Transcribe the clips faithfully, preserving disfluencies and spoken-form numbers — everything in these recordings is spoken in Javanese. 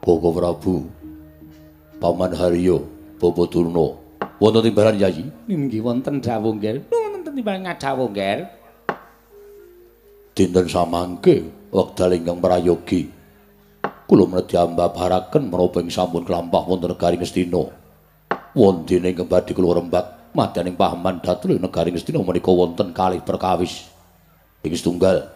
Koko Prabu Paman Haryo Bapa Durna wonten timbalan Yayi nggih wonten dawuh nggih wonten timbalan ngadawuh nggih dinten samangke wekdal ingkang prayogi kula menedhi ambabaraken menapa ing sampun kelampah wonten negari Ngastina wonten ing badhe kula rembak madaning pahaman dhatru negari Ngastina menika wonten kalih perkawis ing setunggal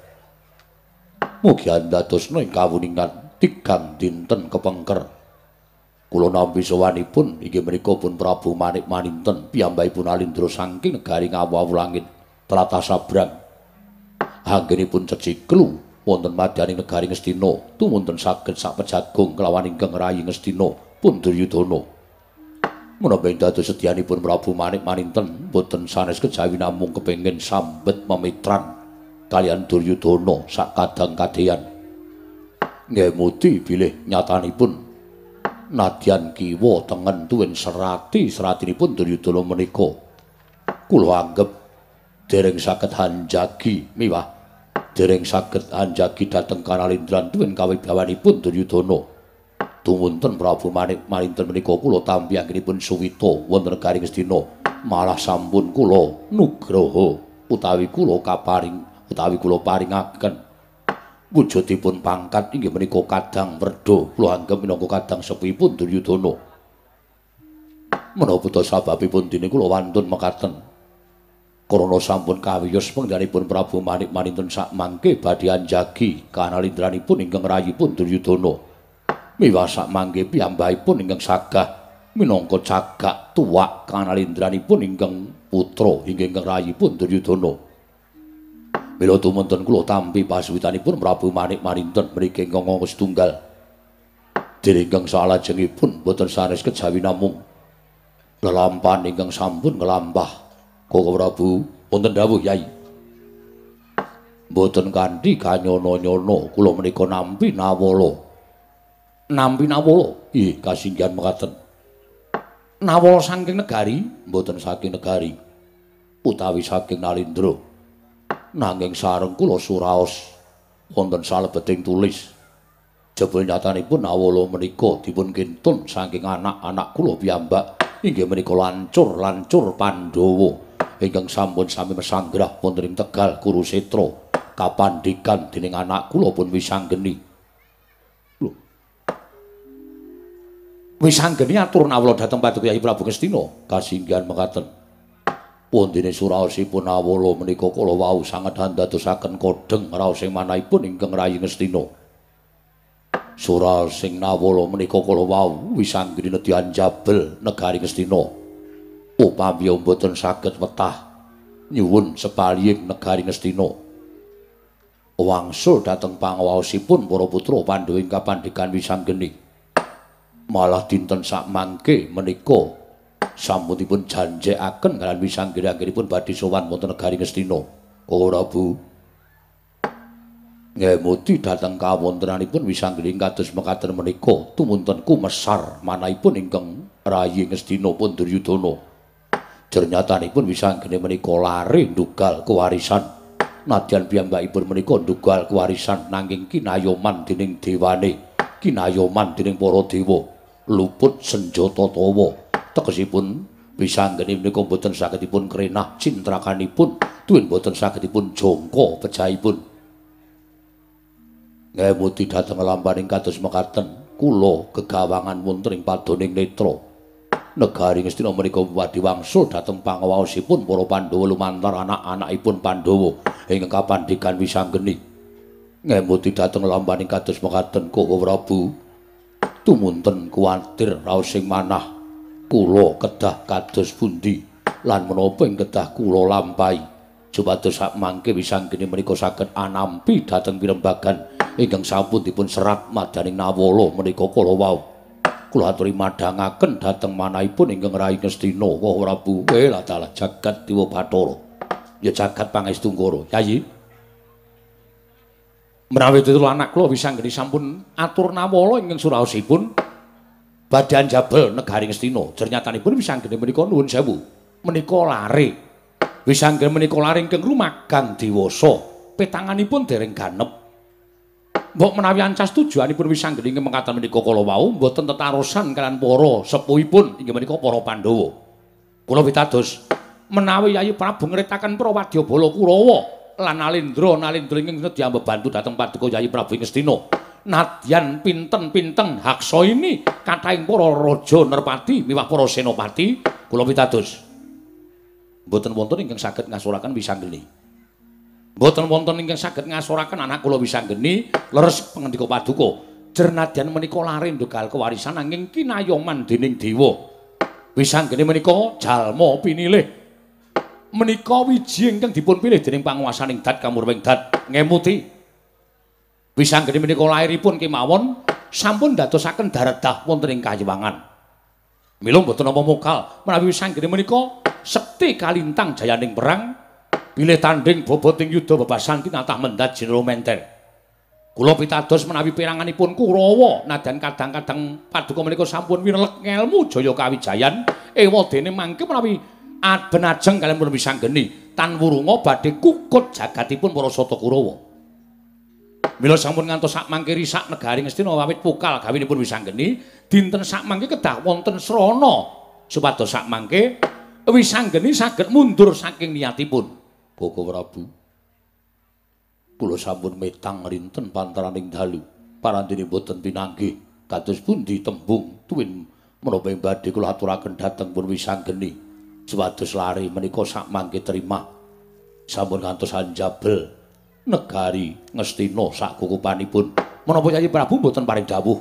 mugi andadosna ing kawuningan tigang dinten kepengker kula nampi sowanipun inggih menika pun Prabu Manik Maninten piyambakipun alindra saking negari ngawu-awu langit tlatah sabrang anggenipun ceciklu wonten madyaning negari Ngastina tumunten saged sapejagung kelawan ingkang rayi Ngastina pun Duryudana menapa ing dados sedyanipun Prabu Manik Maninten boten sanes kejawi namung kepengin sambet memitran kalian Duryudana sak kadang kadeyan nggih muti bilih nyatanipun nadyan kiwa tengen tuwin serati seratinipun Duryudana menika kula anggep dereng saged hanjagi miwah dereng saged hanjagi dhateng kanalindran tuwin kawibawanipun Duryudana tumunten Prabu Manik Maninten menika kula tampi anggenipun suwita wonten negari Ngastina malah sampun kula nugraha utawi kula kaparing utawi kula paringaken wujudipun pangkat inggih menika kadang werda kula anggep minangka kadang sepuhipun Duryudana menapa ta sababipun dene kula wantun mekaten krana sampun kawiyos pengdanipun Prabu Manik Maninten sak mangke badhe anjagi kanalindranipun ingkang rayipun Duryudana miwah sak mangke piyambakipun ingkang sagah minangka cagak tuwak kanalindranipun ingkang putra ingkang rayipun Duryudana mila tumunten kula tampi pasuwitanipun Prabu Manik Maninten mriki ingkang setunggal dene ingkang salajengipun boten sanes kejawi namung lelampahan ingkang sampun nglampah Koko Prabu wonten dawuh Yai boten kanthi kanyana-nyana kula menika nampi nawala nampi nawala nggih kasinggihan mekaten nawala saking negari boten saking negari utawi saking Nalindra nanging sareng kula suraos wonten salebeting tulis jebul nyatanipun awala menika dipun kintun saking anak-anak kula piyambak inggih menika lancur-lancur Pandhawa ingkang sampun sami mesanggrah wonten ing Tegal Kurusetra kapandhikan dening anak kula pun wisanggeni lho wisanggeni atur nawala dhateng Paduka Kyai Prabu Ngastina kasinggihan mekaten wondene suraosipun awala menika kala wau sanget andadosaken kodheng raos ing manahipun ingkang rayi Ngastina. Suraos sing nawala menika kala wau wisanggeni nedhi anjabel negari Ngastina. Upami boten saged wetah nyuwun sepaliying negari Ngastina. Wangsul dhateng pangawaosipun para putra Pandhawa ing kapandhikan wisanggeni. Malah dinten sak mangke menika sampun dipun janjekaken kaliyan wisanggeni anggenipun badhe sowan wonten negari Ngastina. Koko Prabu nggih muti dhateng kawontenanipun wisanggeni kados mekaten menika tumunten kumesar manahipun ingkang rayi Ngastina pun Duryudana. Jernyatanipun wisanggeni menika lare ndugal kewarisan. Nadyan piyambakipun menika ndugal kewarisan nanging kinayoman dening dewane, kinayoman dening para dewa, luput senjata tawa. Tegesipun wisanggeni menika boten sagedipun krenah cintrakanipun tuwin boten sagedipun jangka pejahipun nggih muti dhateng lampaning kados mekaten kula gegawangan wonten ing padoning netra negari Ngastina menika badhe wangsul dhateng pangawaosipun para Pandhawa lumantar anak-anakipun Pandhawa ingkang kapandhikan wisanggeni nggih muti dhateng lampaning kados mekaten Koko Prabu tumunten kuwatir raos sing manah kula kedah kados pundi lan menapa ing kedah kula lampahi supados sak mangke wisanggeni menika saged anampi dhateng pirembagan ingkang sampun dipun serat madaning nawala menika kala wau kula aturi madhangaken dhateng manahipun ingkang rayi Ngastina Koko Prabu eh ladalah jagat Dewa Bathara ya jagat pangestu Nggara Yayi menawi ditutul anak kula wisanggeni sampun atur nawala ingkang suraosipun badhe anjabel negari Ngastina. Jernyatanipun wisanggeni menika nuwun sewu. Menika lare. Wisanggeni menika lare ingkang rumagang dewasa. Petanganipun dereng ganep. Mbok menawi ancas tujuanipun Wisanggeni inggih mengkaten menika kala wau mboten tetarosan kalian para sepuhipun inggih menika para Pandhawa. Kula pitados menawi Yayi Prabu ngritaken para Wadyabala Kurawa lan Nalendra Nalendra ingkang nedya mbebantu dhateng Paduka Yayi Prabu Ngastina. Nadyan pinten-pinten haksa ini kathahing para raja Nerpati miwah para senopati kula pitados mboten wonten ingkang saged ngasuraken Wisanggeni. Mboten wonten ingkang saged ngasuraken anak kula Wisanggeni leres pangandika Paduka. Jernadyan menika lare ndhegal kewarisan anging kinayoman dening dewa. Wisanggeni menika jalma pinilih. Menika wiji ingkang dipun pilih dening panguwasaning Dat Kamurwing Dat ngemuti. Wisanggeni menika lairipun kemawon sampun dadosaken daredah wonten ing kayiwangan. Mila mboten napa mokal menawi Wisanggeni menika sekti kalintang jayaning perang. Bilih tanding boboting yuda bebasan tinatah mendat Jenderal Menter. Kula pitados menawi peranganipun Kurawa nadyan kadang-kadang Paduka menika sampun winelek ngelmu jaya kawijayan ewadene mangke menawi benajeng kaliyan pun Wisanggeni tan wurunga badhe kukut jagatipun para sata Kurawa. Mila sampun ngantos sak mangke risak negari Ngastina awit pukal gawinipun Wisanggeni dinten sak mangke kedah wonten srana supados sak mangke Wisanggeni saged mundur saking niatipun. Boko Prabu, kula sampun metang rinten pantaraning dalu, parandene boten pinanggih kados pundi tembung tuwin menapa badhe kula aturaken dhateng pun Wisanggeni. Supados lare menika sak mangke trima. Sampun ngantos anjabel negari Ngastina sak kukupanipun. Menapa Yayi Prabu boten paring dawuh.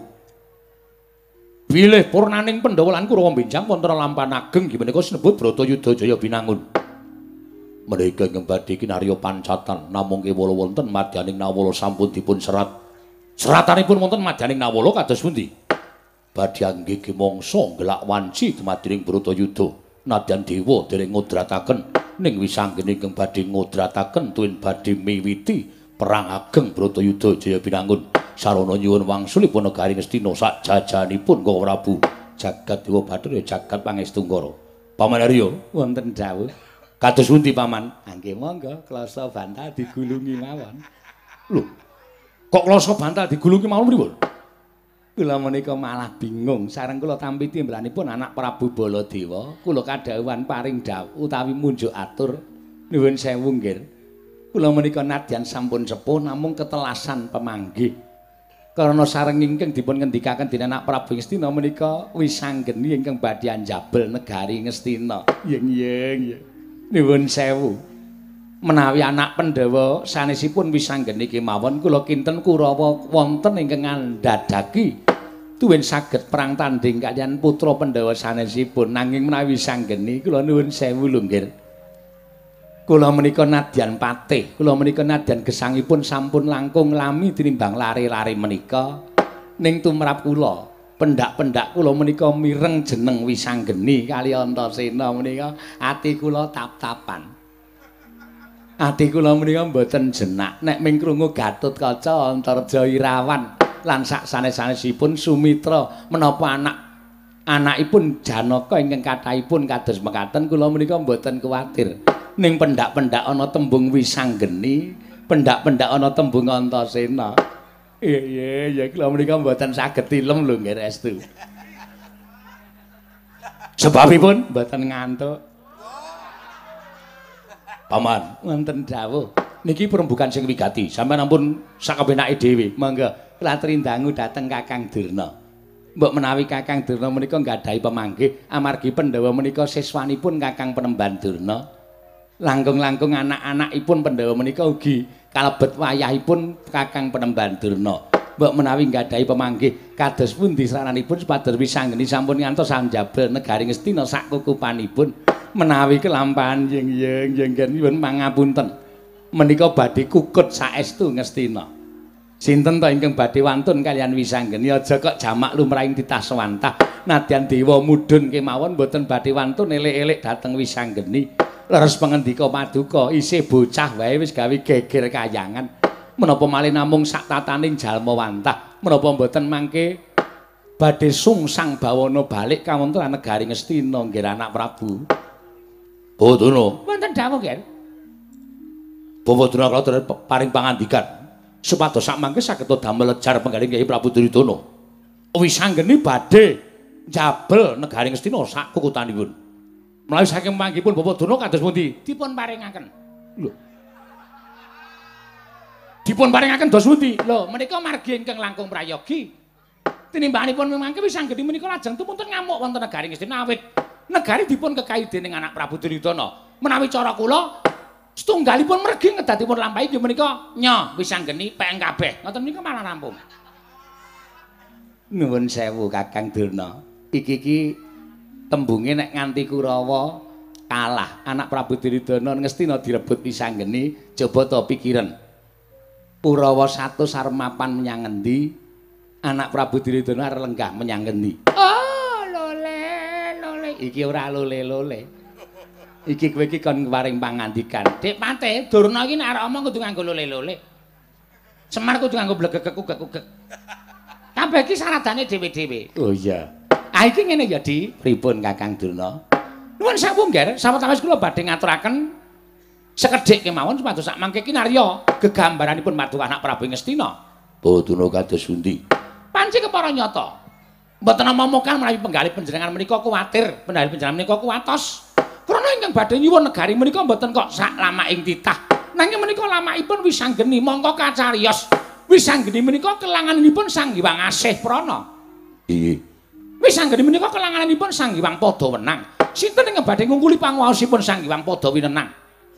Bilih purnaning Pandhawa lan Kurawa benjang wonten lampahan ageng nggih menika sinebut Bratayuda Jaya Binangun. Menika ingkang badhe kinarya pancatan namung kewala wonten madyaning Nawala sampun dipun serat. Seratanipun wonten madyaning Nawala kados pundi? Badhe anggih mangsa ngelak wanci dumadining Bratayuda nadyan dewa dereng ngudrataken ning Wisanggeni ingkang badhe ngudrataken tuwin badhe miwiti perang ageng Bratayuda Jaya Binangun sarana nyuwun wangsulipun negari Ngastina sak jajanipun Kang Prabu. Jagat Dewa Bathara jagat pangestunkara. Paman Arya wonten dawuh kados pundi Paman? Nggih monggo klasa bantal digulungi mawon. Lho, kok klasa bantal digulungi mawon pripun? Kula menika malah bingung sareng kula tampi timbranipun anak Prabu Baladewa, kula kadhawuhan paring dawuh utawi munjuk atur nuwun sewu nggih. Kula menika nadyan sampun sepuh namung ketelasan pemanggih. Karana sareng ingkang dipun ngendikaken dening anak Prabu Ngastina menika Wisanggeni ingkang badhe anjabel negari Ngastina. Yeng yeng yeng. Nuwun sewu. Menawi anak Pandhawa sanesipun Wisanggeni kemawon kula kinten Kurawa wonten ingkang ngandhadhaki tuwin saged perang tanding kaliyan putra Pandhawa sanesipun nanging menawi Wisanggeni kula nuwun sewu lho nggih. Kula menika nadyan patih, kula menika nadyan gesangipun sampun langkung lami tinimbang lare-lare menika ning tumrap kula. Pendak-pendak kula menika mireng jeneng Wisanggeni kali Antasena menika ati kula tap-tapan. Ati kula menika mboten jenak nek ming krungu Gatotkaca Antarja Irawan lan sak sanes-sanesipun Sumitra menapa anak anakipun Janaka ingkang kathahipun kados mekaten kula menika mboten kuwatir. Ning pendak-pendak ana tembung Wisanggeni, pendak-pendak ana tembung Antasena. Iya iya iya kula menika mboten saged tilem lho nggih restu. Sebabipun mboten ngantuk. Paman, wonten dawuh. Niki perembugan sing wigati. Sampeyan ampun sakabenake dhewe. Monggo kula trindangu dhateng Kakang Durna. Mbok menawi Kakang Durna menika nggadahi pemanggih amargi Pandhawa menika siswanipun Kakang Penemban Durna. Langkung-langkung anak-anakipun Pandhawa menika ugi kalebet wayahipun Kakang Penemban Durna. Mbok menawi nggadahi pemanggih kados pundi saranipun supados Wisanggeni sampun ngantos anjabel negari Ngastina sak kukupanipun menawi kelampahan yeng yeng yeng nyuwun pangapunten. Menika badhe kukut saestu Ngastina. Sinten to ingkang badhe wantun kaliyan Wisanggeni aja kok jamak lumrahing titah sawantah. Nadyan dewa mudhun kemawon mboten badhe wantun elek-elek dhateng Wisanggeni. Leres pangandika Paduka isih bocah wae wis gawe geger kayangan. Menapa malih namung sak tataning jalma wantah, menapa mboten mangke badhe sungsang bawana balik kawontenan negari Ngastina nggih anak Prabu. Bawadana, wonten dawuh nggih. Bawadana kula paring pangandikan. supados sak mangke saged damel lejar penggalih Kyai Prabu Duryudana. Wisanggeni badhe njabel negari Ngastina sak kukutanipun. Menawi saking panggipun Bapak Durna kados pundi? Dipun paringaken. Lho. Dipun paringaken dos pundi? Lho, menika margi ingkang langkung prayogi. Tinimbanganipun mangke Wisanggeni menika lajeng tumunten ngamuk wonten negari Ngastina awit negari dipun kekahi dening anak Prabu Duryudana. Menawi cara kula setunggalipun mergi ngedatipun lampahi inggih menika Nya Wisanggeni peng kabeh. Ngoten menika malah rampung. Nuwun sewu Kakang Durna. Iki iki tembunge nek nganti Kurawa kalah anak Prabu Duryudana Ngastina direbut Wisanggeni, coba to pikiran. Kurawa satus arep mapan menyang endi? Anak Prabu Duryudana arep lenggah menyang endi? Oh, lole, lole. Iki ora lole-lole. Iki kowe iki kon waring pangandikan. Dik Pate, Durna iki nek arep omong kudu nganggo lole-lole. Semar kudu nganggo blegek-ugek-ugek. Kabeh iki saradane dhewe-dhewe. Oh iya. Ah iki ngene ya, Di. Pripun Kakang Durna? Nuwun sewu, Nger. Sawetawis kula badhe ngaturaken sekedhik kemawon supados sak mangke kinarya gegambaranipun Paduka Anak Prabu Ngastina. Boduna kados pundi? Panci kepara nyata. Mboten momokan menawi penggalih panjenengan menika kuwatir, penggalih panjenengan menika kuwatos. Krana ingkang badhe nyuwun negari menika mboten kok sak lamaking titah. Nanging menika lamakipun Wisanggeni mongko kacariyos. Wisanggeni menika kelanganipun Sang Hyang Asih Prana. Iya. Wisanggeni menika kelanganipun Sang Hyang Padawenang. Sinten ingkang badhe ngungkuli panguwasipun Sang Hyang Padawinenang?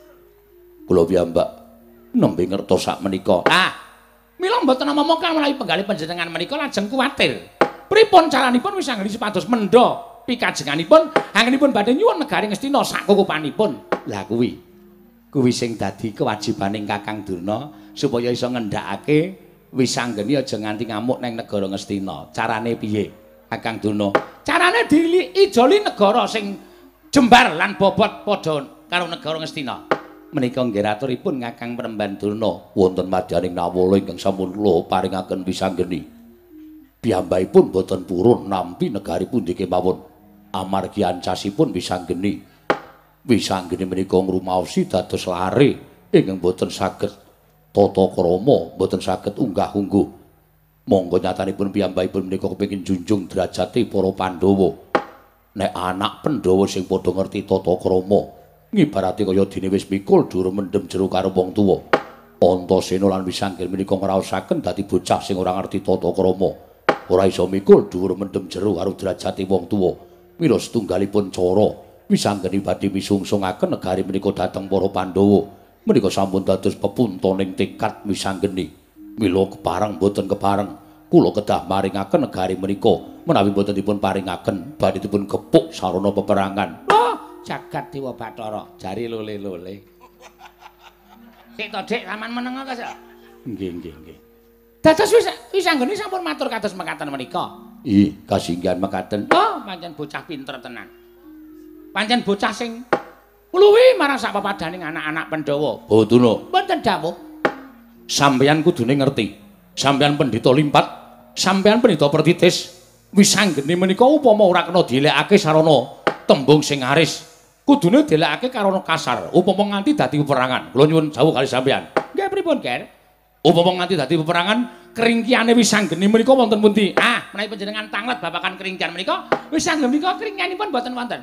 Kula piyambak nembe ngertos sak menika. Ah, mila mboten momokan menawi penggalih panjenengan menika lajeng kuwatir. Pripun caranipun Wisanggeni supados mendha pikajenganipun anggenipun badhe nyuwun negari Ngastina sak kukupanipun. Lah kuwi kuwi sing dadi kewajibaning Kakang Durna supaya iso ngendhakake Wisanggeni aja nganti ngamuk nang negara Ngastina. Carane piye, Kakang Durna? Carane diijoli negara sing jembar lan bobot padha karo negara Ngastina. Menika nggih aturipun Kakang Premban Durna wonten madyaning nawala ingkang sampun kula paringaken Wisanggeni. Piyambakipun boten purun nampi negari pundi kemawon amargi ancasipun Wisanggeni. Wisanggeni menika ngrumaosi dados lare ingkang boten saged tata krama, boten saged unggah-ungguh. Monggo nyatanipun piyambakipun menika kepengin junjung derajate para Pandhawa. Nek anak Pandhawa sing padha ngerti tata krama ngibarate kaya dene wis mikul dur mendem jero karo wong tuwa. Antasena lan Wisanggeni menika ngraosaken dadi bocah sing ora ngerti tata krama. Ora iso mikul dhuwur mendem jero karo derajate wong tuwa. Mila setunggalipun cara Wisanggeni badhe misungsungaken negari menika dhateng para Pandhawa. Menika sampun dados pepuntoning tekad Wisanggeni. Mila kepareng boten kepareng kula kedah maringaken negari menika menawi boten dipun paringaken badhe dipun gepuk sarana peperangan. Oh, jagat Dewa Bathara, jari lole-lole. Dik to, Dik, sampean meneng ta, Sak? Nggih, nggih, nggih. Dados Wisanggeni sampun matur kados mekaten menika. Ih, kasinggihan mekaten. Oh, pancen bocah pinter tenan. Pancen bocah sing luwih marang sak papadaning anak-anak Pandhawa. Boduna, Mboten dawuh. sampeyan kudune ngerti. Sampeyan pendhita limpat, sampeyan pendhita pertitis. Wisanggeni menika upama ora kena dilekake sarana tembung sing aris, kudune dilekake karana kasar. Upama nganti dadi peperangan. Kula nyuwun jawuh kali sampeyan. Nggih pripun, Ger? Upama nganti dadi peperangan, keringkiane Wisanggeni menika wonten pundi? Ah, menawi panjenengan tanglet babakan keringkian menika, Wisanggeni menika keringkianipun mboten wonten.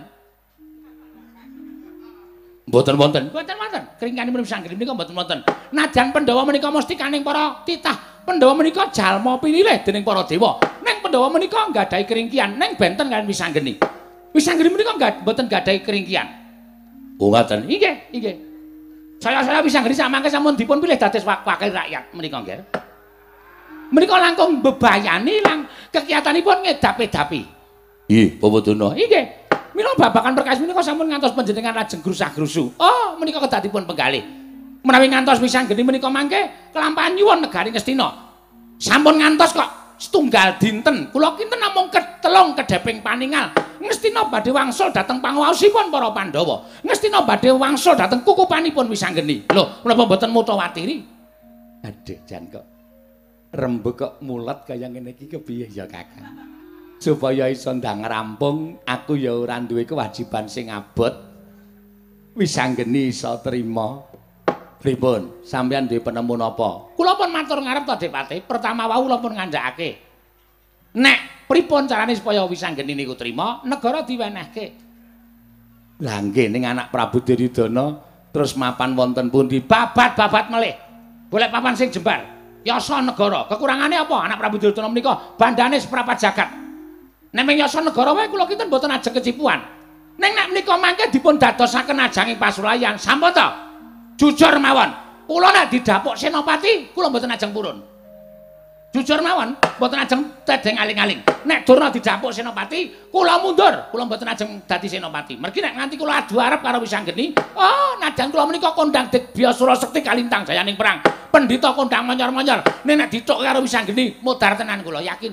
Mboten wonten. Mboten wonten. Keringkianipun Wisanggeni menika mboten wonten. Najan Pandhawa menika mesti kaning para titah. Pandhawa menika jalma pinilih dening para dewa. Ning Pandhawa menika nggadahi keringkian, ning benten kaliyan Wisanggeni. Wisanggeni menika enggak mboten nggadahi keringkian. Oh ngaten. Nggih, nggih. Saya-saya Wisanggeni samangke sampun dipun pilih dados wakil rakyat menika nggih. Menika langkung bebayani lang kekiyatanipun ngedap-edapi. Nggih, Bapak Duna. Nggih. Mila babakan perkawis menika sampun ngantos panjenengan lajeng grusah-grusu. Oh, menika kedadipun penggalih. Menawi ngantos Wisanggeni menika mangke kelampahan nyuwun negari Ngastina. Sampun ngantos kok setunggal dinten. Kula kinten namung ketelung kedheping paningal. Ngastina badhe wangsul dhateng panguwasipun para Pandhawa. Ngastina badhe wangsul dhateng kukupanipun Wisanggeni. Lho, menapa mboten mutawatiri? Aduh, jan kok rembug kok mulat kaya ngene iki kepiye ya, Kakang? Supaya iso ndang rampung, aku ya ora duwe kewajiban sing abot. Wisanggeni iso trima. Pripun? Sampeyan duwe penemu napa? Kula pun matur ngarep to, Depati. Pertama wau kula pun ngandhakake. Nek pripun carane supaya Wisanggeni niku trima, negara diwenehke. Lah nggih ning anak Prabu Duryudana terus mapan wonten pundi? Babat-babat melih. Golek papan sing jembar. Yasa negara. Kekurangane apa? Anak Prabu Duryudana menika bandane seprapat jagat. Nek ming yasa negara wae kula kinten mboten ajeng kecipuan. Ning nek menika mangke dipun dadosaken ajanging pasulayan, sampun to? Jujur mawon. Kula nek didapuk senopati, kula mboten ajeng purun. Jujur mawon, mboten ajeng tedeng aling-aling. Nek durna didapuk senopati, kula mundur, kula mboten ajeng dadi senopati. Mergi nek nganti kula adu arep karo Wisanggeni, oh najan kula menika kondang Degbiya Sura Sekti kalintang jayaning perang. Pendhita kondang monyor-monyor. Nek nek dithuk karo Wisanggeni, mudhar tenan kula yakin.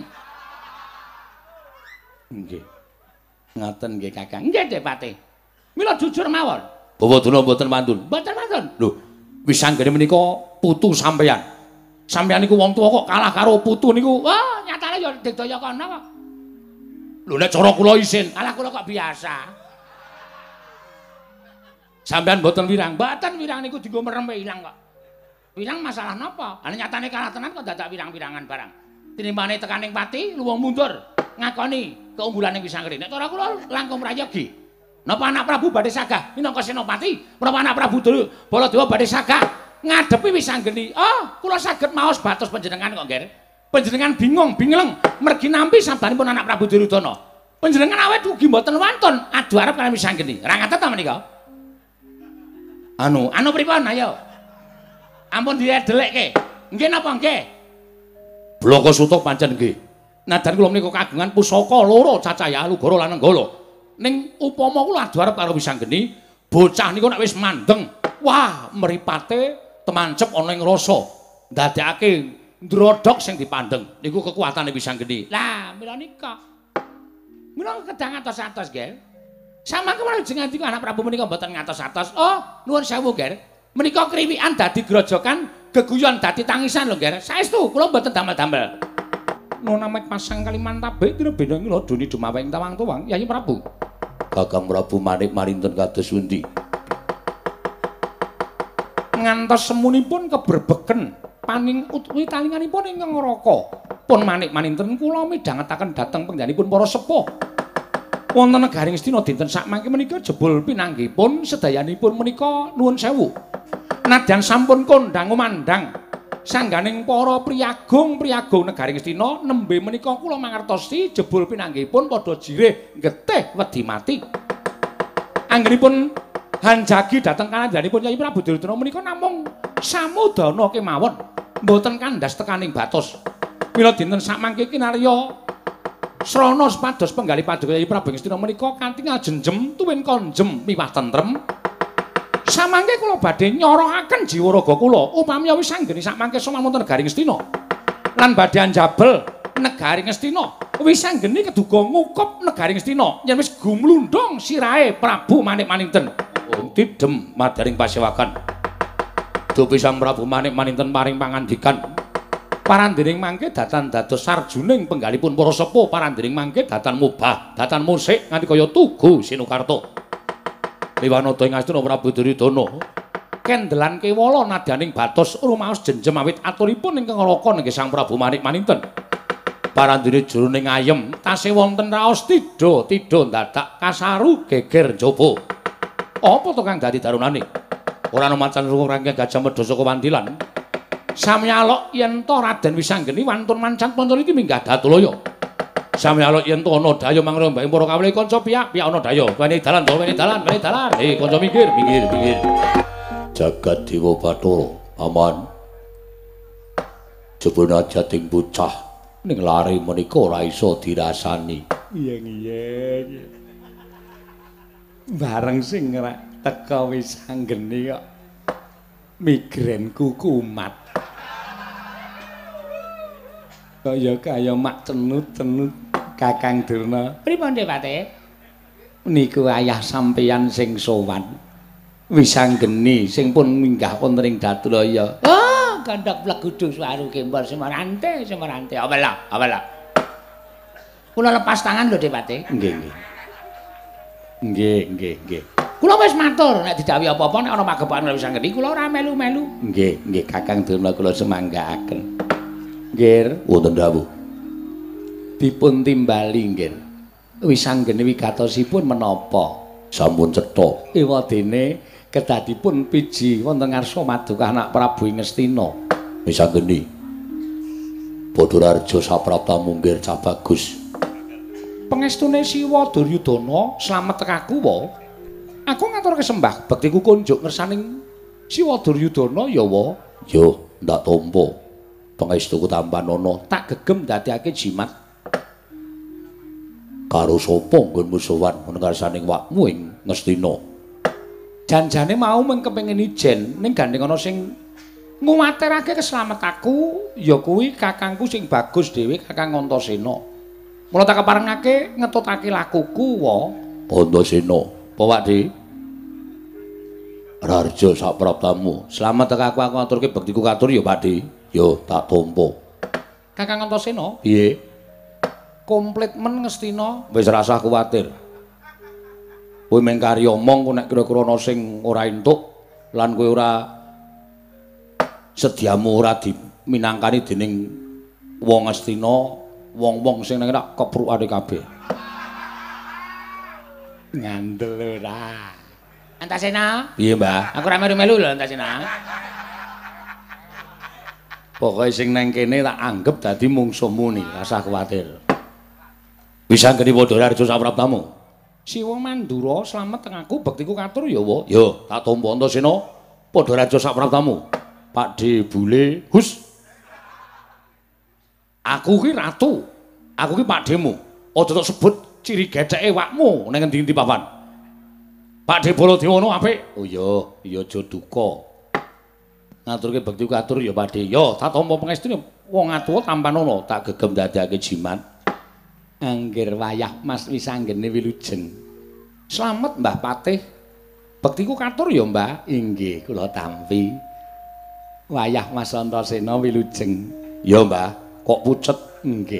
Nggih. Ngoten nggih Kakang. Nggih, Depati. Mila jujur mawon. Bawaduna mboten mantun. Mboten mantun. Lho, Wisanggeni menika putu sampeyan. Sampeyan niku wong tuwa kok kalah karo putu niku. Wah, nyatane ya digdaya kono kok. Lho nek cara kula isin, kalah kula kok biasa. Sampeyan mboten wirang. Mboten wirang niku dienggo merem ilang kok. Wirang masalah napa? Lah nyatane kalah tenan kok dadak wirang-wirangan barang. Tinimbane tekaning pati luwung mundur ngakoni keunggulaning Wisanggeni. Nek cara kula langkung prayogi. Napa anak Prabu badhe sagah minangka senopati? Menapa anak Prabu Baladewa badhe sagah ngadepi Wisanggeni? Oh, kula saged maos batos panjenengan kok, Nger. Panjenengan bingung, bingleng mergi nampi sabanipun anak Prabu Duryudana. Panjenengan awet ugi mboten wonten adu arep kaliyan Wisanggeni. Ra ngaten ta menika? Anu, anu pripun ayo? Ampun diedelekke. Nggih napa nggih? Bloko Sutuk pancen nggih. Nadan kula menika kagungan pusaka loro Cacaya Alugara lan Nenggala. Ning upama kula adu arep karo Wisanggeni, bocah niku nek wis mandeng, wah mripate temancep ana ing rasa. Ndadekake ndrodhok sing dipandeng. Niku kekuatane Wisanggeni. Lah, mila nika. Mila kedang atos-atos, Ger. Samangke menawi jenengan anak Prabu menika mboten ngatos-atos. Oh, nuwun sewu, Ger. Menika kriwikan dadi grojokan, geguyon dadi tangisan lho, Ger. Saestu kula mboten damel-damel. Nona mek pasang Kalimantabe kira beda kula duni dumaweng tawang-tawang, Yayi Prabu. Kakang Prabu Manik Maninten kados pundi? Ngantos semunipun keberbeken paning utawi talinganipun ingkang ngraka. Pun Manik Maninten kula midhangetaken dhateng pengganipun para sepuh. Wonten negaring Astina dinten sakmangke menika jebul pinanggipun sedayanipun menika nuwun sewu. Nadyan sampun kondang umandang sangganing para priyagung-priyagung negaring Astina nembe menika kula mangertosi jebul pinanggipun padha jireh getih wedi mati. Anggenipun hanjagi dhateng kanandhanipun Yayi Prabu Duryudana menika namung samudana kemawon, mboten kandhas tekaning batos. Mila dinten sakmangke kinarya srana sepados penggalih paduka Yayi Prabu Astina menika kanthi ngajenjem tuwin konjem miwah tentrem. Samangke kula badhe nyorokaken jiwa raga kula upami Wisanggeni sakmangke somanten negaring Astina lan badhe anjabel negaring Astina. Wisanggeni keduga ngukup negaring Astina yen wis gumlundhong sirahe Prabu Manik Maninten. Oh, tidem madaring pasewakan. Dupi Sang Prabu Manik Maninten paring pangandikan. Parandening mangke datan dados sarjuning penggalipun para sepuh, parandening mangke datan mubah, datan musik nganti kaya tugu Sinukarta. Liwanata ing Astina Prabu Duryudana kendelan kewala nadyaning batos rumaos jenjem awit aturipun ingkang raka nggih Sang Prabu Manik Maninten. Parandene jroning ayem tasih wonten raos tidha tidha dadak kasaru geger njaba. Apa to kang dadi darunane? Ora ana macan rangkeng Gajah Medha saka Wandilan. Samyalok yen to Raden Wisanggeni wantun mancan pancen iki minggah Datulaya. Samyalok yen to ana daya mangreng mbahing para kawula kanca piyak piyak ana daya. Wene dalan to wene dalan wene dalan. Eh kanca minggir minggir minggir. Jagat Dewa Bathara, aman. Jebul jating bocah ning lare menika ora iso dirasani. Iya iya. Bareng sing rek teka Wisanggeni kok migrenku kumat. Kaya kaya mak cenut-cenut Kakang Durna. Pripun Depati? Niku ayah sampeyan sing sowan. Wisanggeni sing pun minggah wonten ing Datulaya. Oh, gandhok plegudu suaru kembar semarante semarante. Apalah, apalah. Kula lepas tangan lho Depati. Nggih, nggih. Nggih, nggih, nggih. Kula wis matur nek didhawuhi apa-apa nek ana magepokan Wisang Geni kula ora melu-melu. Nggih, nggih Kakang Durna kula semanggaaken. Nggih, wonten dawuh. Dipun timbali nggih. Wisang Geni wigatosipun menapa? Sampun cetha. Ewadene kedadipun piji wonten ngarsa Maduka anak Prabu Ngastina. Wisang Geni. Badararja saprapta munggir cah bagus. Pengestune Siwa Duryudana slamet tekaku wa. Aku ngaturke sembah bektiku kunjuk ngersaning Siwa Duryudana ya wa. Yo, ndak tampa. Pangestuku tampanana Tak gegem dadekake jimat. Karo sapa nggonmu sowan ngarsaning wakmu ing Ngastina? Janjane mau mung kepengin ijen ning gandeng ana sing nguwatirake keslametku ya kuwi kakangku sing bagus dhewe Kakang Antasena. Mula tak keparengake ngetutake lakuku wa. Antasena, apa Pakde? Rarja sapraptamu, slamet tekaku aku aturke bektiku katur ya Pakde. Yo tak tampa. Kakang Antasena, Piye? komplit men Ngastina. Wis ora usah kuwatir. Kowe mung kari omong kok nek kira-kira ana sing ora entuk lan kowe ora sediamu ora diminangkani dening wong Ngastina, wong-wong sing nang tak keprukane kabeh. Ngandel ora. Antasena? Piye, Mbah? Aku ora melu-melu lho Antasena. Pokoke sing nang kene tak anggap dadi mungsuhmu ni, ora usah kuwatir. Wisang Geni Badararja sapraptamu. Siwa Mandura slamet tengaku bektiku katur ya wa. Yo, tak tampa Antasena, Badararja sapraptamu. Pakde Bule, hus. Aku ki ratu. Aku ki pakdemu. Aja tok sebut ciri getheke wakmu ning endi-endi papan. Pakde Baladewana apik. Oh iya, iya aja duka. Ngaturke bektiku katur ya Pakde. Yo, tak tampa pangestune wong atuwa tampanana, tak gegem dadekake jimat. Anggir wayah Mas Wisang Geni wilujeng. Slamet Mbah Patih. Bektiku katur ya, Mbah. Inggih, kula tampi. Wayah Mas Antasena wilujeng. Ya, Mbah. Kok pucet? Nggih.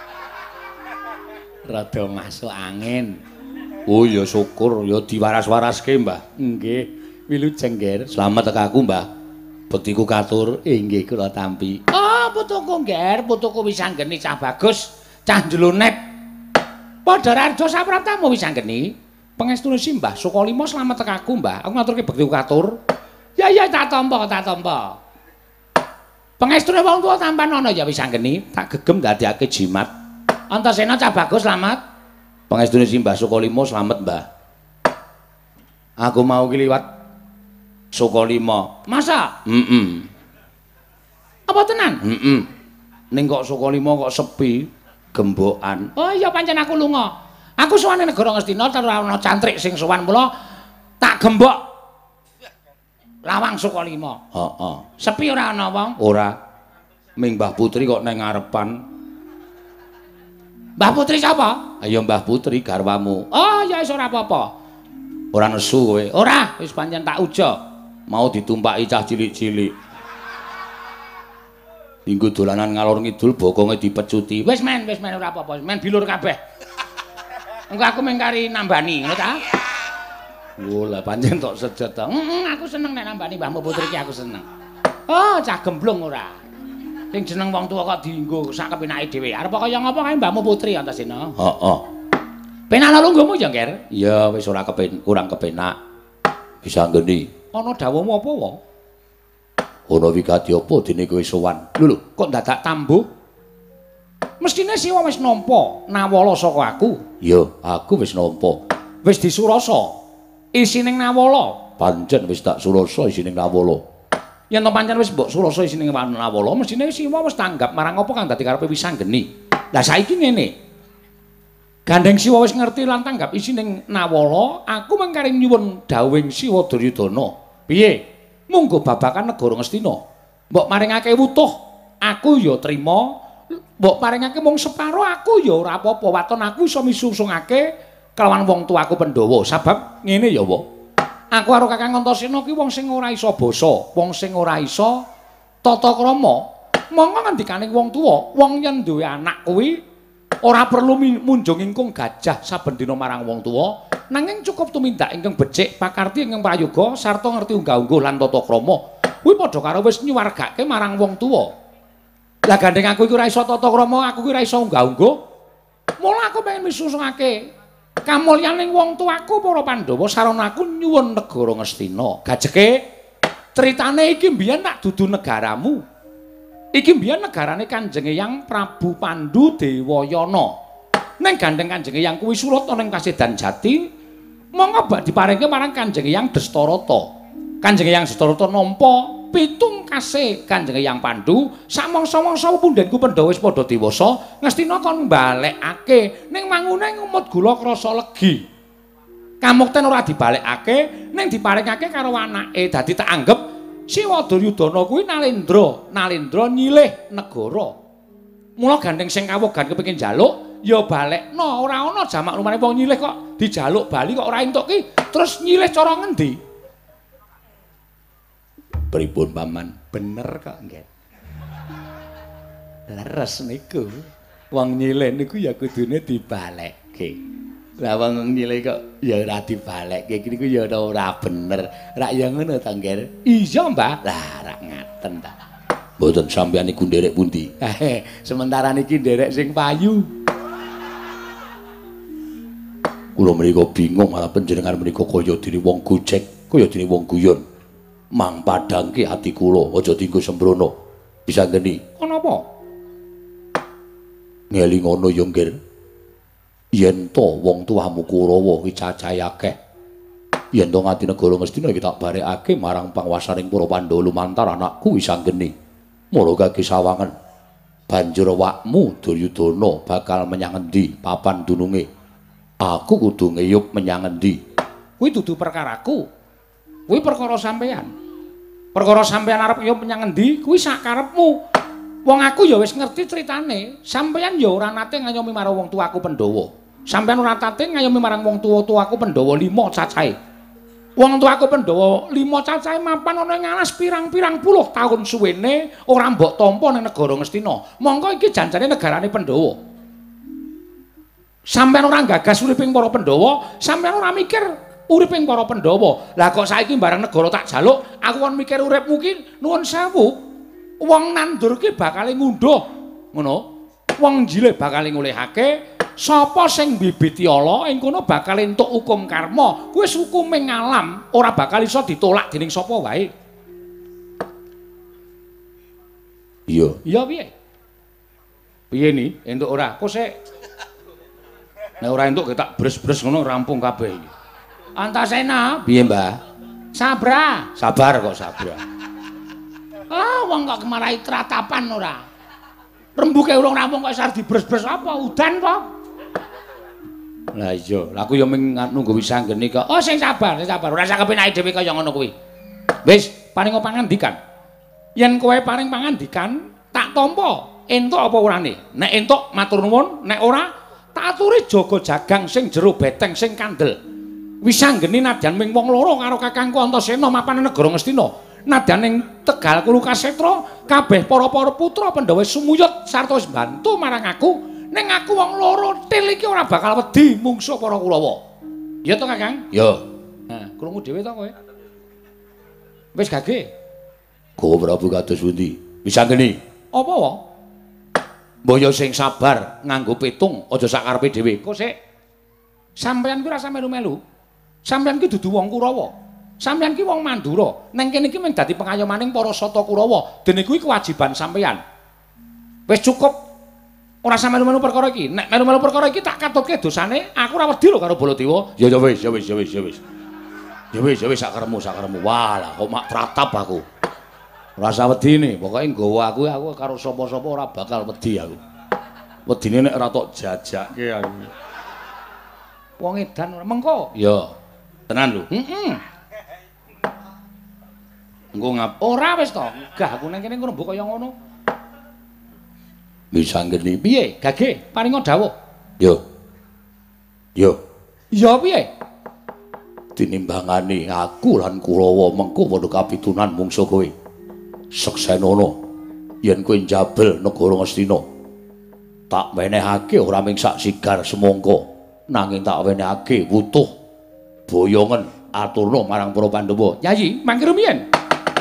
Rada masuk angin. Oh ya syukur, ya diwaras-waraske, Mbah. Nggih, wilujeng, Ger. Slamet tekaku, Mbah. Bektiku katur. Inggih, kula tampi. Oh, putuku, Ger. Putuku Wisang Geni cah bagus. Cah jlunet. Badararja sapraptamu Wisang Geni. Pengestune Simbah Sukalima slamet tekaku, Mbah. Aku ngaturke bektiku katur. Ya ya tak tampa, tak tampa. Pengestune wong tuwa tampanana ya Wisang Geni, tak gegem dadekake jimat. Antasena cah bagus slamet. Pengestune Simbah Sukalima slamet, Mbah. Aku mau ki liwat Sukalima. Masa? Heeh. Apa tenan? Heeh. Ning kok Sukalima kok sepi, gembokan. Oh iya pancen aku lunga. Aku sowane negara Ngastina terus ana cantrik sing sowan mula tak gembok. Lawang Sukalima. Heeh. Sepi ora ana wong? Ora. Ming Mbah Putri kok nang ngarepan. Mbah Putri sapa? Ayo Mbah Putri garwamu. Oh ya wis ora apa-apa. Ora nesu kowe. Ora, wis pancen tak uja. Mau ditumpaki cah cilik-cilik. Minggu dolanan ngalor ngidul bokonge dipecuti. Wis men, wis men ora apa-apa. Men bilur kabeh. Engko aku mung kari nambani, ngono ta? Oh, lah pancen tok sejet ta. Heeh, aku seneng nek nambani Mbahmu Putri iki aku seneng. Oh, cah gemblung ora. Sing jeneng wong tuwa kok dienggo sak kepenake dhewe. Arep kaya ngapa kae Mbahmu Putri Antasena? Heeh. Penak lungguhmu ya, Ger? Iya, wis ora kepen kurang kepenak. Bisa Geni. Ana dawuhmu apa wae? Ana wigati apa dene kowe sowan? Lho lho, Kok dadak tambuh? Mestine Siwa wis nampa nawala saka aku. iya, aku wis nampa. Wis disurasa isining nawala. Pancen wis tak surasa isining nawala. Yen to pancen wis mbok surasa isining nawala, mestine Siwa wis tanggap marang apa kang dadi karepe Wisang Geni. Lah saiki ngene. Gandeng Siwa wis ngerti lan tanggap isining nawala, aku mengkari nyuwun dawuhing Siwa Duryudana. Piye? Munggo babakan negara Ngastina. Mbok maringake wutuh, aku ya trima. Mbok paringake mung separo, aku ya ora apa-apa. Waton aku iso misusungake kelawan wong tuaku Pandhawa. Sabab ngene ya, Wa. Aku karo Kakang Antasena ki wong sing ora iso basa, wong sing ora iso tata krama. Monggo ngendikaning wong tuwa, wong yen duwe anak kuwi ora perlu munjung ingkung gajah saben dina marang wong tuwa, nanging cukup tumindak ingkang becik pakarti ingkang prayoga sarta ngerti unggah-ungguh lan tata krama kuwi padha karo wis nyuwargake marang wong tuwa. Lah gandeng aku iku ora iso tata krama, aku iku ora iso unggah-ungguh. Mula aku pengen misusungake kamulyaning wong tuaku para Pandhawa sarana aku nyuwun negara Ngastina. Gajeke critane iki mbiyen tak dudu negaramu. Iki mbiyen negarane Kanjeng Eyang Prabu Pandhu Dewayana. Ning gandeng Kanjeng Eyang kuwi surut ana ing Kasedan Jati, monggo bak diparingke marang Kanjeng Eyang Destarata. Kanjeng Eyang Destarata nampa pitung kasih Kanjeng Eyang Pandhu, samangsa-mangsa pundhenku Pandhawa wis padha dewasa, Ngastina kon balekake ning mangune ngumut gula krasa legi. Kamukten ora dibalekake ning diparingake karo anake. Dadi tak anggep Siwa Duryudana kuwi Nalendra, Nalendra nyilih negara. Mula gandeng sing kawogan kepengin njaluk ya balekno, ora ana jamak lumane wong nyilih kok dijaluk bali kok ora entuk ki, terus nyilih cara ngendi? Pripun paman? Bener kok nggih. Leres niku. Wong nyilih niku ya kudune dibalekke. Lah wong nyilih kok ya ora dibalekke niku ya ora bener. Rak ya ngono ta, Nggih? Iya, Mbah. Lah rak ngaten ta. Mboten sampeyan niku nderek pundi? Sementara niki nderek sing payu. Kula mriku bingung malah panjenengan menika kaya dene wong gojek, kaya dene wong guyon. Mang padangke ati kula, aja dienggo sembrono. Bisa ngeni. Ana apa? Ngeling ngono ya, Nggir. Yen to wong tuamu Kurawa iki cacahe akeh. Yen to ngati negara Ngastina iki tak barekake marang panguwasaning para Pandhawa lumantar anakku wis anggeni. Mula kaki sawangen. Banjur awakmu Duryudana bakal menyang endi papan dununge? Aku kudu ngeyup menyang endi? Kuwi dudu perkaraku. Kuwi perkara sampeyan. Perkara sampeyan arep ngeyup menyang endi kuwi sak karepmu. Wong aku ya wis ngerti critane. Sampeyan ya ora nate ngayomi marang wong tuaku Pandhawa. Sampeyan ora nate ngayomi marang wong tuwa-tuwaku Pandhawa lima cacahe. Wong tuaku Pandhawa lima cacahe mapan ana ing alas pirang-pirang puluh taun suwene ora mbok tampa ning negara Ngastina. Monggo iki janjane negarane Pandhawa. Sampeyan ora gagas uriping para Pandhawa, sampeyan ora mikir uriping para Pandhawa. Lah kok saiki bareng negara tak jaluk, aku kon mikir uripmu ki nuwun sewu. Wong nandur ki bakal ngunduh, ngono. Wong jilih bakal ngulihake, sapa sing bibiti ala ing kono bakal entuk hukum karma. Kuwi hukume ngalam, ora bakal iso ditolak dening sapa wae. Iya. Iya piye? Piye ni? Entuk ora? Kok sik nek ora entuk tak bres-bres ngono rampung kabeh iki. Antasena, Piye, Mbah? Sabra. Sabar kok sabra. Ah, wong kok kemarahi tratapan ora. Rembuke urung rampung kok sar dibres-bres apa? Udan to? Lah iya, aku ya mung nunggu wis anggene kok. Oh, sing sabar, sing sabar. Ora usah kepenake dhewe kaya ngono kuwi. Wis, paring pangandikan. Yen kowe paring pangandikan, tak tampa. Entuk apa urane? Nek entuk matur nuwun, nek ora tak aturi jaga jagang sing jero beteng sing kandel. Wis anggene nadyan ming wong loro karo Kakangku Antasena mapan negara Ngastina. Nadyan ing Tegal Kulukasetra kabeh para-para putra Pandhawa sumuyut sarta wis bantu marang aku. Ning aku wong loro til iki ora bakal wedi mungsuh para Kurawa. Ya to, Kakang? Ya. Nah, krungu dhewe to kowe. Wis gage. Kowe Prabu kados pundi? Wis anggene. Apa wae? Mbaya sing sabar nganggo pitung aja sakarepe dhewe. Kok sik sampeyan kuwi rasa melu-melu. Sampeyan ki dudu wong Kurawa. Sampeyan ki wong Mandura. Neng kene iki mung dadi pengayomaning para sata Kurawa. Dene kuwi kewajiban sampeyan. Wis cukup. Ora sampe melu perkara iki. Nek melu-melu perkara iki tak katutke dosane, aku ora wedi lho karo Baladewa. Ya ya wis, ya wis, ya wis, ya wis. Ya wis, ya wis sakaremu, sakaremu. Walah, kok mak tratap aku. Ora usah wedine, pokoke nggawa aku aku karo sapa-sapa ora bakal wedi aku. Wedine nek ora tok jajakke aku. Wong edan ora mengko. Ya. Tenan lho. Heeh. Engko ngap Ora wis to. Gah aku nang kene ngrembug kaya ngono. Bisa ngene. Piye? Gage, paringa dawuh. Yo. Yo. Ya piye? Tinimbangane aku lan Kurawa mengko padha kapitunan mungsuh kowe. Seksenana yen kowe njabel negara Ngastina. Tak wenehake ora mung sak sigar semangka, nanging tak wenehake wutuh boyongen aturna marang para Pandhawa. Yayi, mangke rumiyin.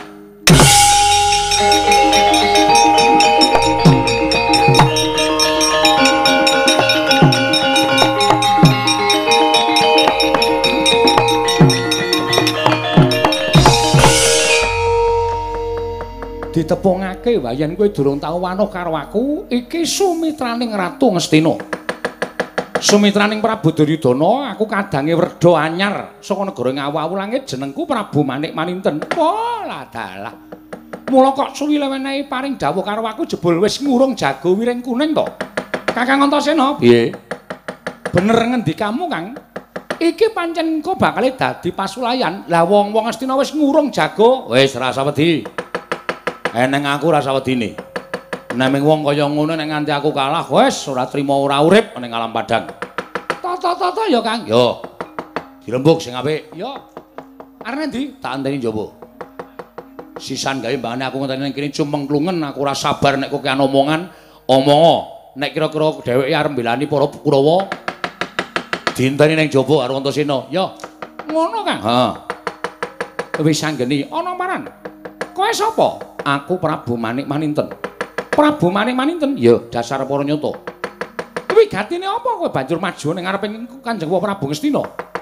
Ditepungake wayan kowe durung tau wanuh karo aku, iki sumitraning Ratu Ngastina. Sumitraning Prabu Duryudana, aku kadange werda anyar saka negara Ngawu-awu langit, jenengku Prabu Manik Maninten. Walah dalah. Mula kok suwi lewenehi paring dawuh karo aku jebul wis ngurung jago wiring kuning to. Kakang Antasena, piye? Bener ngendikamu, Kang? Iki pancen engko bakal dadi pasulayan. Lah wong-wong Astina wis ngurung jago, wis rasa wedi. Eneng aku rasa wedine. Nek wong kaya ngono nek nganti aku kalah wis ora trima ora urip ning alam padang. Tata-tata ya, Kang. Yo. Dirembuk sing apik. Yo. Arep ndi? Tak anteni njaba. Sisan gawe mbane aku ngenteni ning kene cumeng-klungen aku ora sabar nek kokean omongan, omongo. Nek kira-kira dheweke arep mbelani para Kurawa. Dinteni ning njaba karo Antasena. Yo. Ngono, Kang. Heeh. Wis anggeni ana maran. Kowe sapa? Aku Prabu Manik Maninten. Prabu Manik Maninten? Ya, dasar para nyata. Kuwi gatine apa kowe banjur maju ning ngareping Kanjeng Prabu Ngastina?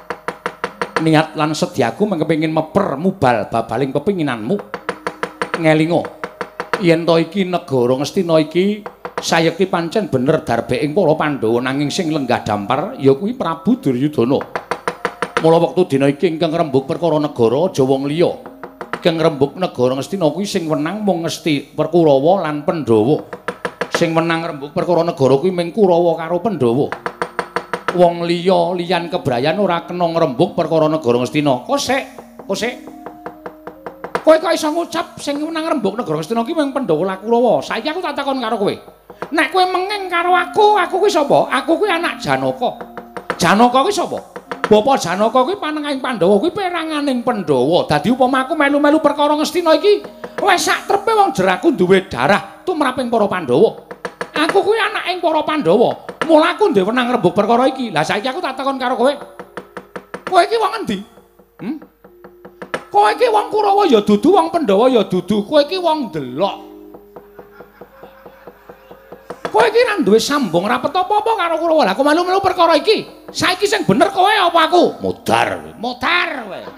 Niat lan sedyaku mengkepengin meper mubal babaling kepinginanmu. Ngelingo. Yen to iki negara Ngastina iki sayekti pancen bener darbeking para Pandhawa nanging sing lenggah dampar ya kuwi Prabu Duryudana. Mula wektu dina iki ingkang rembug perkara negara aja wong liya. Kang rembug negara Ngastina kuwi sing wenang mung Ngesti Kurawa lan Pandhawa. Sing wenang rembug perkara negara kuwi mung Kurawa karo Pandhawa. Wong liya liyan kebrayan ora kena ngrembug perkara negara Ngastina. Kok sik, kok sik. Kowe kok iso ngucap sing wenang rembug negara Ngastina kuwi mung Pandhawa lan Kurawa. Saiki aku tak takon karo kowe. Nek kowe mengeng karo aku, aku kuwi sapa? Aku kuwi anak Janaka. Janaka kuwi sapa? Bapak Janaka kuwi panengahing Pandhawa kuwi peranganing Pandhawa. Dadi upama aku melu-melu perkara Ngastina iki, wis sak trepe wong jeraku duwe darah tumraping para Pandhawa. Aku kuwi anaking para Pandhawa. Mula aku ndek wenang rembug perkara iki. Lah saiki aku tak takon karo kowe. Kowe iki wong endi? Hm? Kowe iki wong Kurawa ya dudu, wong Pandhawa ya dudu. Kowe iki wong delok. Kowe iki ra duwe sambung rapet apa-apa karo Kurawa. Lah kok melu-melu perkara iki? Saiki sing bener kowe apa aku? Modar. Modar kowe.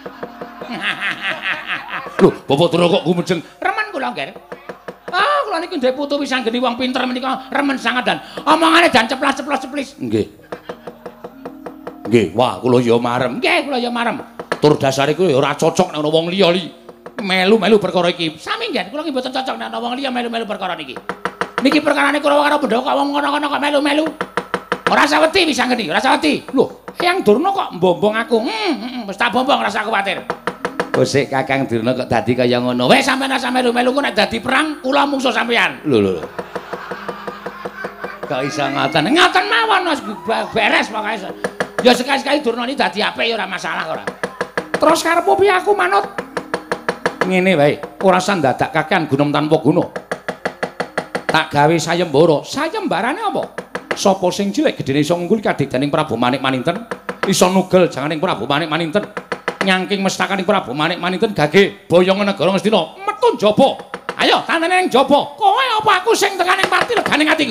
Lho, Bapak Dura kok gumejeng? Remen kula, Nger. Ah, kula niki ndek putu wis anggeni wong pinter menika remen sangat dan omongane dan ceplas-ceplos-ceplis. Nggih. Nggih, wah kula ya marem. Nggih, kula ya marem. Tur dasare kuwi ora cocok nek ana wong liya li. Melu-melu perkara iki. Sami nggih, kula ki mboten cocok nek ana wong liya melu-melu perkara niki. Niki perkarane Kurawa karo Pandhawa kok wong ngono-ngono kok melu-melu. Ora usah wedi wis anggeni, ora usah wedi. Lho, Hyang Durna kok mbombong aku. Hmm, wis tak bombong ora usah kuwatir. Kosik Kakang Durna kok dadi kaya ngono. Wis sampeyan asa melu-melu ku nek dadi perang kula mungsuh sampeyan. Lho lho. Kok iso ngoten? Ngoten mawon wis beres pokoke. Ya sekali-sekali Durna iki dadi apik ya ora masalah ora. Terus karepmu piye aku manut? Ngene wae, ora usah dadak kakean gunem tanpa guna. Tak gawe sayembara. Sayembarane apa? Sapa sing cilik gedene iso ngunggul kadhedaning Prabu Manik Maninten, iso nugel janganing Prabu Manik Maninten, nyangking mestakaning Prabu Manik Maninten gage boyong negara Ngastina, metu njaba. Ayo, tandane ning njaba. Kowe apa aku sing tekaning pati leganing atiku?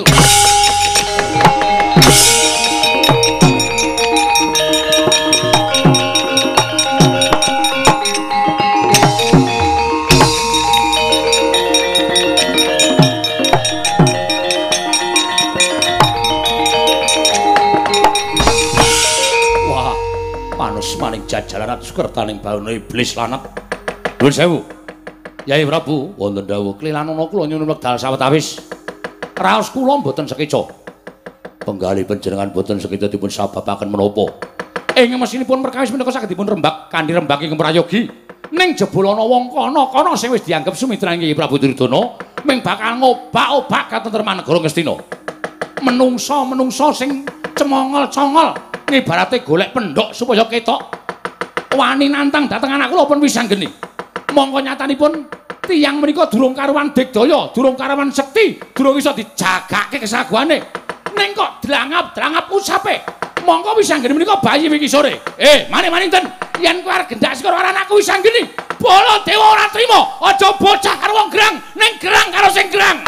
Maning jajalan atus kertaning bauna iblis lanat. Nuwun sewu. Yai Prabu, wonten dawuh klilanana kula nyuwun wekdal sawetawis. Raos kula mboten sekeca. Penggalih panjenengan mboten sekeca dipun sababaken menapa. Ing mesinipun perkawis menika saged dipun rembak kanthi rembak ing prayogi. Ning jebul ana wong kana-kana sing wis dianggep sumitraning Yai Prabu Duryudana ming bakal ngobak-obak katentreman negara Ngastina. Menungsa-menungsa sing cemongol-congol ngibarate golek pendhok supaya ketok wani nantang dhateng anak kula pun wis anggeni. Mongko nyatanipun tiyang menika durung karuan digdaya, durung karuan sekti, durung iso dijagake kesaguane. Ning kok dlangap-dlangap usape. Mongko wis anggeni menika bayi iki sore. Eh, Manik Maninten, yen kowe arep gendak karo anakku Wisanggeni, Baladewa ora trima. Aja bocah karo wong gerang, ning gerang karo sing gerang.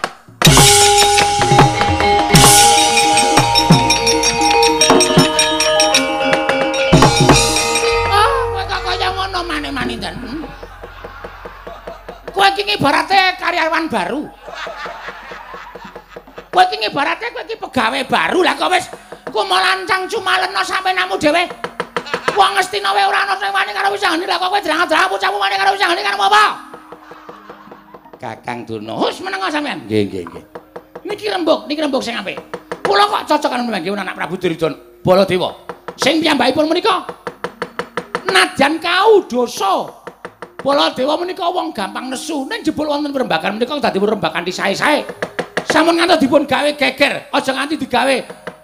Oh, kowe kok kaya ngono maneh-maniten. Kowe iki ibarate karyawan baru. Kowe iki ibarate kowe iki pegawe baru lah kok wis kumalancang cumalena sampe namu dhewe. Wong Ngastina wae ora ana sing wani karo Wisanggeni lah kok kowe drang-drang bocahmu wani karo Wisanggeni kan apa? Kakang Durna, hus menengo sampean. Nggih, nggih, nggih. Niki rembug, niki rembug sing apik. Kula kok cocok karo mangke anak Prabu Duryudana Baladewa. Sing piyambakipun menika nadyan kau dosa. Baladewa menika wong gampang nesu, ning jebul wonten perembakan menika dadi perembakan disae-sae. Sampun ngantos dipun gawe geger, aja nganti digawe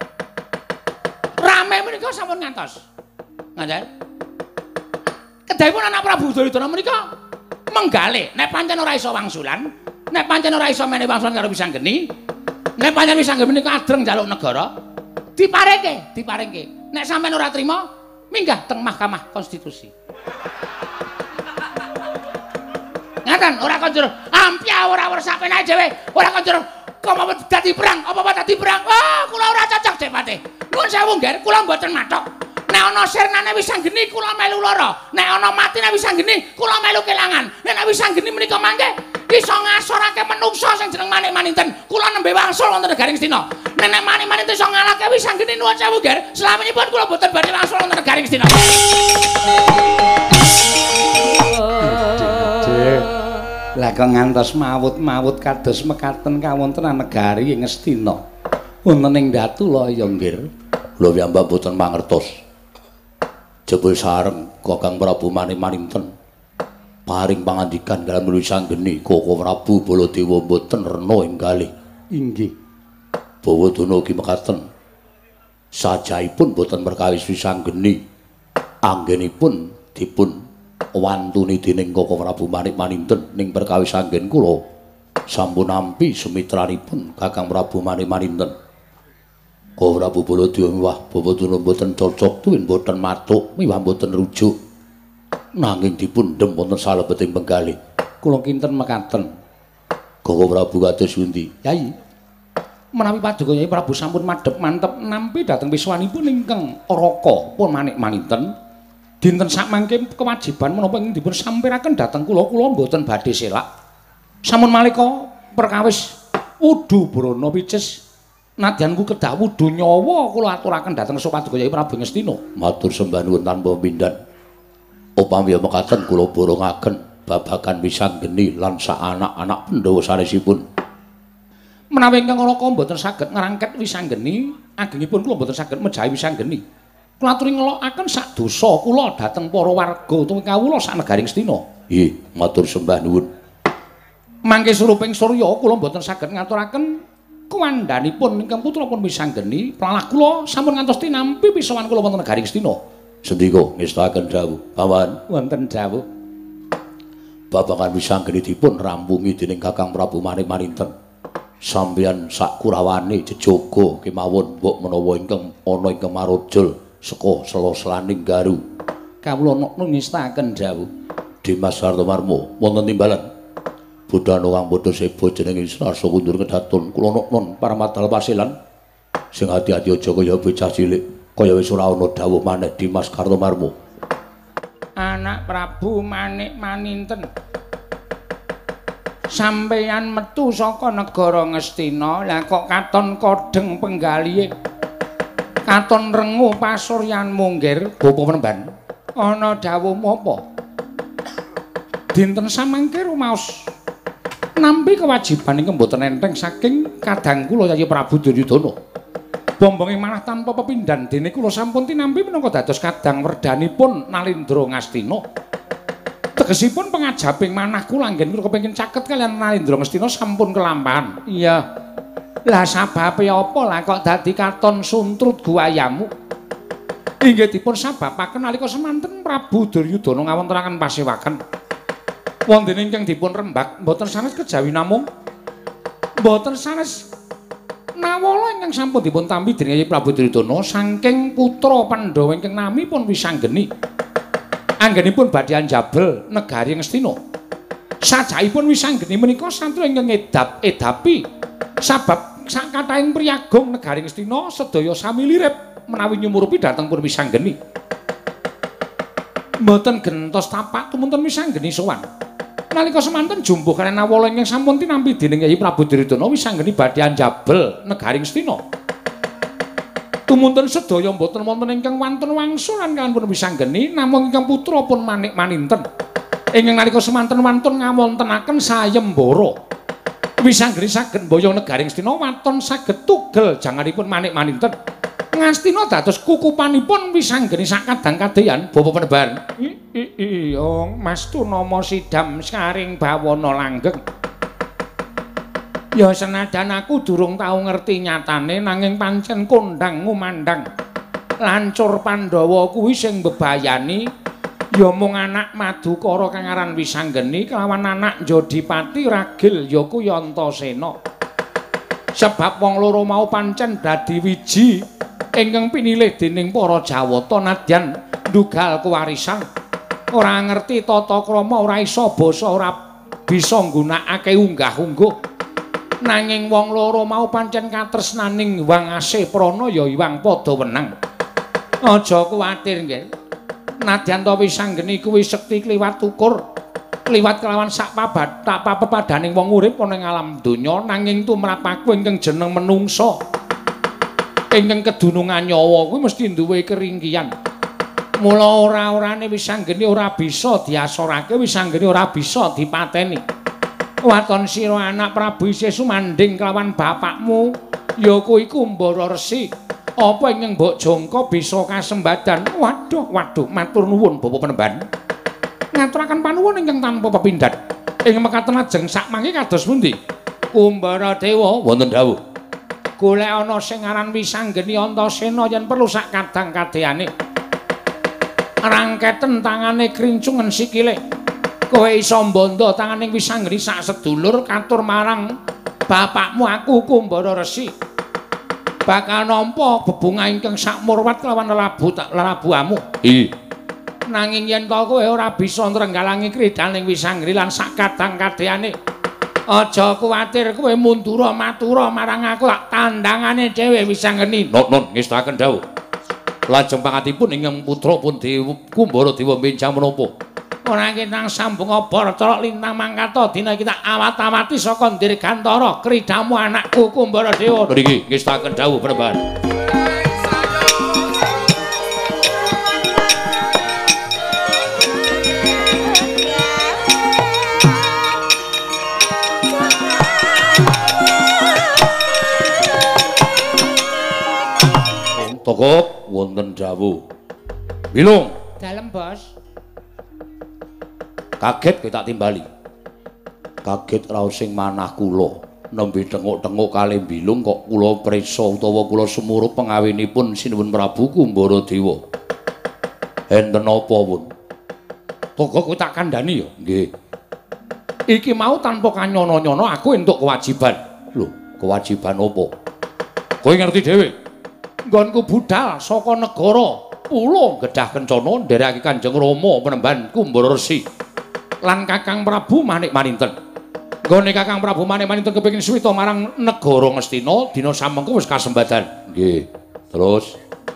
rame menika sampun ngantos. Ngaten. Kedahipun anak Prabu Duryudana menika menggalih, nek pancen ora iso wangsulan, nek pancen ora iso meneh wangsulan karo Wisanggeni, nek pancen Wisanggeni menika adreng njaluk negara, diparingke, diparingke. Nek sampean ora trima, minggah teng Mahkamah Konstitusi. Ngaten, ora konjur ampya ora ora sapenake dhewe, ora konjur kok dadi perang, apa-apa dadi perang. Oh, kula ora cocok Dek Patih. Nuwun sewu, Ngger, kula mboten mathok. Nek ana sirnane Wisanggeni kula melu lara. Nek ana matine Wisanggeni kula melu kelangan. Nek Wisanggeni menika mangke iso ngasorake menungsa sing jeneng Manik-Maninten, kula nembe wangsul wonten negaring Astina. Nek nek Manik-Maninten iso ngalahke Wisanggeni nuwun sewu, Ger. Slaminipun kula boten badhe wangsul wonten negaring Astina. Lah kok ngantos mawut-mawut kados mekaten kawontenan negari ing Astina. Wonten ing Datu Laya, Nggir. Lho piyambak boten mangertos. Jebul sareng Kakang Prabu Manik-Maninten paring pangandikan dalam Wisanggeni Koko Prabu Baladewa boten rena ing kalih. Inggih. Bawadana ugi mekaten. Sajaipun boten perkawis Wisanggeni, anggenipun dipun wantuni dening Koko Prabu Manik-Maninten ning perkawis anggen kula sampun nampi sumitranipun Kakang Prabu Manik-Maninten. Koko Prabu Baladewa miwah Bawadana boten cocok tuwin boten matuk miwah boten rujuk. Nanging dipun ndhem wonten salebeting penggalih. Kula kinten mekaten. Koko Prabu kados pundi? Yai. Menawi paduka Yai Prabu sampun madhep mantep nampi dhateng wiswanipun ingkang Raka pun Manik-Maninten, dinten sakmangke kewajiban menapa ingkang dipun sampiraken dhateng kula kula mboten badhe selak. Sampun malika perkawis wudu brana picis nadyanku kedah wudu nyawa kula aturaken dhateng Paduka Yai Prabu Ngastina. Matur sembah nuwun tanpa pindhan. Upami mekaten kula borongaken babagan Wisanggeni lan sak anak-anak Pandhawa sanesipun. Menawi ingkang Raka mboten saged ngrangket Wisanggeni, agengipun kula mboten saged mejahi Wisanggeni. Kula aturi ngelokaken sak dosa kula dhateng para warga utawa kawula sak negaring Astina. Nggih, matur sembah nuwun. Mangke suruping surya kula mboten saged ngaturaken kuwandhanipun ingkang putrapun Wisanggeni, pralah kula sampun ngantos tinampi pisowan kula wonten negaring Astina. Sendika ngestaken dawuh, Paman. Wonten dawuh. Babagan Wisanggeni dipun rampungi dening Kakang Prabu Manik-Maninten. Sampeyan sak kurawane jejaga kemawon mbok menawa ingkang ana ingkang marojol saka sela-selaning garu. Kawula nuwun ngestaken dawuh. Dimas Kartomarmo wonten timbalan. Budhana kang padha seba jenenge Sarsa kundur kedatun kula nuwun paramadal pasilan. Sing ati-ati aja kaya bocah cilik, kaya wis ora ana dawuh maneh Dimas Kartomarmo. Anak Prabu Manik-Maninten. Sampeyan metu saka negara Ngastina, lah kok katon kodheng penggalihe. Katon rengu pasuryan munggir, Bapa Penemban. Ana dawuhmu apa? Dinten samangke rumaos nampi kewajiban ingkang boten enteng saking kadang kula Yai Prabu Duryudana. Bombonge manah tanpa pepindhan dene kula sampun tinampi menangka dados kadang werdanipun Nalindra Ngastina. Tegesipun pengajaping manah kula anggen kula kepengin caket kalian Nalindra Ngastina sampun kelampahan. Iya. Lah sababe apa lah kok dadi katon suntrut guayamu? Inggih dipun sababaken nalika semanten Prabu Duryudana ngawontenaken pasewaken. Wonten ingkang dipun rembak mboten sanes kejawi namung mboten sanes nawala ingkang sampun dipun tampi dening Prabu Duryudana saking putra Pandhawa ingkang namipun Wisanggeni. Anggenipun badhe anjabel negari Ngastina. Sajaipun wisanggeni menika santri ingkang edap edapi sabab sakatahing priyagung negari Ngastina sedaya sami lirip menawi nyumurupi dhateng pun wisanggeni. Mboten gentos tapak tumunten wisanggeni sowan. Nalika semanten jumbuh kaliyan awala ingkang sampun tinampi dening Yayi Prabu Duryudana wisanggeni badhe anjabel negari Ngastina. Tumunten sedaya mboten wonten ingkang wantun wangsulan kaliyan pun wisanggeni namung ingkang putra pun Manik Maninten. Ingkang nalika semanten wantun ngawontenaken sayembara. Wisanggeni saged mboyong negari Ngastina waton saged tugel janganipun Manik Maninten. Ngastina dados kukupanipun wisanggeni sakadang kadeyan Bapa Peneban. Iya, Mas Tunama Sidam saring bawana langgeng. Ya senajan aku durung tau ngerti nyatane nanging pancen kondang ngumandang. Lancur Pandhawa kuwi sing mbebayani ya mung anak Madukara kang aran Wisanggeni kelawan anak Jodipati ragil ya kuwi Antasena. Sebab wong loro mau pancen dadi wiji ingkang pinilih dening para Jawata nadyan ndugal kewarisan. Ora ngerti tata krama, ora isa basa, ora bisa nggunakake unggah-ungguh. Nanging wong loro mau pancen katresnaning Hyang Asih Prana ya iwang padha wenang. Aja kuwatir nggih. Nadyan to Wisanggeni kuwi sekti kliwat ukur, kliwat kelawan sak pabat tak papepadaning wong urip ana ing alam donya nanging tumrap aku ingkang jeneng menungsa. Ingkang kedunungan nyawa kuwi mesti duwe keringkihan. Mula ora-orane Wisanggeni ora bisa diasorake, Wisanggeni ora bisa dipateni. Waton sira anak Prabu isih sumanding kelawan bapakmu ya kuwi Kumbara Resi. Apa ingkang mbok jangka bisa kasembadan? Waduh, waduh, matur nuwun Bapa Penemban. Ngaturaken panuwun ingkang tanpa pepindhan. Ing mekaten ajeng sakmangke kados pundi? Kumbara Dewa wonten dawuh. Golek ana sing aran Wisanggeni Antasena yen perlu sak kadang kadheane. Rangketen tangane krincungen sikile. Kowe iso mbondo tanganing Wisanggeni sak sedulur katur marang bapakmu aku Kumbara Resi. Bakal nampa bebungah ingkang sakmurwat kelawan lelabu lelabuamu. I. Nanging yen to kowe ora bisa nrenggalangi kridaning Wisanggeni lan sak kadang kadheane. Aja kuwatir kowe mundura matura marang aku tak tandangane dhewe Wisanggeni. Nun nun ngestaken dawuh. Lajeng pangatipun ingkang putra pun Dewa Kumbara Dewa benjang menapa? Ora kinang sambung obor colok lintang mangkata dina kita awat-awati saka Dirgantara kridamu anakku Kumbara Dewa. Niki ngestaken dawuh Penemban. Tokop wonten dawuh. Bilung. Dalem, Bos. Kaget kowe tak timbali. Kaget raos sing manah kula. Nembe tenguk-tenguk kalih bilung kok kula prisa utawa kula sumurup pengawinipun Sinuwun Prabu Kumbara Dewa. Enten apa pun? Toko kowe tak kandhani ya. Nggih. Iki mau tanpa kanyono-nyono aku entuk kewajiban. Lho, kewajiban apa? Kowe ngerti dhewe. Nggonku budal saka negara Pulo Gedhah Kencana ndereke Kanjeng Rama Penemban Kumbara Resi. Lan Kakang Prabu Manik Maninten. Nggone Kakang Prabu Manik Maninten kepengin suwita marang negara Ngastina dina samengko wis kasembadan. Nggih. Terus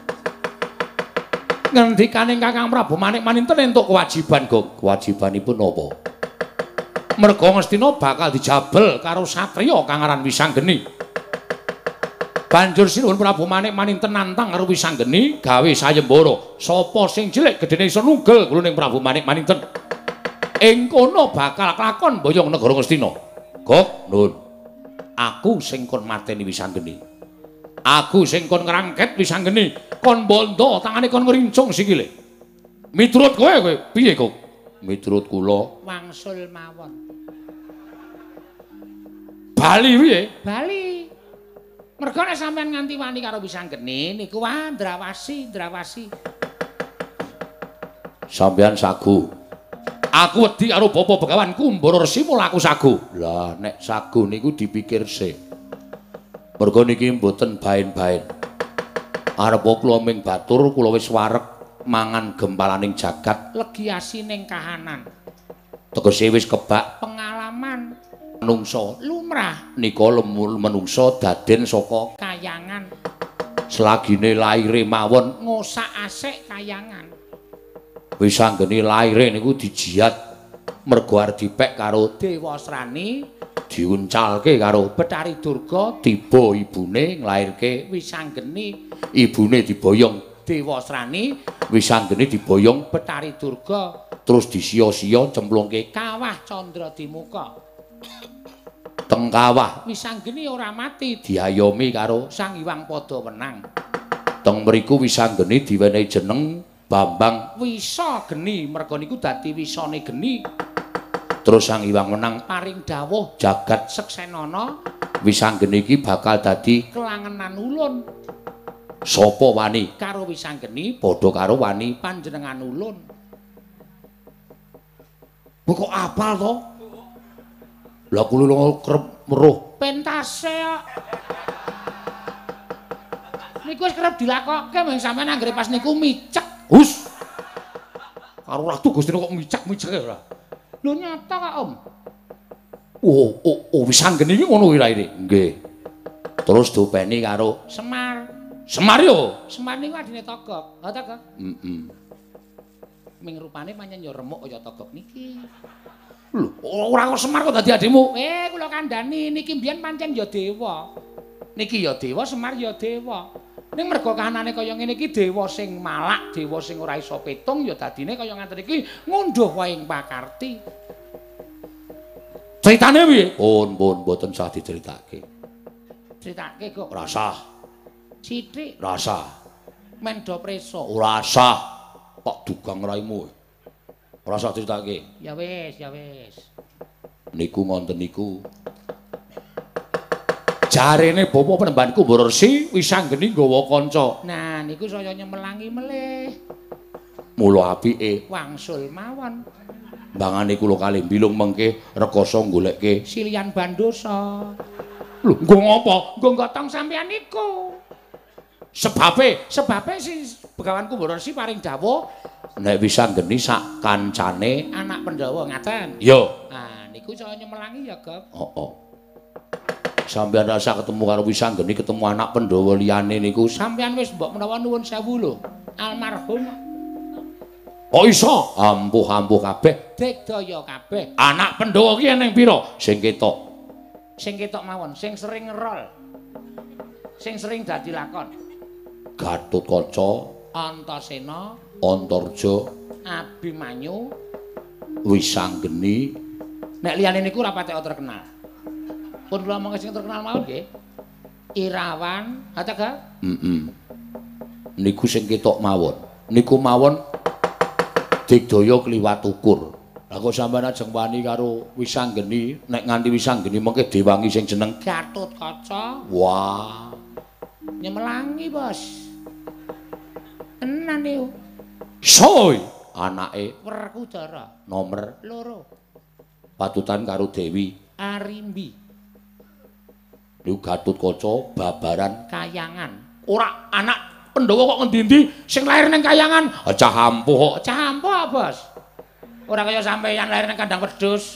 ngendikaning Kakang Prabu Manik Maninten entuk kewajiban, Gong. Kewajibanipun apa? Merga Ngastina bakal dijabel karo satriya kang aran Wisanggeni. Banjur Sinuwun Prabu Manik Maninten nantang karo Wisanggeni gawe sayembara. Sapa sing cilik gedene iso nugel kuluning Prabu Manik Maninten. Ing kono bakal klakon mboyong negara Ngastina. Gok, nun. Aku sing kon mateni Wisanggeni. Aku sing kon ngrangket Wisanggeni, kon bondo tangane kon ngrincung sikile. Miturut kowe kowe piye, Kok? Miturut kula wangsul mawon. Bali piye? Bali. Merga nek sampean nganti wani karo Wisanggeni niku wah ndrawasi, ndrawasi. Sampeyan sagu. Aku wedi karo Bapa Begawan Kumbara Resi mula aku sagu. Lah nek sagu niku dipikir sik. Merga niki mboten baen-baen. Arep kula ming batur kula wis wareg mangan gempalaning jagat legi asining kahanan tegese wis kebak pengalaman menungsa lumrah nika lemul menungsa daden saka kayangan selagine laire mawon ngosak asik kayangan wis anggene laire niku dijiat mergo arep dipek karo Dewa Srani diuncalke karo Betari Durga tiba ibune nglairke wis anggene ibune diboyong Dewa Srani wis anggene diboyong Betari Durga terus disia-sia cemplungke kawah Candra Dimuka teng kawah wis anggene ora mati diayomi karo Sang Hyang Padawenang teng mriku wis anggene diwenehi jeneng Bambang Wisa Geni merga niku dadi wisane geni terus Sang Hyang Wenang paring dawuh jagat seksenana wis anggene iki bakal dadi kelangenan ulun sapa wani karo wis anggene padha karo wani panjenengan ulun kok apal to lah kulo kerep meruh pentase kok niku wis kerep dilakokke mung sampean anggere pas niku micek hus karo ratu Gusti kok micek-micek ora lho nyata kok Om oh oh oh wis anggene iki ngono iraire nggih terus dopeni karo Semar Semar yo Semar niku adine Togok ha Togok heeh ming rupane pancen ya remuk kaya Togok niki lho ora kok Semar kok dadi adikmu eh kula kandhani niki mbiyen pancen ya dewa niki ya dewa Semar ya dewa ning merga kahanane kaya ngene iki dewa sing malak dewa sing ora iso petung ya dadine kaya ngaten iki ngunduh wae ing pakarti ceritane piye pun pun mboten sah diceritake critake kok ora sah sithik ora sah men do preso ora sah kok dugang raimu ora sah diceritake ya wis ya wis niku ngonten niku jarene bapa penembanku Mbok Resi wis anggene nggawa kanca. Nah, niku saya nyemelangi melih. Mula apike wangsul mawon. Mbangane kula kalih mbilung mengke rekoso goleke Silian Bandosa. Lho, nggo ngopo? Nggo gotong sampeyan niku. Sebabe, sebabe si Begawanku Mbok Resi paring dawuh nek wis anggene sak kancane anak Pandhawa ngaten. Yo. Nah, niku saya nyemelangi ya, Gop. Oh, oh. Sampeyan rasa ketemu karo Wisanggeni ketemu anak Pandhawa liyane niku sampeyan wis mbok menawa nuwun sewu lho almarhum oh iso ampuh-ampuh kabeh digdaya kabeh anak Pandhawa ki eneng pira sing ketok sing ketok mawon sing sering ngerol sing sering dadi lakon Gatotkaca Antasena Antarja Abimanyu Wisanggeni nek liyane niku ora patek terkenal pun kula monggo sing terkenal mawon nggih. Irawan, Hataga? Heeh. Niku sing ketok mawon. Niku mawon digdaya kliwat ukur. Lah kok sampeyan ajeng wani karo Wisanggeni, nek nganti Wisanggeni mengke diwangi sing jeneng Gatotkaca. Wah. Nyemelangi, Bos. Tenan niku. Soy, anake Werkudara nomor loro. Patutan karo Dewi Arimbi. Niku Gatotkaca babaran Kayangan. ora anak Pandhawa kok ngendi-endi sing lair ning Kayangan. Cah ampuh kok. Cah ampuh, Bos. Ora kaya sampeyan lair ning kandang wedhus.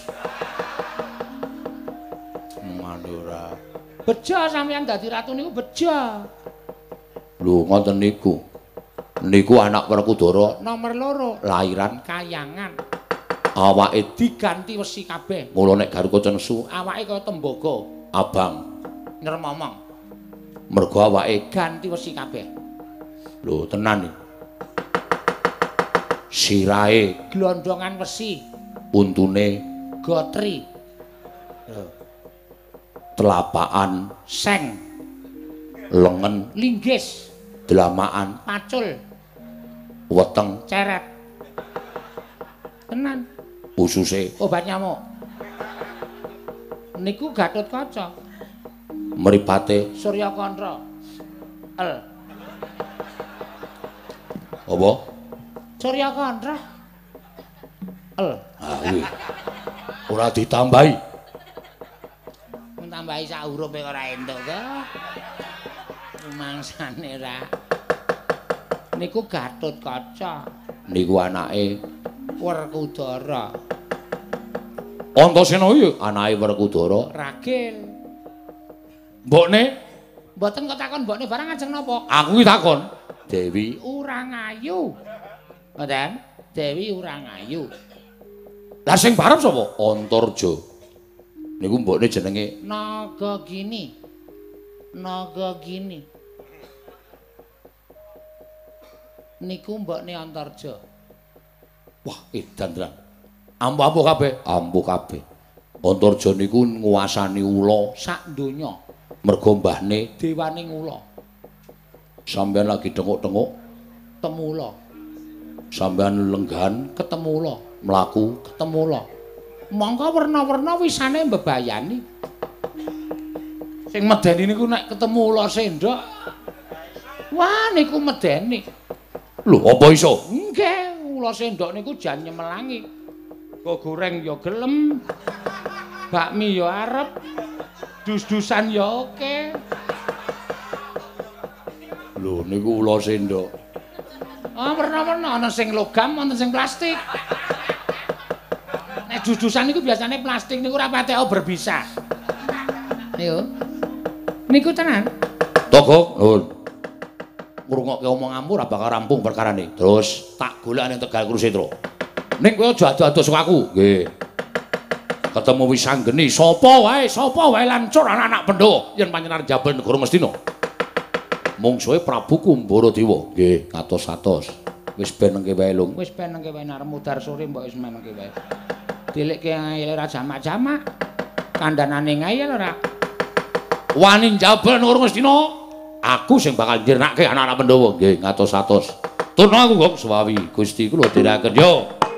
Mane ora. Bejo sampeyan dadi ratu niku bejo. Lho ngoten niku. Niku anak Werkudara nomor loro lairan Kayangan. Awake diganti wesi kabeh. Mula nek Garukaca nesu awake kaya tembaga abang nyremomong. Mergo awake ganti wesi kabeh. Lho tenan iki. Sirahe glondongan wesi, untune gotri. Telapakan seng, lengen linggis, delamaan pacul, weteng ceret. Tenan. Ususe obat nyamuk. Niku Gatotkaca. Mripate Suryakandra. El. Apa? Suryakandra. El. Ah kuwi. Ora ditambahi. Mun tambahi sak hurufe ora entuk kok. Rumangsane ra. Niku Gatotkaca. Niku anake Werkudara. Antasena iki anake Werkudara. Ragil. Mbokne Mboten kok takon mbokne barang ajeng napa? aku ki takon Dewi Urangayu. Ngoten? Dewi Urangayu. lah sing barep sapa? Antarja. Niku mbokne jenenge Nagagini. Nagagini. Niku mbokne Antarja. wah edan tenan. Ampuh-ampuh kabeh, ampuh kabeh. Antarja niku nguasani ula Sak donya. mergo mbahne Dewaning ula. sampean lagi tenguk-tenguk, Temula. sampean lenggahan Ketemu ula. mlaku Ketemu ula. Mongko werna-werna wisane mbebayani. Sing medeni niku nek ketemu ula sendok. Wah niku medeni. lho apa iso? Nggih, ula sendok niku jan nyemelangi. Go goreng ya gelem. Bakmi ya arep. Dus-dusan ya oke. Lho niku ula sendok. Ah werna-werna ana sing logam, ana sing plastik. Nek dus-dusan niku biasane plastik niku ora patek berbisa. Yo. Niku tenan. Togo, nuwun. Ngrungokke omonganmu ora bakal rampung perkarane. Terus tak golek ning Tegal Krusetra. Ning kowe aja adu-adu saka aku. Nggih. Ketemu Wisanggeni, sapa wae, sapa wae lancur anak-anak Pandhawa yen panjenengan jabal negara Mestina. Mungsuhe Prabu Kumbaradewa. Nggih, katos-katos. Wis ben nengke wae, Lung. Wis penengke wae arep mudhar sore mbok wis menengke wae. Dilikke ngayel ora jamak-jamak. Kandhanane ngayel ora. Wani jabal negara Mestina. Aku sing bakal njernake anak-anak Pandhawa. Nggih, katos-katos. Turna aku kok suwawi. Gusti kula dherekaken yo.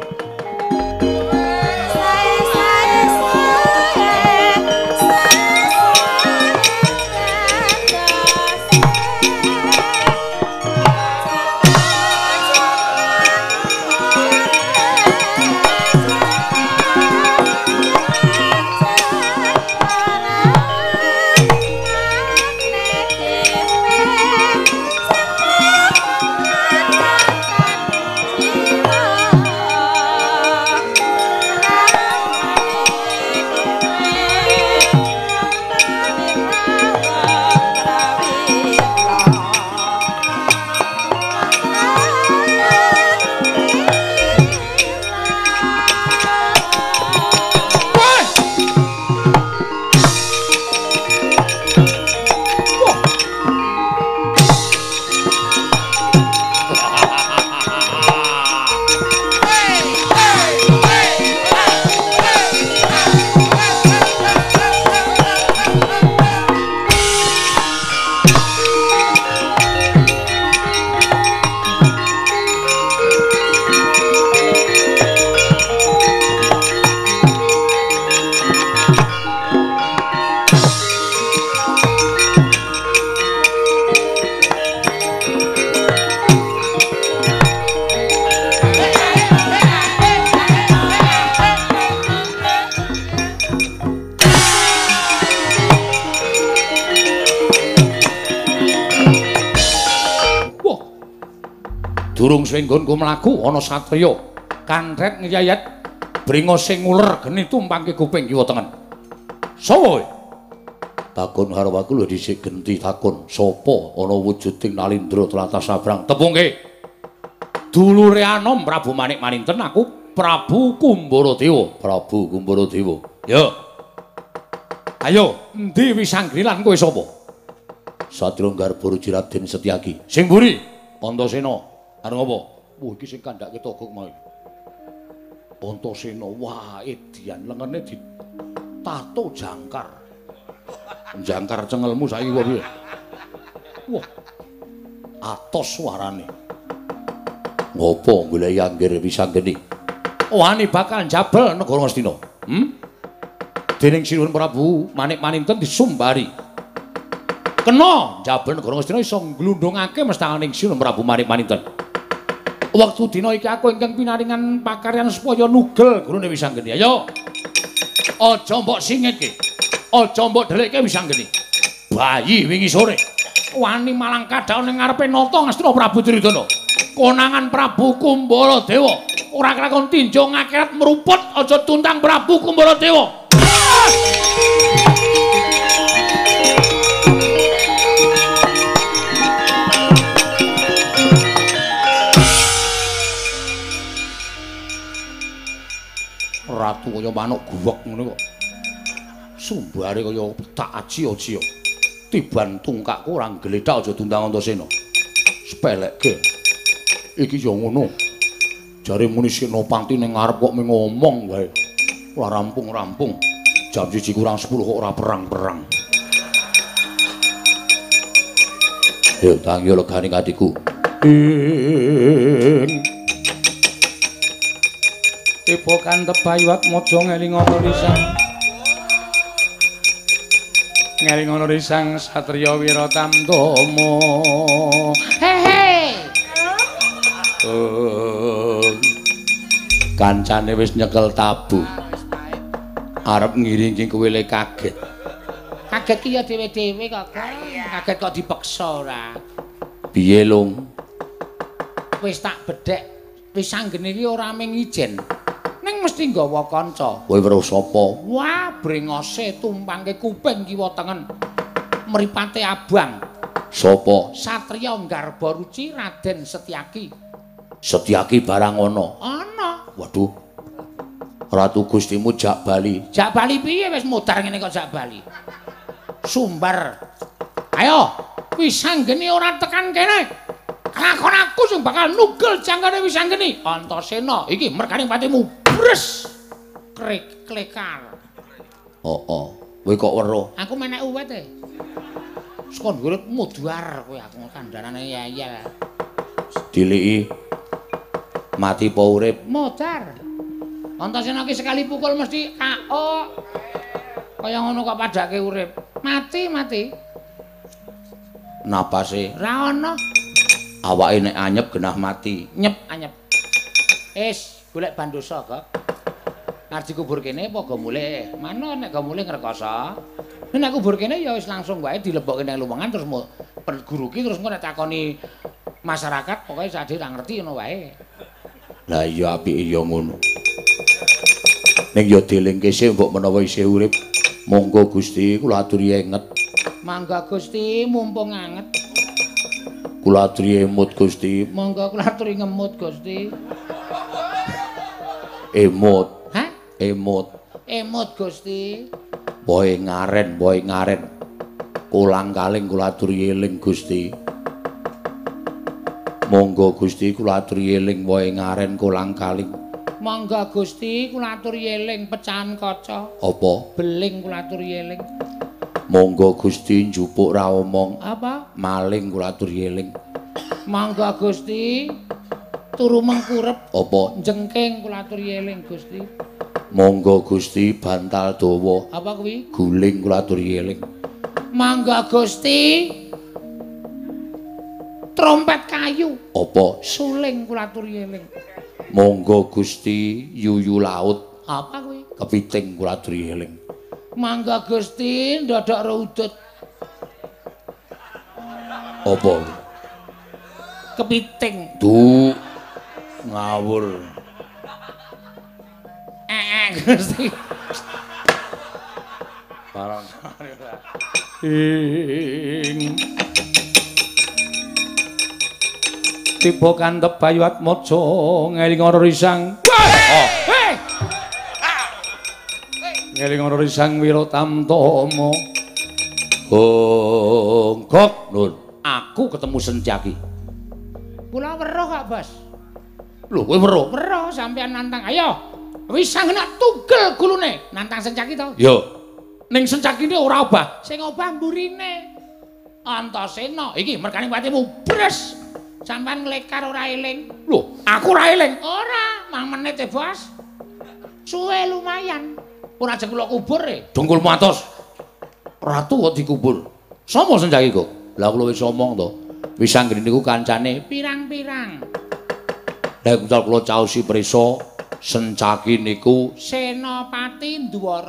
Durung swenggonku mlaku ana satriya kantret ngiyayat bringa sing uler geni tumpangke kuping kiwa tengen. Sapa kowe? Takon karo aku lho dhisik genti takon sapa ana wujuding Nalindra tlatah sabrang. Tepungke. Dulure Anom Prabu Manik Maninten aku Prabu Kumbaradewa. Prabu Kumbaradewa. Yo. Ayo, endi Wisanggeni lan kowe sapa? Satria Garbara Raden Setyaki. Sing mburi Antasena. Arep ngopo? Wah iki sing kandhake togok mau. Antasena wah edian lengene ditato jangkar. Jangkar cengelmu saiki kok piye? Wah. Atos suarane. Ngopo golek Anggir Wisanggeni? Wani bakal njabel negara Ngastina. Hm? Dening Sinuhun Prabu Manik Maninten disumbari. Kena njabel negara Ngastina iso nglundhungake mestakaning Sinuhun Prabu Manik Maninten. Waktu dina iki aku ingkang pinaringan pakaryan supaya nugel gurune Wisanggeni. Ayo. Aja mbok singitke. Aja mbok delikke Wisanggeni. Bayi wingi sore wani malang kadhaon ning ngarepe nata Ngastina Prabu Duryudana. konangan Prabu Kumbaladewa ora kelakon tinjo ngakhirat meruput aja tuntang Prabu Kumbaladewa. Ratu kaya manuk guwek ngono kok. Sumbare kaya tak aji-aji. Tiban tungkakku ora gledhak aja tuntang Antasena. Sepelekke. Iki ya ngono. Jare muni Senopati ning ngarep kok ngomong wae. Ora rampung-rampung. Jam siji kurang sepuluh kok ora perang-perang. Yo tangi legane adikku. Ing tiba kantep bayuat mojo ngelingono risang ngelingono risang satriya Wiratamtama hehe oh. Kancane wis nyekel tabu arep ngiringi kowe le kaget kaget ki ya dhewe-dhewe kok kaget kok dipeksa ora piye Lung wis tak bedhek wis anggene iki ora mung ijen ning mesti nggawa kanca. Kowe weruh sapa? Wah, brengose tumpangke kuping kiwa tengen. Mripate abang. Sapa? Satriya Garbaruci Raden Setyaki. Setyaki barang ana. Ana. Waduh. Ratu Gustimu jak bali. Jak bali piye wis mudar ngene kok jak bali. Sumbar. Ayo, wis anggene ora tekan kene. Lakon aku sing bakal nugel janggane wis anggene. Antasena iki merganing patimu. Bres krek klekar. Oh oh, kowe kok weruh? Aku menek uwet e. Sekon urip muduar kowe aku kandhanane yayel. Diliki mati apa urip? Mudar. Antasena ki sekali pukul mesti K O. Kaya ngono kok padake urip. Mati mati. Napase ra ono. Awake nek anyep genah mati. Nyep anyep. Es golek bandosa kok. Arep dikubur kene apa go mulih? Mano nek go mulih ngrekoso. Nek kubur kene ya wis langsung wae dilebokke nang lumengan terus guru ki terus engko nek takoni masyarakat pokoke sadhe ra ngerti ngono wae. Lah iya apike ya ngono. Ning ya dilingke sih mbok menawa isih urip. Monggo Gusti kula aturi enget. Mangga Gusti mumpung anget. Kula aturi emut Gusti. Monggo kula aturi ngemut Gusti. Emut. Hah? Emut. Emut Gusti. Boe ngaren, boe ngaren. Kulang kaling kula aturi eling Gusti. Monggo Gusti kula aturi eling boe ngaren kulang kaling. Monggo Gusti kula aturi eling pecahan kaca. Apa? Beling kula aturi eling. Monggo Gusti njupuk ra omong. Apa? Maling kula aturi eling. Monggo Gusti turu mengkurep. Apa? Jengking kula aturi eling Gusti. Monggo Gusti bantal dawa. Apa kuwi? Guling kula aturi eling. Monggo Gusti trompet kayu. Apa? Suling kula aturi eling. Monggo Gusti yuyu laut. Apa kuwi? Kepiting kula aturi eling. Mangga Gusti ndodok rudut. Apa? Kepiting. Duh. Ngawur. Eh Gusti. Barang ing tiba kantep bayuat mojo ngeling ora risang. Oh. Hei. Ngeling ora risang Wiratamtama. Honggok nun. Aku ketemu Setyaki. Kula weruh kok, Bos. Lho, kowe weruh? Weruh sampean nantang. Ayo. Wis sangenak tugel gulune. Nantang Setyaki to? Yo. Ning Setyakine ora obah. Sing obah mburine. Antasena iki merkane patimu bres. Sampeyan nglekar ora eling. Lho, aku ora eling. Ora, mang menit e, Bos. Suwe lumayan. Ora jeng kula kubur e. Dengkulmu atos. Ratu kok dikubur. Sopo Setyaki kok? Lah kula wis omong to. Wis anggene niku kancane pirang-pirang. Lah kula caosi prisa Setyaki niku Senopati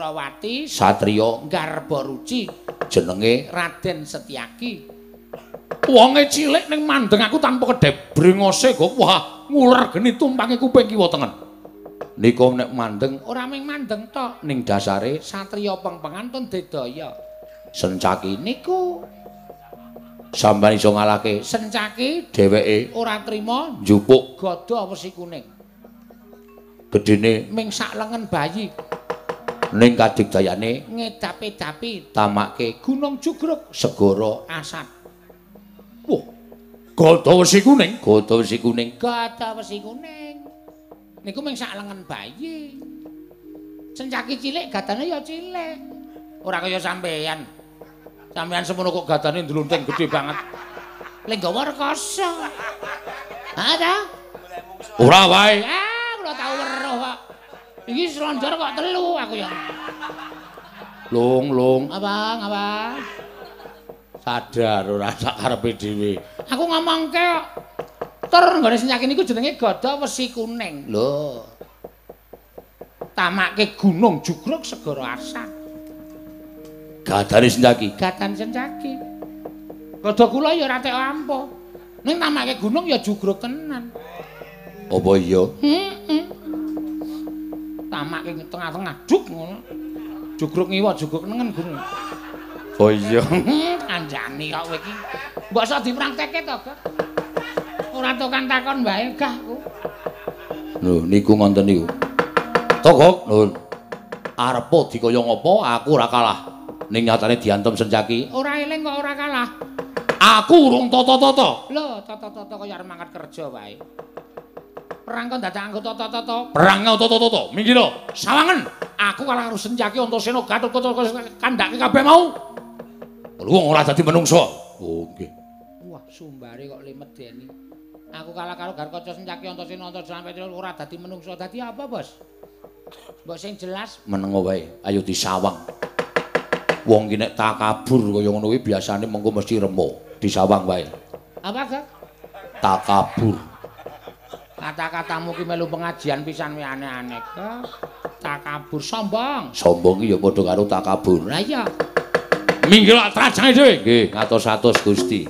Dwarawati satriya Garbaruci jenenge Raden Setyaki. Wonge cilik ning mandeng aku tanpa kedhe brengose kok wah nguler geni tumpange kuping kiwa tengen. Nika nek mandeng ora mung mandeng tok ning dasare satriya pengpengan ton dedaya. Sencaki niku sampeyan iso ngalahke Sencaki dheweke ora trima njupuk gada wesi kuning. Gedene ming sak lengen bayi. Ning kadigdayane ngedapi-dapi tamake Gunung Jugruk segara asat. Wah, gada wesi kuning, gada wesi kuning, gada wesi kuning. Niku ming sak lengen bayi. Sencaki cilik gadane ya cilik. Ora kaya sampeyan. Sampeyan semono kok gadane ndlunting gedhe banget. Lek gawa rekoso. Ha ta? Ora wae. Ah, kula tau weruh kok. Iki slonjor kok telu aku ya. Lung, lung. Abang, abang. Sadar ora sak karepe dhewe. Aku ngomongke kok. Tur nggone Sencaki niku jenenge gada wesi kuning. Lho. Tamake Gunung Jugruk segara asat. Gadane Sencaki. Gadane Sencaki. Gada kula ya ora tek ampuh. Ning tamake gunung ya jugruk tenan. Apa iya? Heeh. Tamake tengah-tengah juk ngono. Jugruk ngiwa jugruk nengen gunung. Oh iya. Kanjani kok kowe iki. Mbok iso dipraktekke to, Gak? Ora tokan takon wae, Gah. Lho, niku ngonten niku. Togok, nuwun. Arep dikaya ngopo aku ora kalah. Ning nyatane diantem Sencaki. Ora eling kok ora kalah. Aku urung tata-tata. Lho, tata-tata kaya arep mangkat kerja wae. Perang kok dadak anggo tata-tata. Perang kok tata-tata. Minggir, sawangen. Aku kalah karo Sencaki Antasena Gatot kandhake kabeh mau. Wong ora dadi menungso. Oh, nggih. Wah, sumbare kok le medeni. Aku kalah karo Garkaca Sencaki Antasena Antasena ora dadi menungso. Dadi apa, Bos? Mbok sing jelas meneng wae. Ayo disawang. Wong ki nek takabur kaya ngono kuwi biasane mengko mesti remo. Disawang wae. Apa, Gak? Takabur. Kata-katamu ki melu pengajian pisan wae aneh-aneh. Takabur sombong. Sombong ki ya padha karo takabur. Lah iya. Minggir trajange dhewe. Nggih, ngatos-atos Gusti.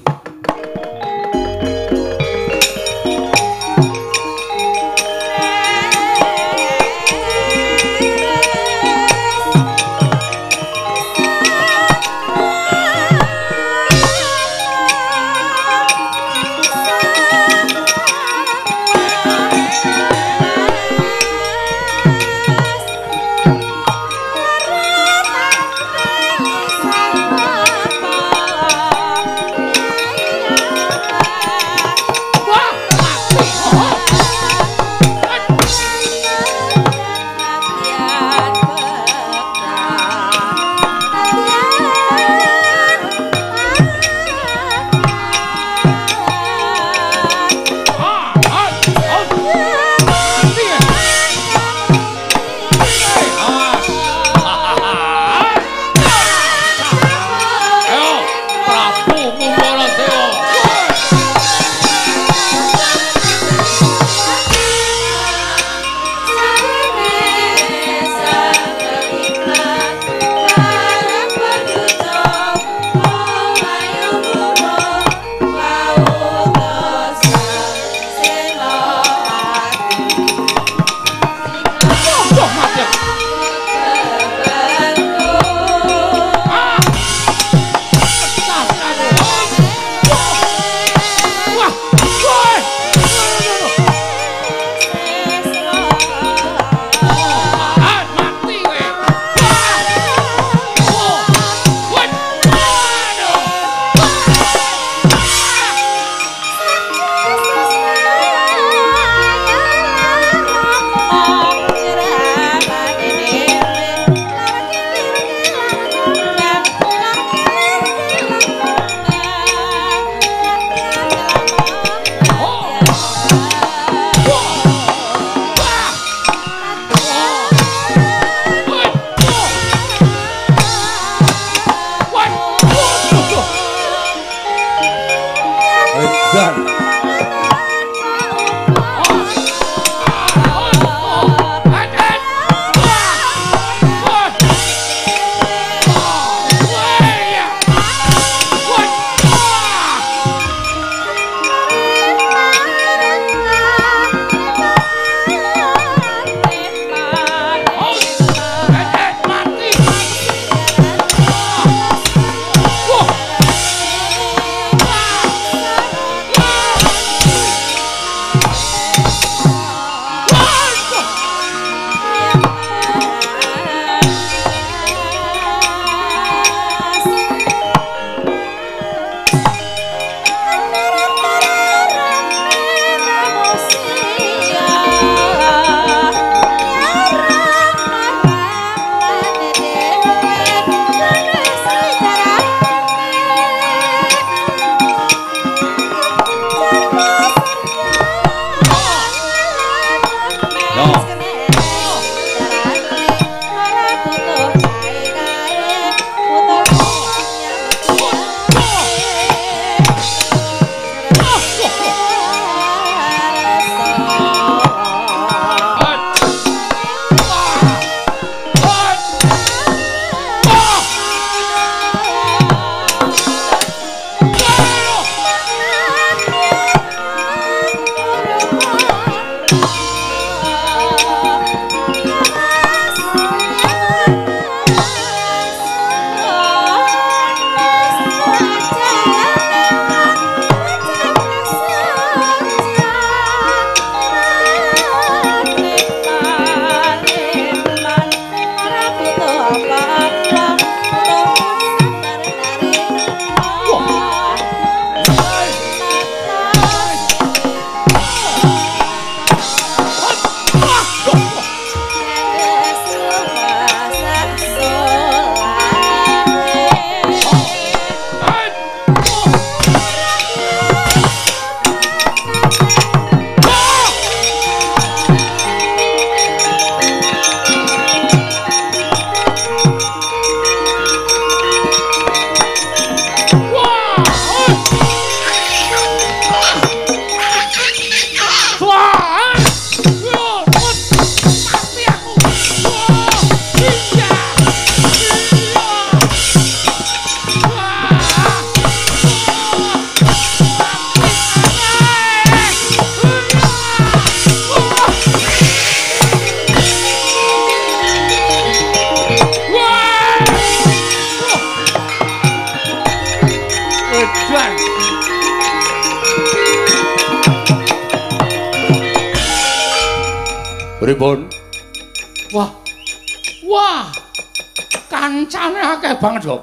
Pripun? Wah. Wah. Kancane akeh banget, Sob.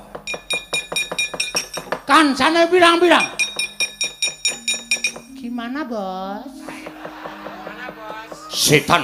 Kancane pirang-pirang. Gimana, Bos? Gimana, Bos? Setan.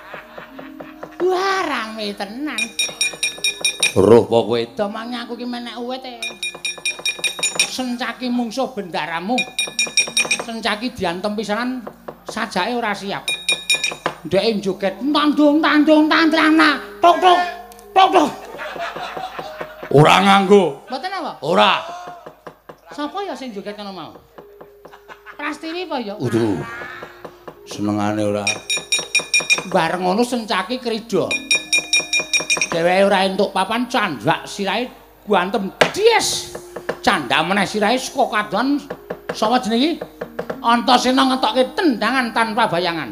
Wah, rame tenan. Roh apa kowe? Domangnya aku ki menek uwit e. Sencaki mungsuh bendaramu. Sencaki diantem pisanan sajake ora siap. Ndeke joget tandung tandung tantrana. Tok tok. Tok tok. Ora nganggo. Mboten apa? Ora. Sapa ya sing joget kono mau? Prastini apa ya? Uduh. Senengane ora. Bareng ngono sencaki krida. Dheweke ora entuk papan candhak sirahe guantem dies. Candhak meneh sirahe saka kadon sapa jenenge iki? Antasena ngetokke tendangan tanpa bayangan.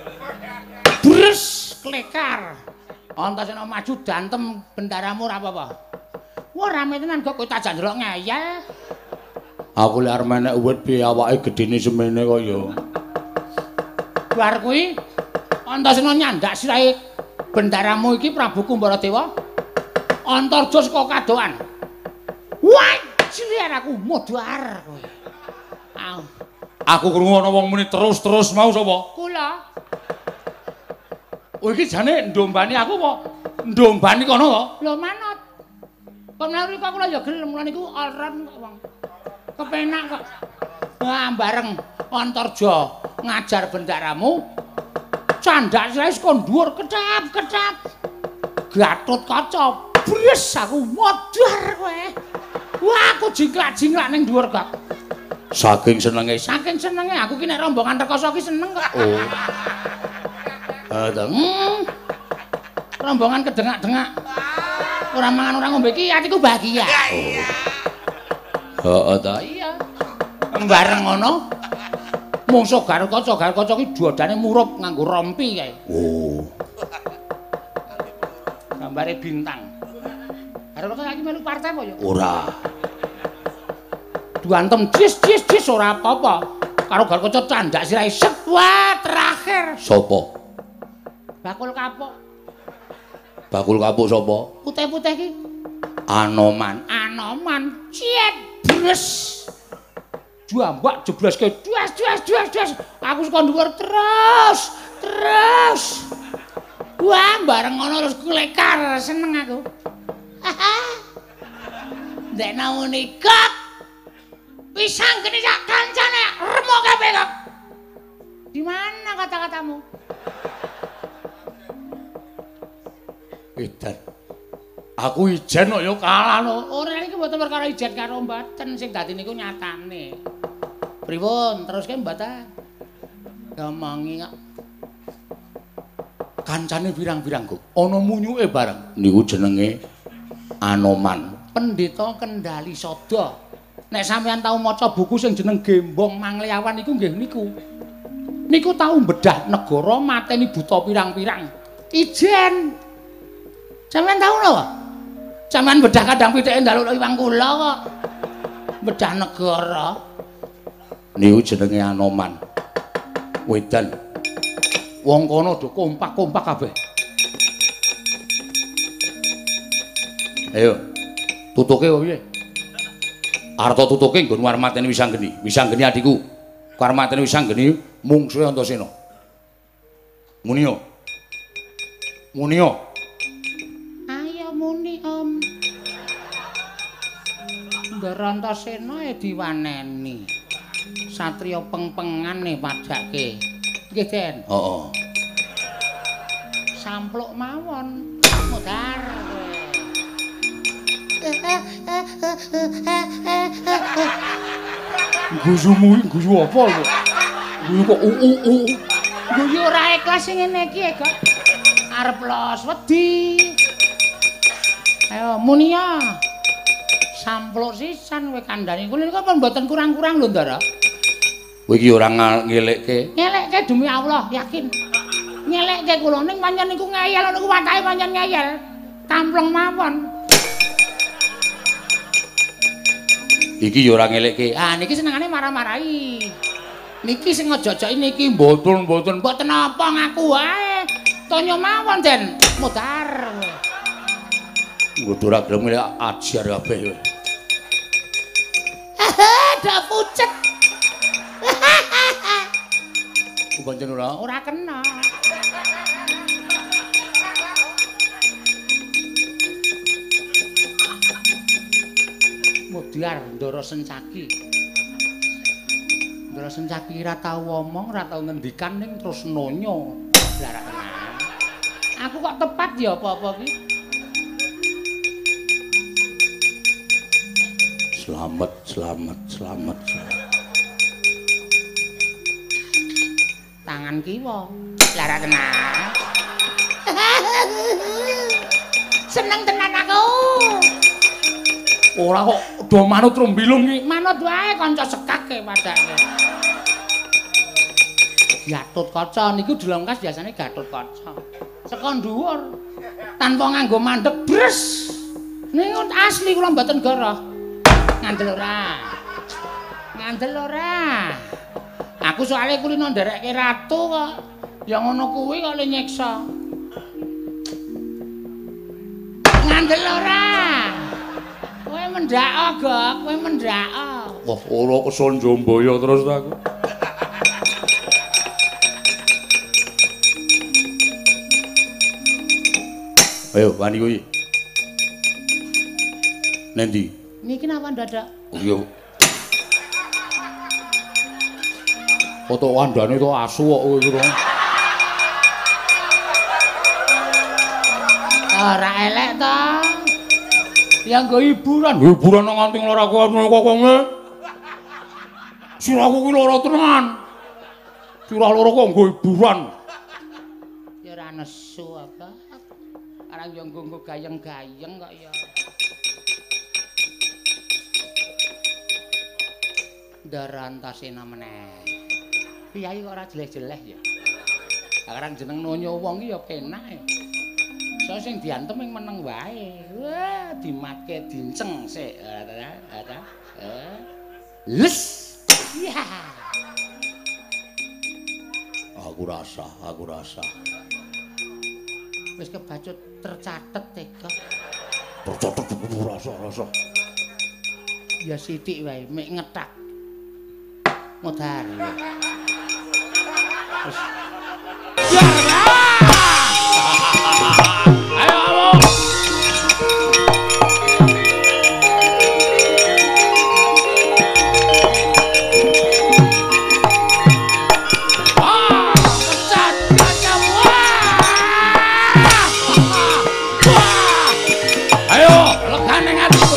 Bres klekar. Antasena maju dantem bendaramu ora apa-apa. Wah rame tenan kok kowe tak ndelok ngeyel. Aku lek arep menek uwit piye awake gedene semene kok ya. Bar kuwi Antasena nyandak sirahe bendaramu iki Prabu Kumbaradewa. Antarja saka kadoan. Wah, cilik aku modar kowe. Au. Aku krungu ana wong muni terus-terus mau sapa? Kula. Oh iki jane ndombani aku apa? Ndombani kono to? Lho manut. Kon mriko kula ya gelem mula niku alran kok wong. Kepenak kok. Wah, bareng Antarja ngajar bendaramu. Candhak sirahe saka dhuwur ketap-ketap. Gatut kaca. Bres aku modar kowe. Wah, aku jingklak-jingklak ning dhuwur kok. Saking senenge. Saking senenge aku ki nek rombongan rekoso ki seneng kok. Oh. Eh, ta. Hmm. Rombongan kedengak-dengak. Ora mangan ora ngombe ki atiku bahagia. Oh. Heeh ta. Iya. Bareng ngono. Mungsuh Garkaca, Garkaca ki duodane murup nganggo rompi kae. Oh. Gambare bintang. Garkaca saiki melu partai apa ya? Ora. Duantem dis-dis dis ora apa-apa. Karo Garkaca candak sirahe set. Wah, terakhir. Sopo? Bakul kapok. Bakul kapuk sapa? Putih-putih ki. Anoman. Anoman. Ciet. Bres. Jambak jebloske duas duas duas duas. Aku saka dhuwur terus, terus. Wah, bareng ngono terus klekar seneng aku. Ndek namune kok. Pisang geni sak kancane remuk kabeh kok. Di mana kata-katamu? Edan. Aku ijen kok ya kalah no. Ora iki mboten perkara ijen karo mboten sing dadi niku nyatane. Pripun teruske mboten? Ngomongi kok. Kancane pirang-pirang kok. Ana munyuke bareng. Niku jenenge Anoman. Pendeta Kendali Sada. Nek sampeyan tau maca buku sing jeneng Gembong Mangliawan iku nggih niku. Niku tau bedah negara mateni buta pirang-pirang. Ijen. Sampeyan tau lho. Sampeyan bedah kadang pitike ndaluk iwang kula kok. Bedah negara. Niku jenenge Anoman. Wedan. Wong kono do kompak-kompak kabeh. Ayo. Tutuke kok piye? Arta tutuke nggon warmatene Wisanggeni. Wisanggeni adikku. Warmatene Wisanggeni mungsuhe Antasena. Muniya. Muniya. Ayo muni Om. Ndara Antasena e diwaneni. Satriya peng-pengane padake. Nggih, Den. Heeh. Sampluk mawon. Modar kowe. Gusumu iki gusu apa lho? Guyu kok u u u. Guyu ora ikhlas sing ngene iki kok. Arep los wedi. Ayo Munia. Sampluk sisan kowe kandhani. Kuwi niku apa mboten kurang-kurang lho, Ndara. Kowe iki ora ngelekke. Ngelekke demi Allah, yakin. Ngelekke kula ning pancen niku ngeyel niku watake pancen ngeyel. Tampleng mawon. Iki ya ora ngelekke. Ah niki senengane marah-marahi. Niki sing ngejojoki niki mboten-mboten mboten apa ngaku wae. Tonya mawon, Den. Mudhar. Nggodho ra gelem ajar kabeh kowe. Dak pucet. Ku pancen ora Ora kena. Mudhar Ndara Sencaki. Ndara Sencaki ora tau ngomong, ora tau ngendikan ning terus nonyo. Lah ra tenan. Aku kok tepat ya apa-apa ki? Selamat, selamat, selamat. Tangan kiwa. Lah ra tenan. Seneng tenan aku. Ora kok do manut rombilung iki. Manut wae kanca sekake padake. Gatotkaca niku Delongkas biasane Gatotkaca. Saka dhuwur tanpa nganggo mandeg bres. Niku asli kula mboten goroh. Ngandel ora. Ngandel ora. Aku soalnya kulino nderekke ratu kok. Ya ngono kuwi kok le nyiksa. Ngandel ora. Kowe mendhako, Gok, kowe mendhako. Wah, ora keson Jombaya terus aku. Ayo, wani kuwi. Nendi? Niki napa dadak? Oh iya. Foto wandane to asu kok kowe iki. Ora elek to. Ya nggo hiburan. Hiburan nang nganti lara kono kok kowe. Siraku ki lara tenan. Sirah loro kok nggo hiburan. Ya ora nesu apa. Arang yo nggo gayeng-gayeng kok ya. Darantasena meneh. Piyai kok ora jeleh-jeleh ya. Arang jeneng nonyo wong ki ya penak e. So sing diantem ing meneng wae. Wah, dimatke dinceng sik. Ada. Les. Ya. Aku rasa, aku rasa. Wis kebacut tercatet tega. Tercatet rasa-rasa. Ya sithik wae, mek ngetak. Mudhar. Wis. Ya. Ayo kamu. Ah, pecat kamu. Ayo, legane atiku.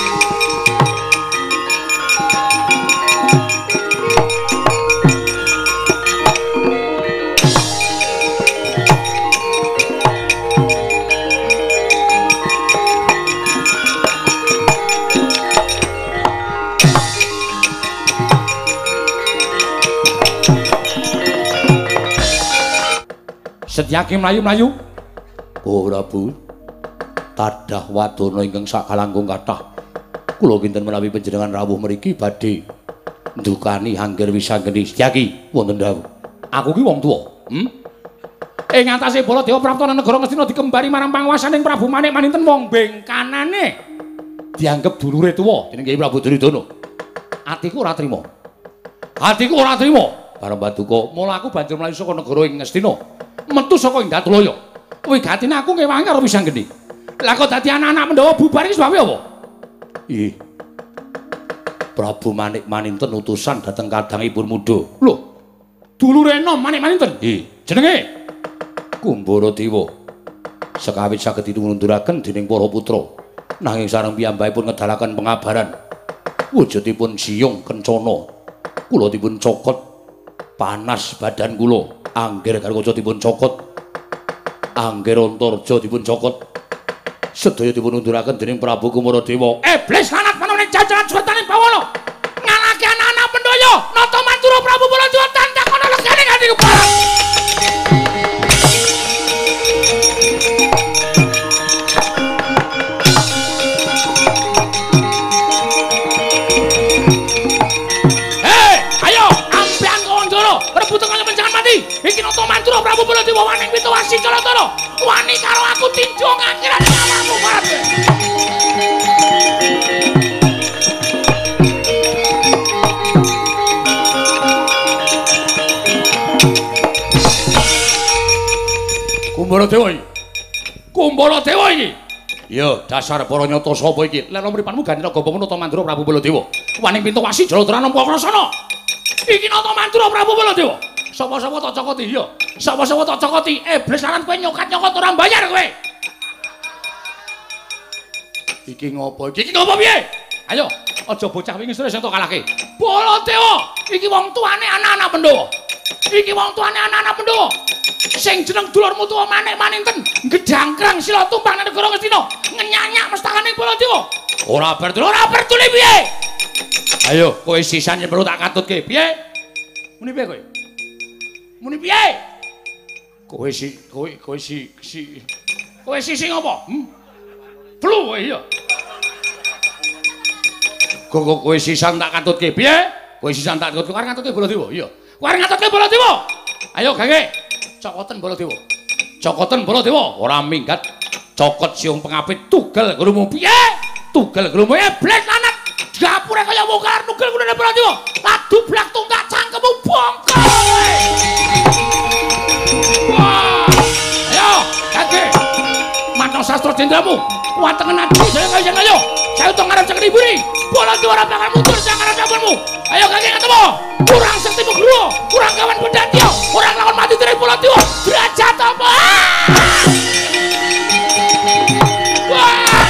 Setyaki mlayu-mlayu. Oh Prabu, tadah wadana ingkang sakalangkung kathah. Kula kinten menawi panjenengan rawuh mriki badhe ndukani Angger Wisanggeni. Setyaki wonten dawuh. Aku ki wong tuwa. Hm? Ing ngatasé Baladewa Praptana negara Ngastina dikembari marang panguwasaning Prabu Manik Maninten wong bengkanane dianggep dulure tuwa dening Kyai Prabu Duryudana. Atiku ora trima. Atiku ora trima. Para Paduka, mula aku banjur mlayu saka negara ing Ngastina. Metu saka ing Datulaya. Kuwi gatine aku ngewangi karo Wisanggeni. Lah kok dadi anak-anak Pandhawa bubar iki sebab apa? Ih. Prabu Manik Maninten utusan dhateng kadangipun Mudha. Lho. Dulure enom Manik Maninten. Ih, jenenge Kumbaradewa. Sekawit saged ditunduraken dening para putra. Nanging sareng piyambakipun ngedalaken pengabaran. Wujudipun siyung kencana. Kula dipun cokot. Panas badan kula. Angger Garwaja dipun cokot. Angger Antarja dipun cokot. Sedaya dipun unduraken dening Prabu Kumaradewa. Iblis lanat manane jajaran surataning Bawala. Ngalake anak-anak Pandhawa, nata mantura Prabu Baladewa tantakono legane kanthi kepala. Hei, ayo ambyang Kawandara, rebut kaya penjangan mati. Iki nata mantura Mandura Prabu Baladewa wani pitawasi Calatara. Wani karo aku tinju ngakirane awakmu Bharat. Kumbaradewa iki. Kumbaradewa iki. Ya, dasar para nyata sapa iki? Lek mripanmu gandira gapa menata Mandura Prabu Baladewa. Wani pitawasi Calatara nampa krasana. Iki nata Mandura Prabu Baladewa. Sapa-sapa tak cokoti ya. Sapa-sapa tak cokoti. Iblis lan kowe nyokat-nyokot ora mbayar kowe. Iki ngopo iki? Iki ngopo piye? Ayo, aja bocah wingi sore sing tok kalahke. Baladewa, iki wong tuane anak-anak Pandhawa. Iki wong tuane anak-anak Pandhawa. Sing jeneng dulurmu tuwa manik-maninten, gedangkrang sila tumpang nang negara Ngastina. Ngenyanyak mestakane Baladewa. Ora bertuli, ora bertuli piye? Ayo, kowe sisane perlu tak katutke. Piye? Muni piye kowe? Muni piye? Kowe si kowe kowe si si kowe si sing apa? Hm? Flu kowe ya. Kok kowe sisan tak katutke piye? Kowe sisan tak katutke arep katutke Baladewa. Iya. Kowe arep katutke Baladewa. Ayo gage. Cokoten Baladewa. Cokoten Baladewa ora minggat. Cokot siung pengapit tugel grumu piye? Tugel grumu iblis lanat. Dapure kaya mungkar nugel kudune Baladewa. Ladu blak tunggak cangkemmu bongkol kowe. Wah! Ayo, gage. Matno sastra jendramu. Watengen ati saya kaya ayo. Saya utung ngarep cekeni buri. Baladewa ora bakal mundur sak arep sampurmu. Ayo gage ketemu. Kurang sektimu gruwo, kurang kawan Bedatya, kurang lawan mati dari Baladewa. Derajat apa? Wah!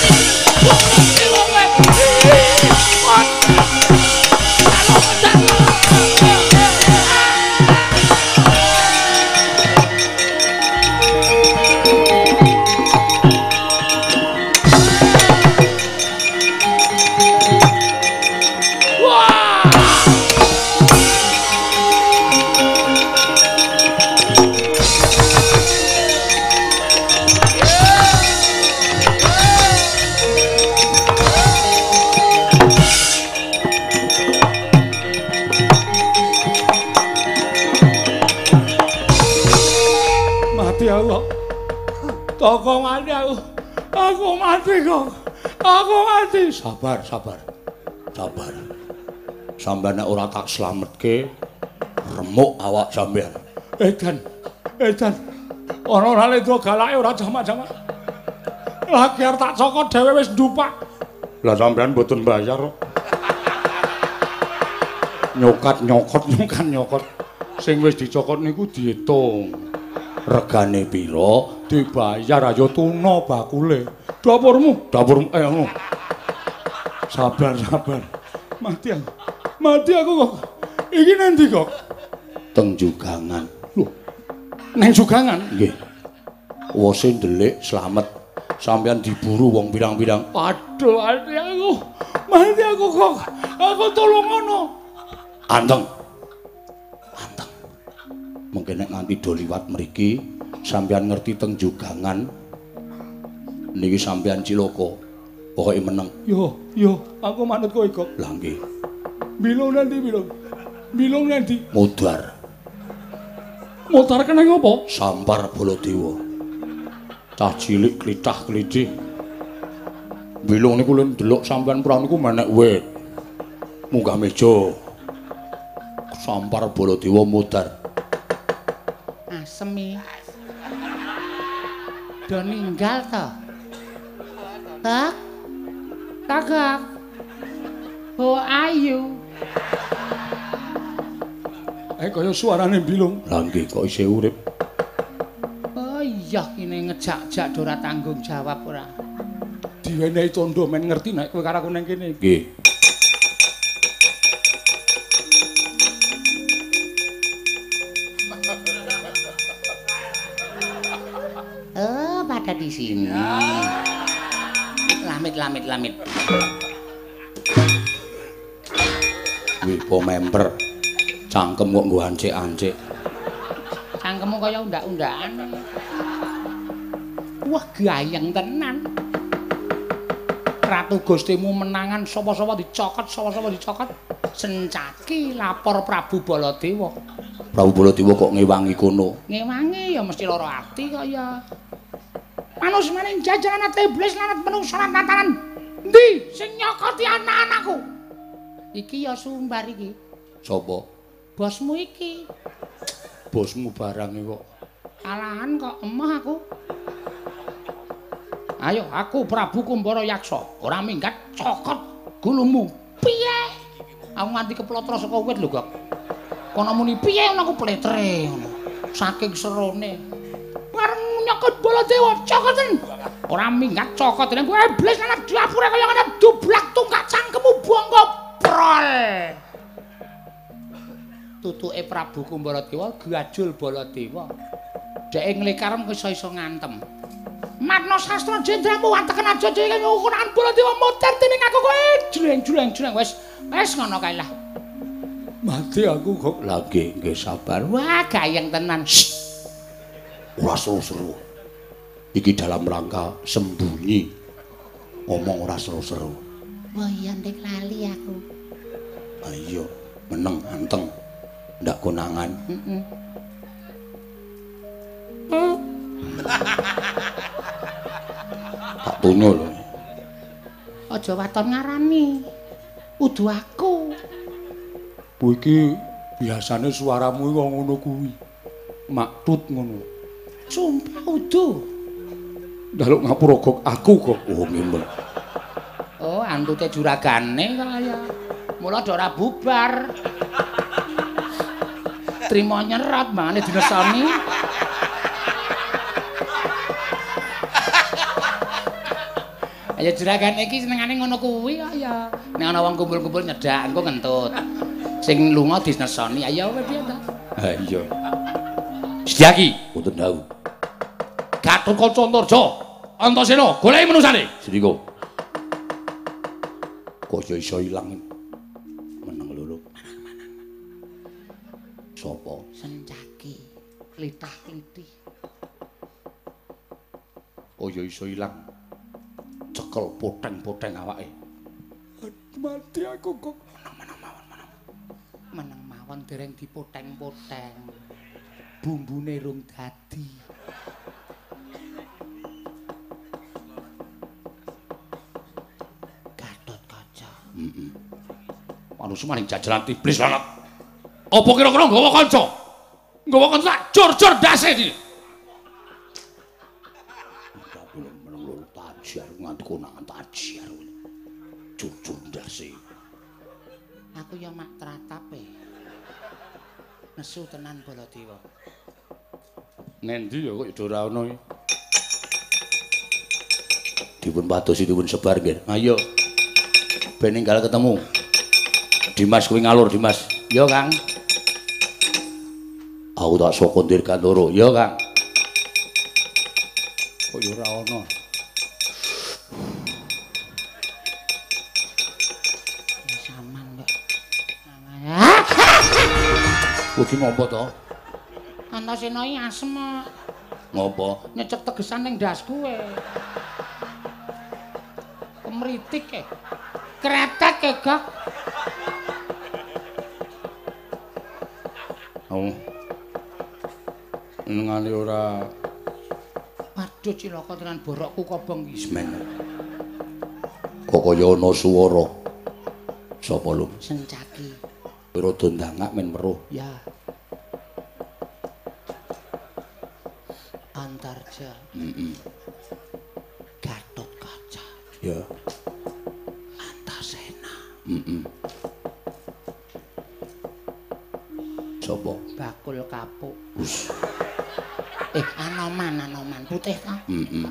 Aku mati aku. Aku mati kok. Aku mati. Sabar, sabar. Sabar. Sampeyan nek ora tak slametke, remuk awak sampeyan. Edan. Edan. Ana ora lendra galake ora jamak-jamak. Lagi arep tak cokot dhewe wis ndupak. Lah sampeyan mboten bayar kok. Nyokat nyokot nyukan nyokot. Sing wis dicokot niku diitung. Regane pira? Dibayar aja tuna bakule. Dapurmu, dapurmu eh ngono. Sabar, sabar. Mati aku. Mati aku kok. Iki nanti kok. Teng Jugangan. Lho. Neng Jugangan? Nggih. Wose ndelik slamet. Sampeyan diburu wong pirang-pirang. Aduh, ati aku. Mati aku kok. Aku tolong ngono. Anteng. Anteng. Mungkin nek nganti do liwat mriki sampeyan ngerti teng Jugangan niki sampeyan cilaka pokoke meneng. Yo, yo, aku manut kowe kok. Lah nggih. Bilung nanti bilung. Bilung nanti. Mudar. Mudar kena ngopo? Sampar Baladewa. Cah cilik klitah-klitih. Bilung niku lho ndelok sampeyan prang niku menek wit. Munggah meja. Sampar Baladewa mudar. Asemi. Do ninggal to. Tak? Kagak. Oh ayu. Eh kaya suarane Bilung. Lah nggih kok isih urip. Oh iya kene ngejak-jak ora tanggung jawab ora. Diwenehi tondo men ngerti nek kowe karo aku ning kene. Nggih. Oh, pada di sini. Lamit, lamit, lamit. Wih, po member. Cangkem kok nggo ancik-ancik. Cangkemmu kaya undak-undakan. Wah, gayeng tenan. Ratu Gustimu menangan sapa-sapa dicokot, sapa-sapa dicokot. Sencaki lapor Prabu Baladewa. Prabu Baladewa kok ngewangi kono? Ngewangi ya mesti lara ati kok ya. Manus maning jajanan iblis lan menungso lan tatanan. Ndi sing nyokoti anak-anakku? Iki ya sumbar iki. Sapa? Bosmu iki. Bosmu barang kok. Alahan kok emoh aku. Ayo aku Prabu Kumbara Yaksa, ora minggat cokot gulumu. Piye? Aku nganti keplotra saka wit lho, Gok. Kono muni piye ngono aku pletre ngono. Saking serone. Bareng nyokot Baladewa cokoten. Ora minggat cokot dene kowe iblis lan diapure kaya ngene dublak tunggak cangkemmu bongko prol. Tutuke Prabu Kumbaradewa gajul Baladewa. Dhek nglekaran iso-iso ngantem. Matna sastra jendramu wanteken aja iki ukuran Baladewa motor dening aku kowe jreng-jreng-jreng wis wis ngono kae lah. Mati aku kok lagi nggih sabar. Wah, gayeng tenan. Ora seru-seru. Iki dalam rangka sembunyi. Ngomong ora seru-seru. Wah, iya ndek lali aku. Ayo, meneng anteng. Ndak konangan. Heeh. Tak tunyo lho. Aja waton ngarani. Udu aku. Bu iki biasane suaramu kok ngono kuwi. Maktut ngono. Sumpah udu. Njaluk ngapura kok aku kok. Oh, ngene. Oh, antute juragane kaya. Mula ora bubar. Trimo nyerat mangane dinesoni. Ayo juragane iki senengane ngono kuwi kaya. Nek ana wong kumpul-kumpul nyedak engko ngentut. Sing lunga dinesoni, ayo kowe piye ta? Ha iya. Sedyaki, Mboten dawuh. Gatotkaca Antarja, Antasena, goleki menusane. Sendika. Kok ya iso ilang. Meneng lho. Sopo? Sencaki, litah-litih. Oh ya iso ilang. Cekel poteng-poteng awake. Mati aku kok. Meneng mawon, meneng. Meneng mawon dereng dipoteng-poteng. Bumbune rung dadi. Gatotkaca. Heeh. Manungsa maning jajalan iblis banget. Apa kira-kira nggawa kanca? Nggawa kanca tak jor-jor dase iki. Meneng lho tajar nganti konangan tajar. Jujur ndase. Aku ya mak tratape. Nesu tenan Baladewa. Ngendi ya kok ora ono iki. Dipun padosi dipun sebar nggih. Ayo. Ben ninggal ketemu. Dimas kuwi ngalur Dimas. Yo, Kang. Aku tak sokondir kantoro. Ya, Kang. Kok ya ora ono. Ya saman kok. Kuwi ngopo to? Antasena iki asem kok. Ngopo? Nyecek tegesan ning dasku e. Kemritik e. Kretek e, Gak. Oh. Nengane ora Waduh cilaka tenan borokku kobong iki. semen. Kok kaya ana swara. Sapa lho? Sencaki. Rada ndangak men weruh. Ya. Antarja. Heeh. Gatotkaca. Ya. Antasena. Heeh. Sapa? Bakul kapuk. Us. Eh, Anoman, Anoman putih ta? Heeh.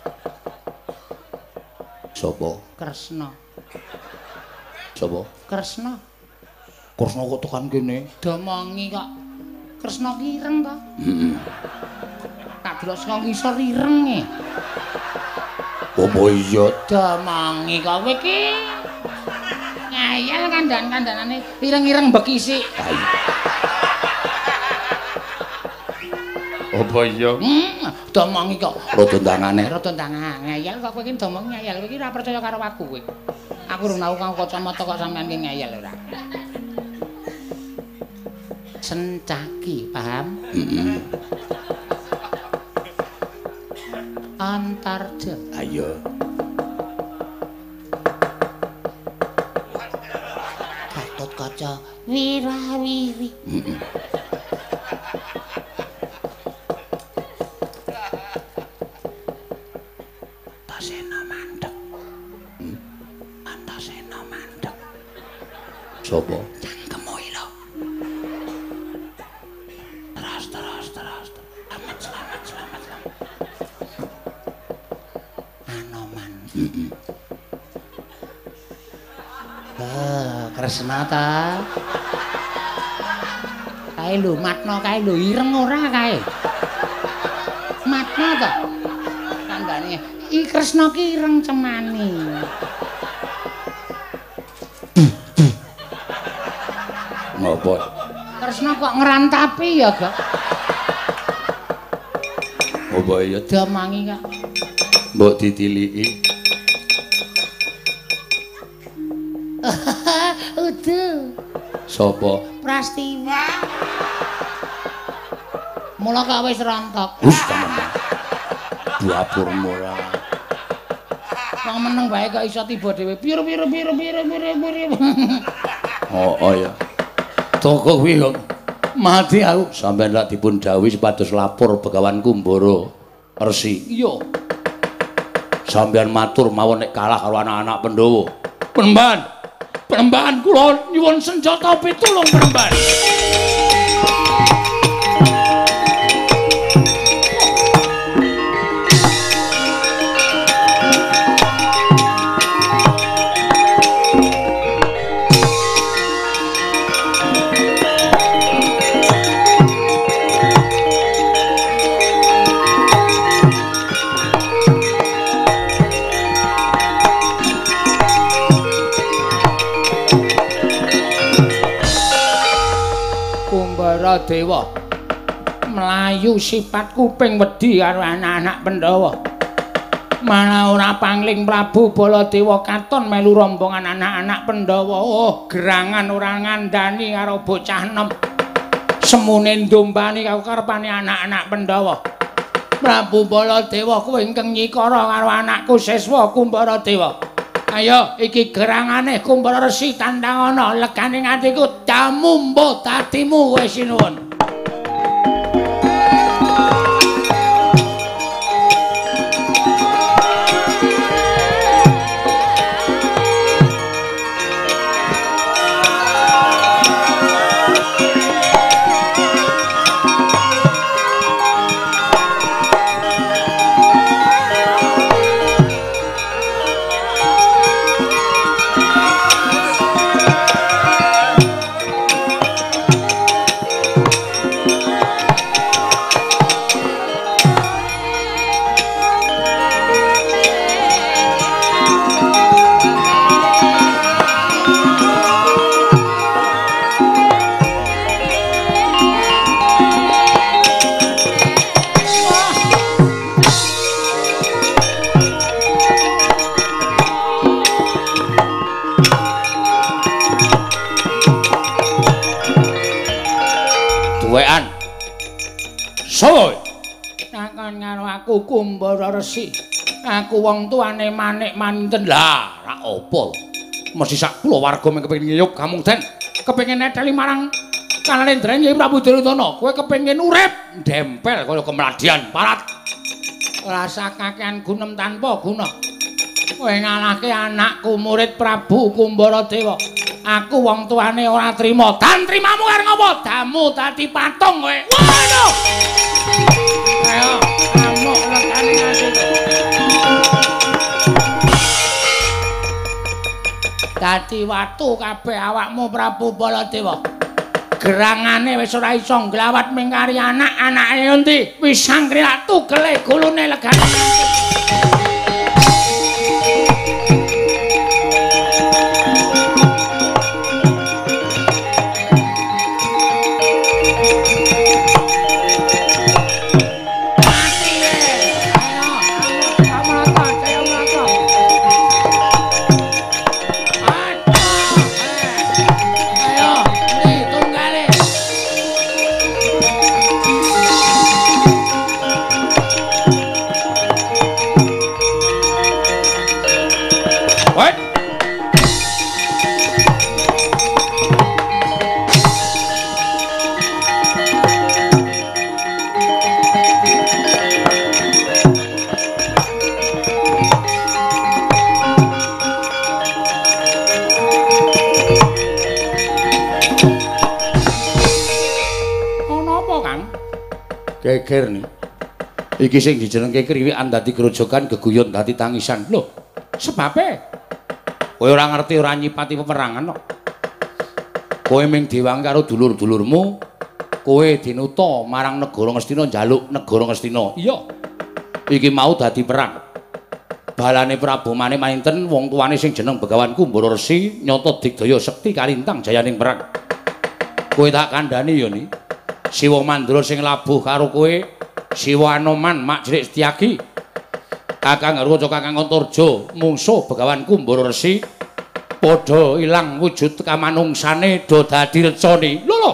Sapa? Kresna. Sapa? Kresna. Kresna kok tekan kene? Domongi kok. Kresna ki ireng ta? Heeh. Tak delok saka ngisor ireng e. Apa iya? Domongi kok kowe ki. Ngayal kandhan-kandhanane ireng-ireng bekisi. Apa iya? Hmm, domongi kok. Rada ndangane. Rada ndang ngayal kok kowe ki domongi ngayal kowe ki ora percaya karo aku kowe. Aku rung tau kang kacamata kok sampean ki ngayal ora. Sencaki, paham? Heeh. Antarja. Ayo. Kaca wirawiri. Heeh. Antasena mandeg. Hmm? Antasena mandeg. Sopo? Cangkemmu lho. Terus terus terus. Selamat selamat selamat selamat. Anoman. Heeh. Ah, Kresna ta. Kae lho, matno kae lho, ireng ora kae. Matno ta. Kandhane iki Kresna ki ireng cemani. Ngopo? Kresna kok ngrantapi ya, Gak? Ngopo ya? Damangi, Kak. Mbok ditiliki. Udu. Sopo? Prastiwa. Mula kok wis rontok. Wis temen. Dapur murah. Wong meneng bae kok iso tiba dhewe. Piro piro piro piro piro piro. Oh, oh ya. Toko kuwi kok mati aku. Sampeyan lak dipun dawuhi supados lapor Begawan Kumbara Resi. Iya. Sampeyan matur mawon nek kalah karo anak-anak Pandhawa. Penemban. Penemban kula nyuwun senjata pitulung penemban. Dewa melayu sifat kuping wedi karo anak-anak Pandhawa. Malah ora pangling Prabu Baladewa katon melu rombongan anak-anak Pandhawa. Oh, gerangan ora ngandani karo bocah enom. Semune ndombani karo karepane anak-anak Pandhawa. Prabu Baladewa kowe ingkang nyikara karo anakku Siswa Kumbaradewa. Ayo iki gerangane Kumbara Resi Tandangana legane atiku tamu mbok tatimu kowe sinuwun. Soy takon karo aku Kumbara Resi. Aku wong tuane Manik Manten. Lah, ra apa. Mesti sak kulawarga mung kepengin ngiyup kamungten. Kepengin neteli marang Kalendra Nyai Prabu Duryudana. Kowe kepengin urip ndempel kaya kemladian parat. Rasa kakehan gunem tanpa guna. Kowe ngalahke anakku murid Prabu Kumbaradewa. Aku wong tuane ora trima. Dan trimamu arep ngopo? Damu dadi patung kowe. Waduh. Ayo, amuk lekane atiku. Dadi watu kabeh awakmu Prabu Baladewa. Gerangane wis ora iso nglawat mingkari anak, anake endi? Wis sangkriya tugele gulune legane. geger nih. Iki sing dijenengke kriwikan dadi grojogan geguyon dadi tangisan. Lho, sebabe kowe ora ngerti ora nyipati peperangan kok. Kowe ming diwangi karo dulur-dulurmu, kowe dinuta marang negara Ngastina njaluk negara Ngastina. Iya. Iki mau dadi perang. Balane Prabu Mane Mainten wong tuane sing jeneng Begawan Kumbara Resi nyata digdaya sekti kalintang jayaning perang. Kowe tak kandhani ya ni. Siwa Mandra sing labuh karo kowe, Siwa Anoman mak Jrik Setyaki. Kakang Garwaca Kakang Antarja mungsuh Begawan Kumbara Resi padha ilang wujud kamanungsane do dadi recane. Lho lho.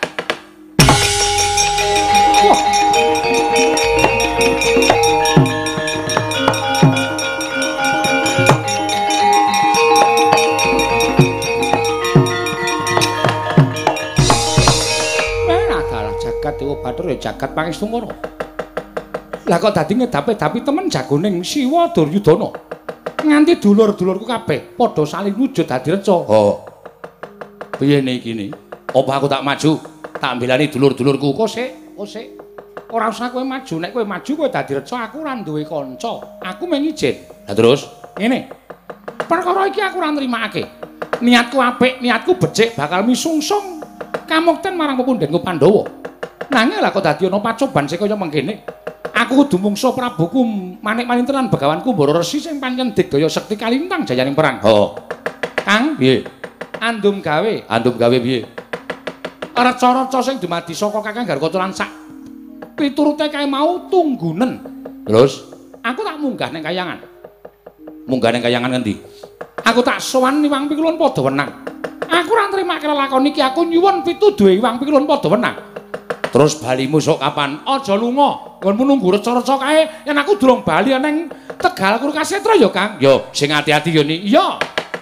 Dewa Bathara ya jagat Pangestungara. Lah kok dadi ngedape-dapi temen jagoning Siwa Duryudana. Nganti dulur-dulurku kabeh padha saling wujud dadi reca. Oh. Piye niki iki? Apa aku tak maju? Tak mbelani dulur-dulurku kok sik, kok sik. Ora usah kowe maju, nek kowe maju kowe dadi reca, aku ora duwe kanca. Aku mung ijin. Lah terus, ngene. Perkara iki aku ora nrimakake. Niatku apik, niatku becik bakal misungsung kamukten marang pepundhenku Pandhawa. Nanging lah kok dadi ana pacoban sing kaya mengkene. Aku kudu mungsuh Prabuku Manik Manintenan Begawan Kumbara Resi sing pancen digdaya sekti kalintang jayaning perang. Oh. Kang, piye? Andum gawe, andum gawe piye? Reca-reca sing dumadi saka Kakang Garwaca lan sak piturute kae mau tunggunen. Terus aku tak munggah ning kayangan. Munggah ning kayangan ngendi? Aku tak sowan Iwang Pikulun padha wenang. Aku ora nrimake lakon iki, aku nyuwun pituduhe Iwang Pikulun padha wenang. Terus balimu sok kapan? Aja lunga. Nggonmu nunggu reca-reca kae yen aku durung bali ning Tegal Kurkasetra ya, Kang. Yo, sing ati-ati yo ni. Iya.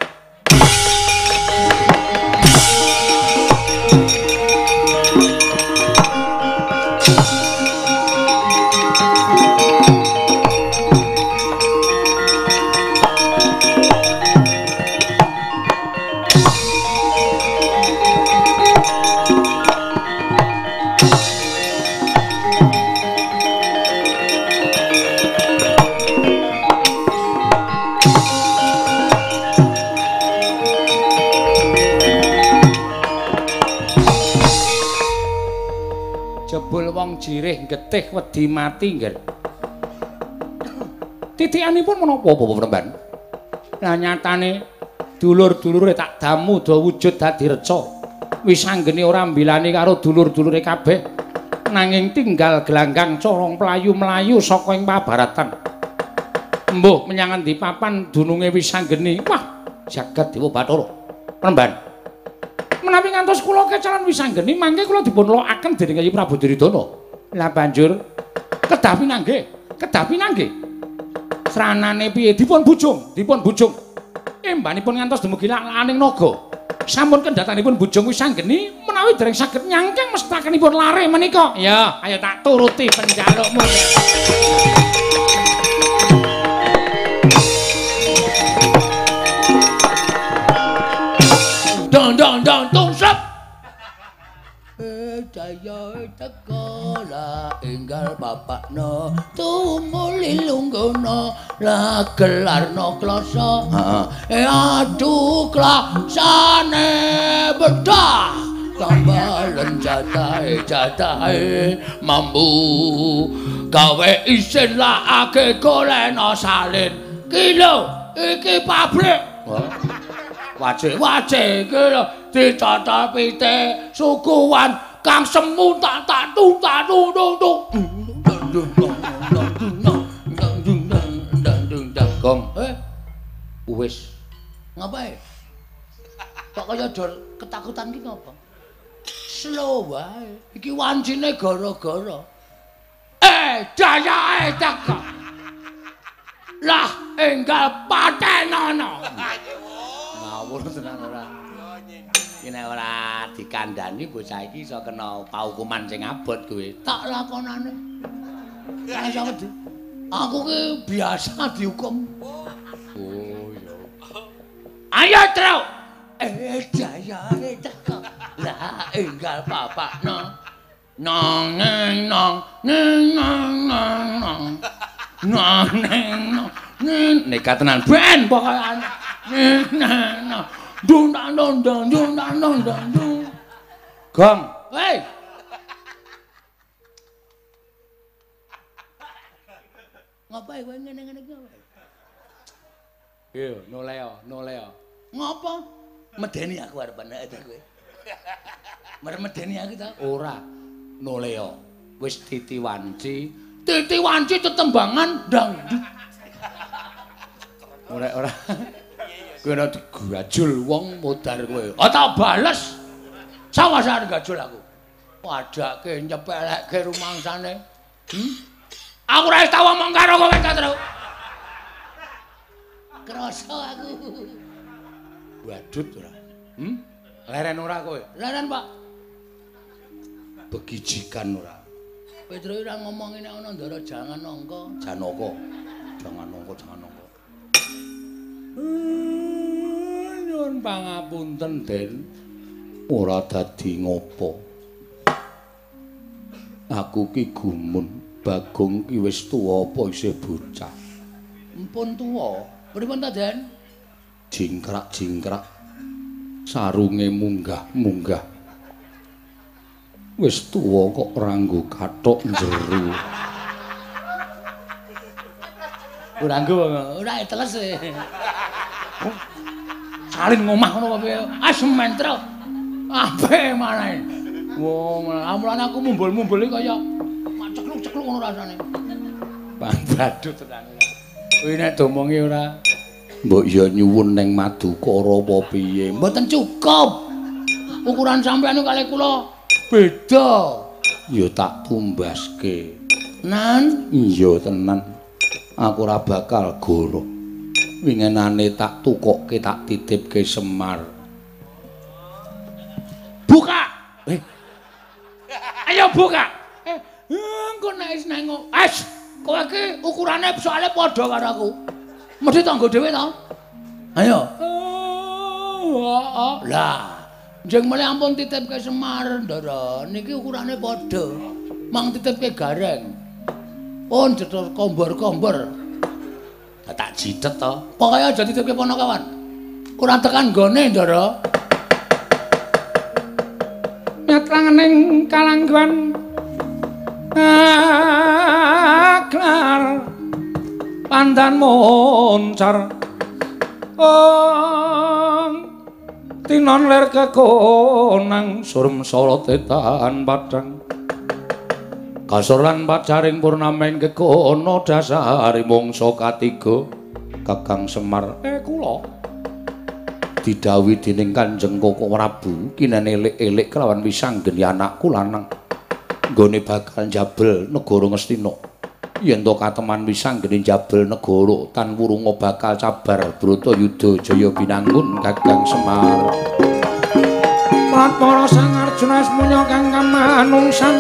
Wong jirih getih wedi mati nggih. Titikanipun menapa Bapak Penemban? Lah nyatane dulur-dulure tak damu do wujud dadi reca. Wis anggene ora mbilani karo dulur-dulure kabeh. Nanging tinggal gelanggang corong mlayu-mlayu saka ing pabaratan. Embuh menyang endi papan dununge wis anggene. Wah, jagat Dewa Bathara. Penemban. Menawi ngantos kula kecalan wisanggeni mangke kula dipun lokaken dening Kyai Prabu Duryudana. Lah banjur kedah pinanggih, kedah pinanggih. Sranane piye dipun bujung, dipun bujung. Embanipun ngantos dumugi laning naga. Sampun kendhatanipun bujung wisanggeni menawi dereng saged nyangkeng mestakanipun lare menika. Ya, ayo tak turuti penjalukmu. Dong dong dong tungsep. Jaya tekola enggal bapakno tumuli lungguhna la gelarno klasa. Heeh. Aduh klasane bedah. Tambalen jatahe jatahe mambu gawe isin lakake goleno salin. Ki lho iki pabrik. Wajih wajih iki lho dicocol pite sukuwan kang semu tak tak tung tak tung tung tung. Gong. Eh. Wis. Ngapain? Kok kaya dor ketakutan ki ngapa? Slow wae. Iki wancine gara-gara. Eh, jayae teko. Lah, enggal patenono. Ngawur tenan ora. Iki nek ora dikandani bocah iki iso kena paukuman sing abot kowe. Tak lakonane. Kae iso wedi. Aku ki biasa dihukum. Oh iya. Ayo, Tru. Eh, jayae teko. Lah, enggal bapakno. Nong neng nong neng nong nong nong nong neng nong neng nekat tenan ben pokoke neng neng nong dung dang dong dang dung dang dong dang dung gong hei ngapain kowe ngene-ngene kowe yo noleo noleo ngopo medeni aku arep ana kowe mer medeni aku ta ora noleo wis titi wanci titi wanci tetembangan dangdut ora ora kowe ora digajul wong modar kowe oh tak bales sawasan gajul aku padake nyepelekke rumangsane hm aku ora tau ngomong karo kowe ta terus krasa aku badut ora hm leren ora kowe leren Pak begijikan ora. Petro ora ngomong nek ana ndara jangan nangka, janaka. Jangan nangka, jangan nangka. Nyuwun pangapunten, Den. Ora dadi ngopo. Aku ki gumun, Bagong ki wis tuwa apa isih bocah. Empun tuwa. Pripun ta, Den? Jingkrak-jingkrak. Sarunge munggah-munggah. Wis tuwa kok ranggo kathok njero. Ora nggo, ora teles. Salin ngomah ngono kok piye? Asementro. Ape maneh. Wong, amulane aku mumbul-mumbul iki kaya cekluk-cekluk ngono rasane. Bang badut tenan. Kuwi nek domongi ora mbok ya nyuwun ning Madukara apa piye? Mboten cukup. Ukuran sampeyan kalih kula beda. Ya tak tumbaske. Nan, iya tenan. Aku ora bakal goro. Winginane tak tukokke tak titipke Semar. Buka. Eh. Ayo buka. Eh, engko nek wis nengok. As, kowe iki ukurane soalé padha karo aku. Mesti tanggo dhewe to? Ayo. Oh, lah. Njeng mulai ampun titipke Semar, Ndara. Niki ukurane padha. Mang titipke Gareng. Pun jetur kombor-kombor. Tak jidet to. Pokoke aja titipke ponokawan. Ora tekan nggone, Ndara. Nyatlangening kalangguan aklar pandan moncar. Oh tinon ler kekonang surem sorotetan padang kasur lan pacaring purnameng kekono dasari mungsa katiga Kakang Semar eh kula didhawuhi dening Kanjeng Koko Prabu kinen elik-elik kelawan wisanggeni anakku lanang nggone bakal njabel negara Ngastina yen to kateman wisanggeni njabel negara tan wurunga bakal cabar Bratayuda jaya binangun Kakang Semar Pratara Sang Arjuna semuanya kang kamanungsan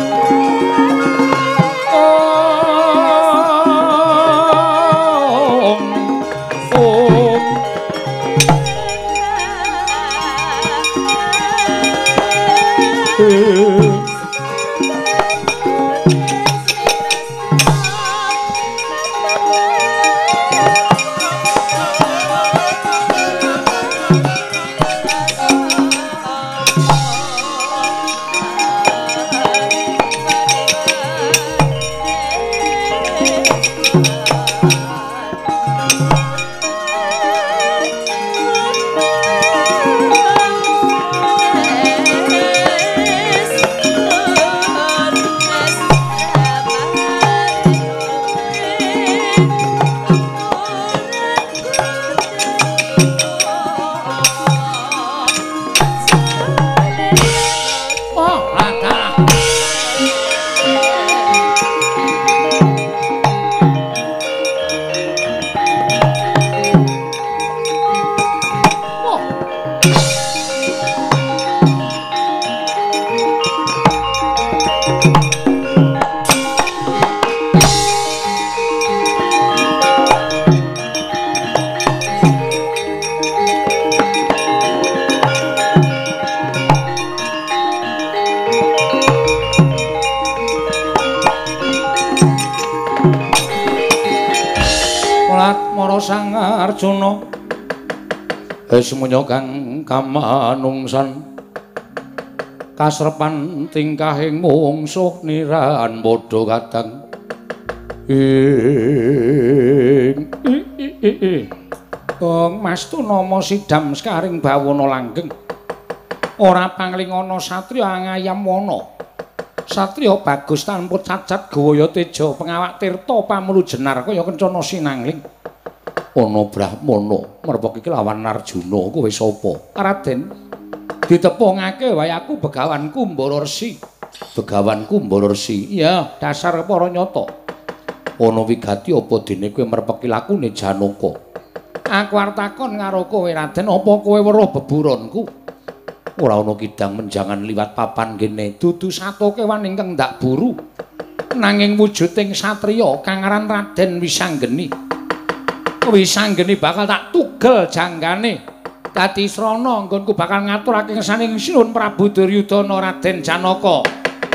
Lakmana Sang Arjuna semuanya kang kamanungsan kasrepan tingkahing mungsuh niran padha kadang ing Ong Mastunama sidam sekaring bawana langgeng ora panglingana satriya angayam wana satriya bagus tanpa cacat gawaya teja pengawak tirta pamulu jenar kaya kencana sinangling ana brahmana merpek iki lawan Arjuna kowe sapa Raden ditepungake wae aku begawanku Mbara Resi begawanku Mbara Resi iya dasar para nyata ana wigati apa dene kowe merpeki lakune Janaka aku arep takon karo kowe Raden apa kowe weruh beburonku ora ana kidang menjangan liwat papan kene dudu sato kewan ingkang ndak buru nanging wujuding satriya kang aran Raden Wisanggeni Wisanggeni bakal tak tugel janggane dadi srana nggonku bakal ngaturake saning sinuhun Prabu Duryudana Raden Janaka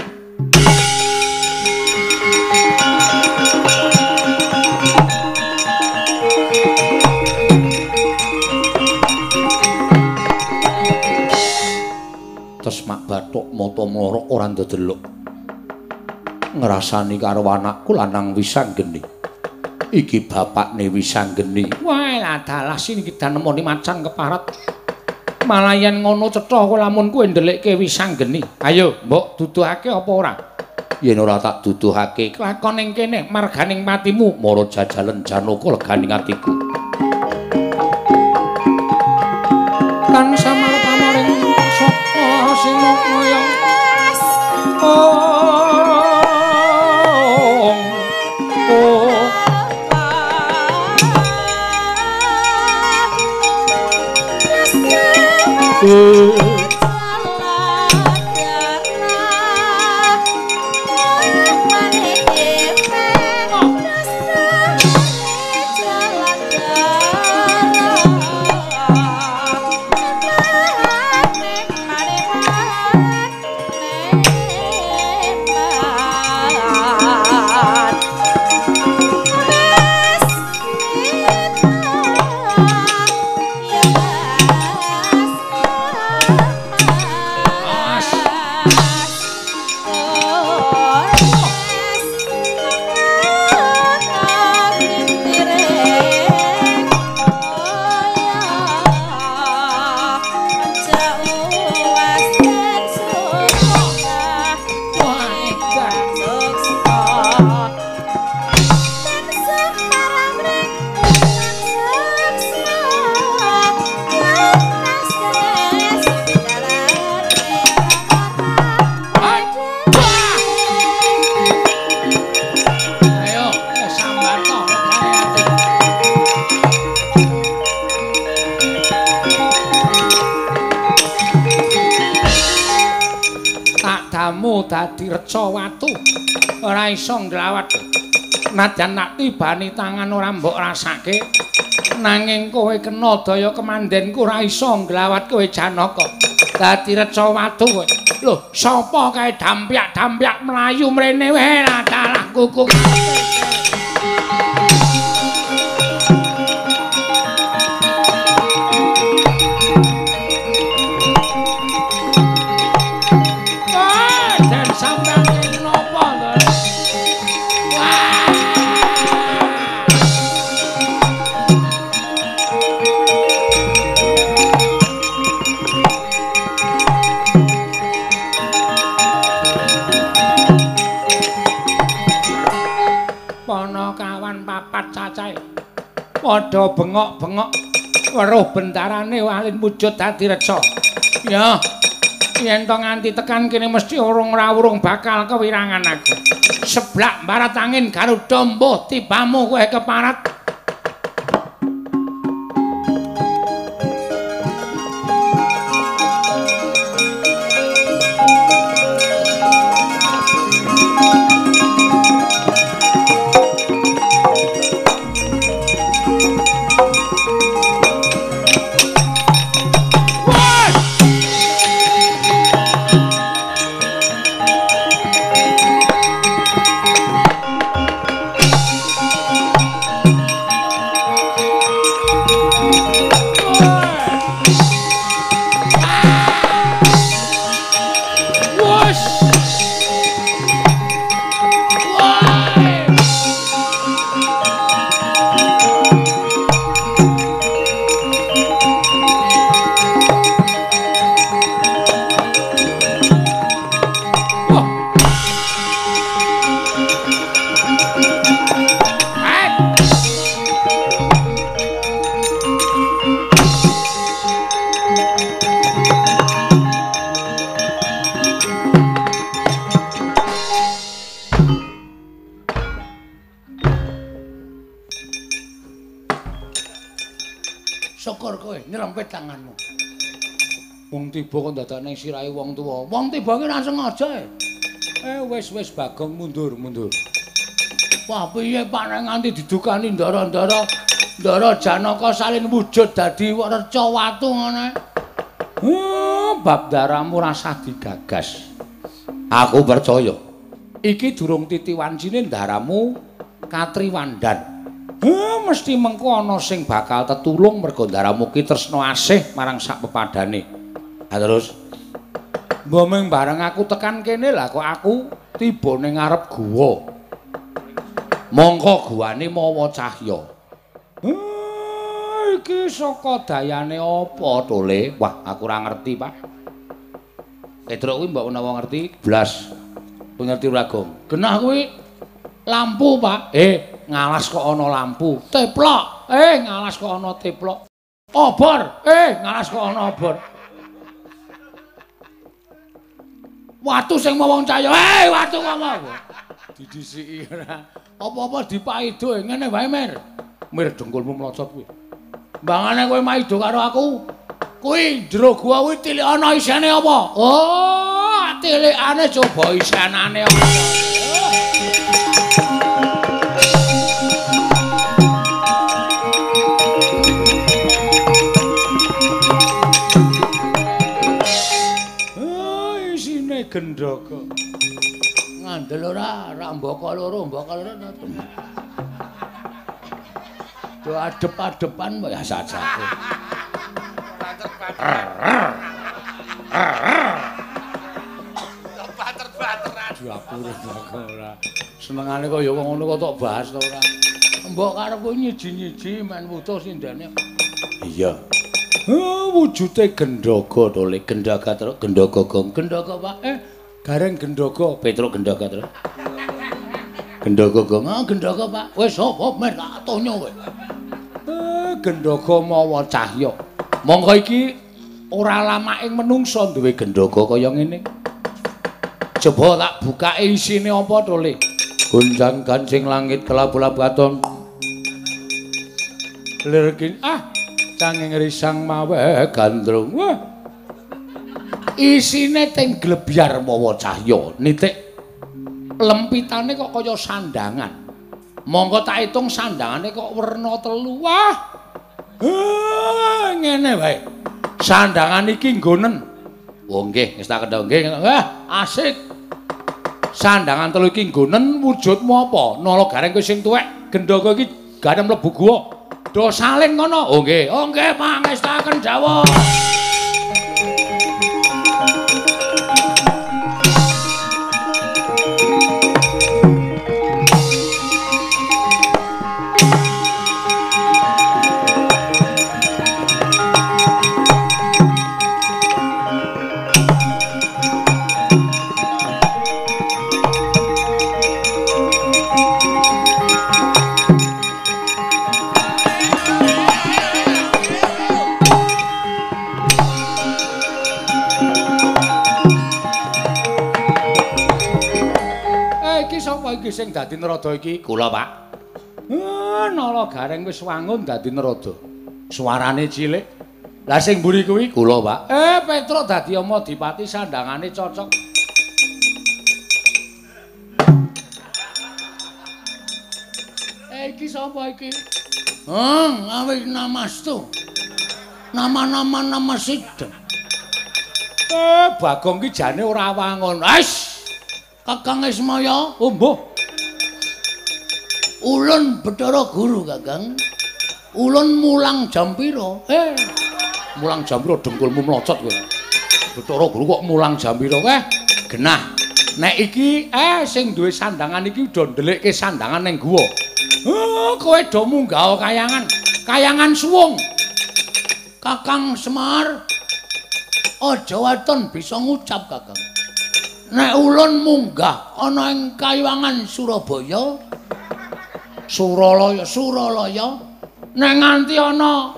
Mak bathuk mata mlorok ora ndedelok ngrasani karo anakku lanang Wisanggeni iki bapakne Wisanggeni wah dalah sini kita nemoni macan keparat malah yen ngono cetha kowe lamun kowe ndelikke Wisanggeni ayo mbok duduhake apa ora yen ora tak duduhake kelakon ning kene marganing patimu mara jajalen Janaka leganing atiku kan samar pamaring sapa sinukaya oh oh dadi reca watu ora iso nglawat nadyan nak tibani tangan ora mbok rasake nanging kowe kena daya kemandenku ora iso nglawat kowe Janaka dadi reca watu kowe lho sapa kae dampyak-dampyak mlayu mrene wae dalah kuku padha bengok-bengok weruh bentarane walin wujud dadi reca ya yen to nganti tekan kene mesti urung rawurung bakal kewirangan aku seblak barat angin Garuda mbuh tibamu kowe keparat syukur kowe nyerempet tanganmu. Wong tiba kok dadane sirahe wong tuwa. Wong tiba ki ra sengaja. Eh wis wis Bagong mundur mundur. Wah piye Pak nek nganti didukani ndara-ndara Ndara Janaka salin wujud dadi reca watu ngene. Huh, bab daramu rasah digagas. Aku percaya. Iki durung titiwancine ndaramu Katriwandan. Huh, mesti mengko ana sing bakal tetulung mergo ndaramu ki tresna asih marang sak pepadane. Ha terus mbomeng bareng aku tekan kene lah kok aku tiba ning ngarep guwa. Mongko guwane mawa cahya. Hmm, iki saka dayane apa to, Le? Wah, aku ora ngerti, Pak. Petruk kuwi mbok menawa ngerti, blas. Kowe ngerti ora, Gong? Genah kuwi lampu, Pak. Eh, ngalas kok ana lampu. Teplok. Eh, ngalas kok ana teplok. Obor. Eh, ngalas kok ana obor. Watu sing mawon cahya. Eh, watu kok mau. Didhisiki ora. Apa-apa dipaido ngene wae, Mir. Mir dengkulmu mlocot kuwi. Mbangane kowe maido karo aku. Kuwi jero gua kuwi tilik ana isine apa? Oh, tilikane coba isanane apa. Oh, isine gendaka. Ngandel ora, ra mbaka loro, mbaka loro. Do adep-adepan ya saja. Bater-bateran. Diapure mbaka ora. Senengane kaya wong ngono kok tok bahas to ora. Mbok karepku nyiji-nyiji men wutuh sindane. Iya. Oh, wujude gendhaga to, Le. Gendhaga terus gendhaga Gong. Gendhaga, Pak. Eh, Gareng Gendhaga, Petruk Gendhaga terus. Gendhaga Gong, ah Gendhaga Pak. Wis apa men tak tonyo kowe. Eh, Gendhaga mawa cahya. Monggo iki ora lamaking menungsa duwe gendhaga kaya ngene. Coba tak bukake isine apa to, Le? Gunjang gancing langit kelabu-labu atom. Lirkin ah canging risang mawe gandrung. Wah. Isine teng glebyar mawa cahya, nitik lempitane kok kaya sandangan. Monggo tak hitung sandangane kok werna telu. Wah. Ah, ngene wae. Sandangan iki nggonen. Oh nggih, wis tak kendhong nggih. Wah, asik. Sandangan telu iki nggonen wujudmu apa? Nala Gareng kowe sing tuwek, gendhaga iki gane mlebu guwa. Do salin ngono. Oh nggih, oh nggih pangestaken dawuh. Sing dadi nerada iki kula, Pak. Eh, Nala Gareng wis wangun dadi nerada. Suarane cilik. Lah sing mburi kuwi kula, Pak. Eh, Petruk dadi ama dipati sandangane cocok. Eh, iki sapa iki? Oh, awis namastu. Nama-nama nama sida. Eh, Bagong ki jane ora wangun. Wis. Kakang Ismaya, oh mbuh. Ulun Bathara Guru, Kakang. Ulun mulang jam pira? Eh, mulang jam pira dengkulmu mlocot kowe. Bathara Guru kok mulang jam pira? Eh, genah. Nek iki eh sing duwe sandangan iki udah ndelikke sandangan ning guwa. Oh, kowe do munggah kayangan. Kayangan suwung. Kakang Semar. Aja waton bisa ngucap, Kakang. Nek ulun munggah ana ing kayangan Surabaya, Suralaya, Suralaya, nek nganti ana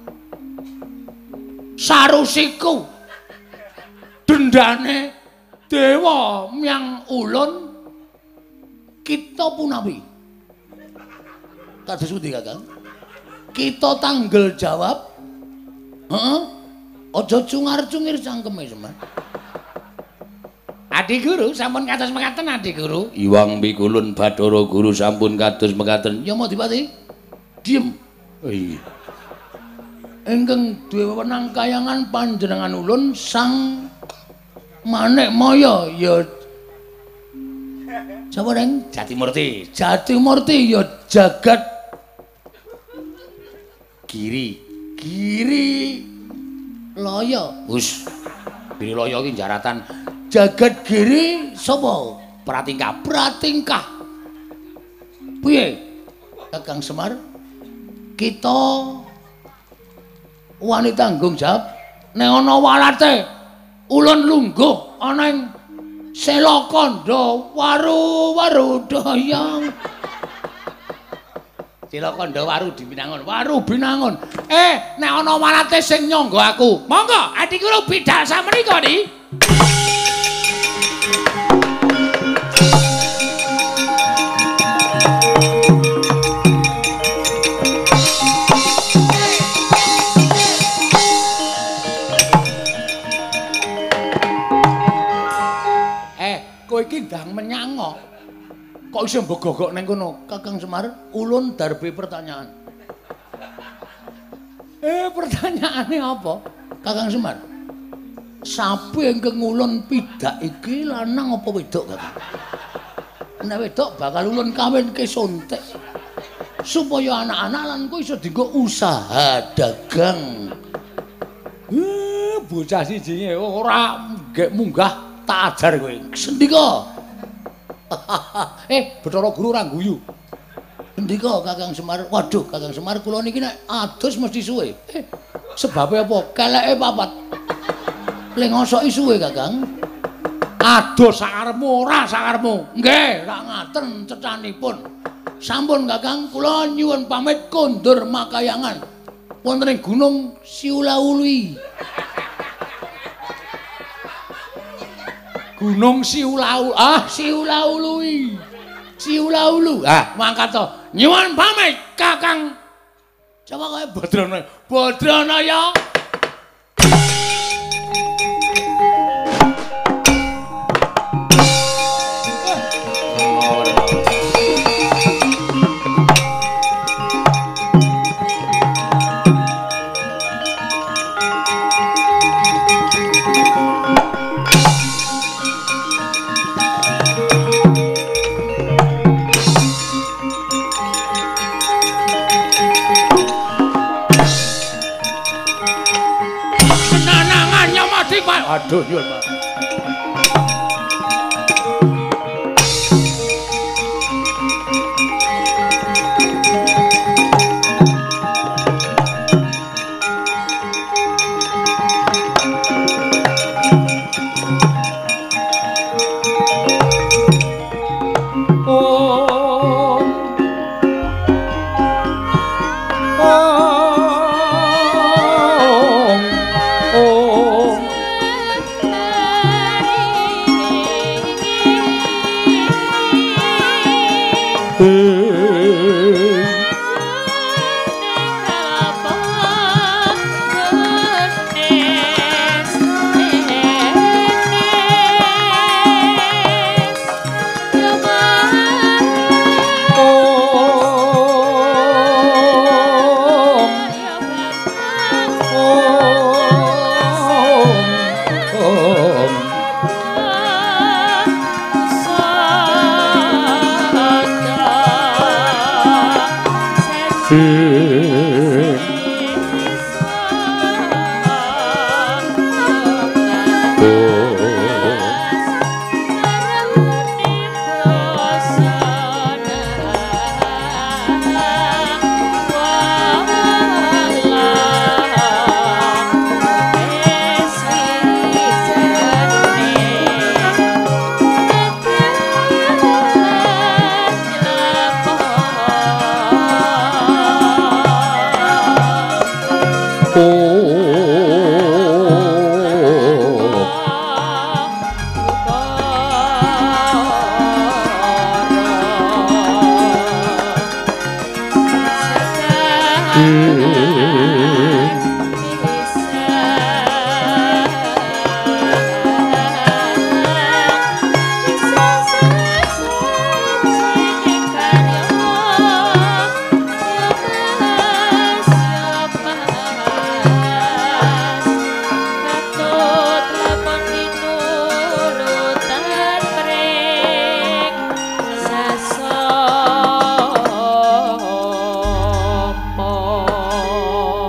sarusiku dendane dewa miang ulun kita punawi. Kados pundi, Kakang? Kita tanggel jawab Heeh. Aja cungar-cungir cangkeme, Semar. Adi Guru sampun kados mekaten Adi Guru. Iwang Pikulun Bathara Guru sampun kados mekaten. Ya Madipati. Diem. Oh iya. Ingkang duwe wewenang kayangan panjenengan ulun Sang Manik Maya ya sapa neng? Jatimurti. Jatimurti ya jagat Giri. Giri Laya. Hus. Giri Laya iki jaratan Jagat Giri sapa? Pratingkah. Pratingkah. Piye? Kakang Semar, kita wani tanggung jawab nek ana walate ulun lungguh ana ing Selakanda waru-waru dayang. Selakanda waru di Binangun. Waru Binangun. Eh, nek ana walate sing nyangga aku. Monggo, Adi Guru bidhal samenika Di. Iki ndang menyango. Kok iso mbogok ning kono, Kakang Semar? Ulun darbe pertanyaan. Eh, pertanyaane apa? Kakang Semar. Sapi ingkang ulun pidak iki lanang apa wedok, Kakang? Nek wedok bakal ulun kawinke sontek. Supaya anak-anak lan ku iso dienggo usaha dagang. Eh, bocah siji ora nggek munggah tak ajar kowe. Sendika. eh, Bathara Guru ora guyu. Sendika Kakang Semar. Waduh, Kakang Semar kula niki nek adus mesti suwe. Eh, sebabe apa? Keleke papat. Lengosoki suwe, Kakang. Adus sakarepmu ora sakarepmu. Nggih, rak ngaten cecanipun. Sampun Kakang, kula nyuwun pamit kondur makayangan wonten ing Gunung Siulaului. Gunung Siulau, ah Siulaului, Siulaulu, ah mangkat to, nyuwun pamit Kakang. Coba kowe Badranaya, Badranaya. Aduh, nyuwun Pak. Oh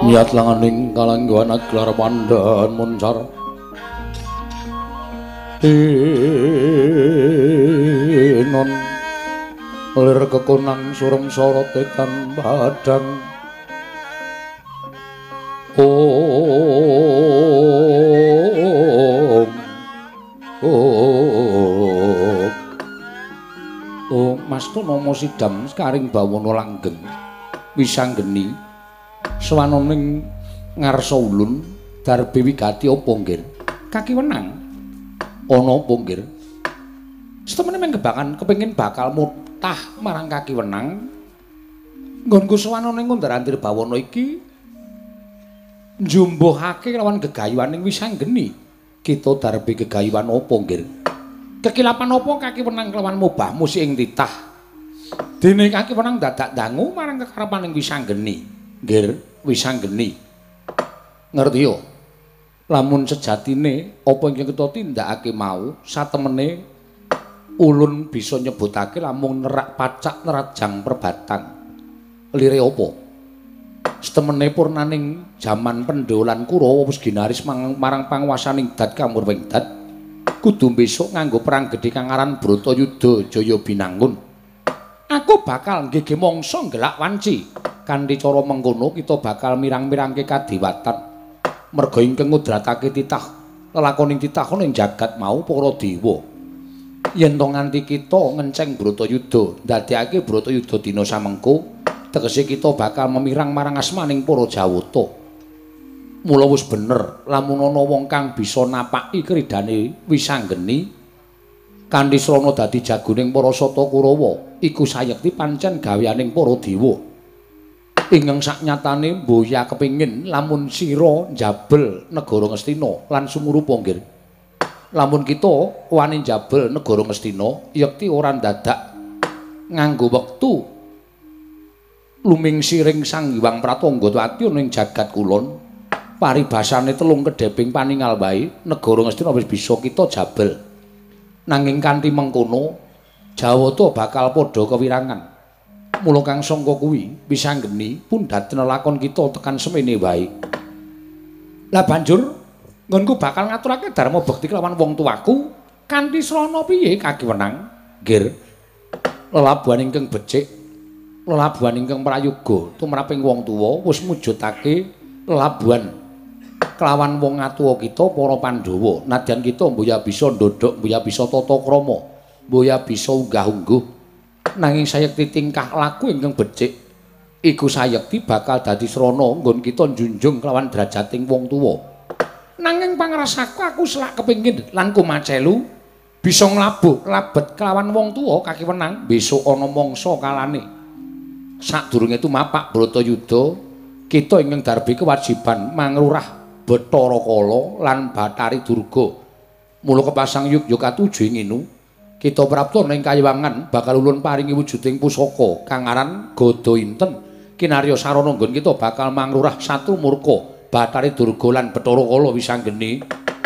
Niat langaning kalangguan aglar pandan muncar inon lir kekunang surem sorot tekan badang om om oh Mastu Nomo Sidam karing bawana langgeng wisanggeni swanoning ngarsa ulun darbe wigati apa nggir kaki wenang ana apa nggir setemene menggebangan kepengin bakal mutah marang kaki wenang nggonku swanoning ngundarantir bawana iki njumbuhake lawan gegayuhaning wisanggeni kita darbe gegayuhan apa nggir kekilapan apa kaki wenang kelawan mubahmu sing titah dene kaki wenang dadak dangu marang kekarepaning wisanggeni nggir wisanggeni ngerti yo lamun sejatine apa ingkang kita tindakake mau satemene ulun bisa nyebutake lamun nerak pacak nerajang perbatang lire apa setemene purnaning jaman pendolan Kurawa wis ginaris marang panguwasaning dat kamurwing dat kudu besok nganggo perang gedhe kang aran Bratayuda Jaya Binangun. Aku bakal nggege mangsa ngelak wanci. Kanthi cara mengkono kita bakal mirang-mirangke kadewatan. Merga ingkang ngudratake titah lelakoning titah ning jagat mau para dewa. Yen to nganti kita ngenceng Bratayuda, ndadekake Bratayuda dina samengko, tegese kita bakal memirang marang asmaning para Jawata. Mula wis bener lamun ana wong kang bisa napaki kridane wisanggeni kanthi srana dadi jagoning para sata Kurawa iku sayekti pancen gaweaning para dewa ingkang saknyatane mboya kepingin lamun sira njabel negara Ngastina lan sumurupa nggih lamun kita wani njabel negara Ngastina yekti ora dadak nganggo wektu luming siring Sang Hyang Pratanggatwati ning jagat kulon paribasane telung kedheping paningal wae negara Ngastina wis bisa kita jabel. Nanging kanthi mengkono Jawata bakal padha kewirangan. Mula kang sangka kuwi wisanggeni pun dadi lakon kita tekan semene wae. Lah banjur nggonku bakal ngaturake dharma bekti kelawan wong tuaku kanthi srana piye kaki wenang? Nggir. Lelabuhan ingkang becik, lelabuhan ingkang prayoga tumraping wong tuwa wis mujudake lelabuhan kelawan wong atuwa kita para Pandhawa nadyan kita mboya bisa ndodhok mboya bisa tata krama mboya bisa unggah-ungguh nanging sayekti tingkah laku ingkang becik iku sayekti bakal dadi srana nggon kita njunjung kelawan derajating wong tuwa nanging pangrasaku aku selak kepingin lan kumacelu bisa nglabuh labet kelawan wong tuwa kaki wenang besok ana mangsa kalane sadurunge tumapak Bratayuda kita ingkang darbi kewajiban mangrurah Bathara Kala lan Bathari Durga. Mula kepasang yuk-yuk katuju nginu, kita prapta ning kayiwangan bakal ulun paringi wujuding pusaka kang aran Gada Inten. Kinarya sarana nggon kita bakal mangrurah Satru Murka, Bathari Durga lan Bathara Kala wisanggeni.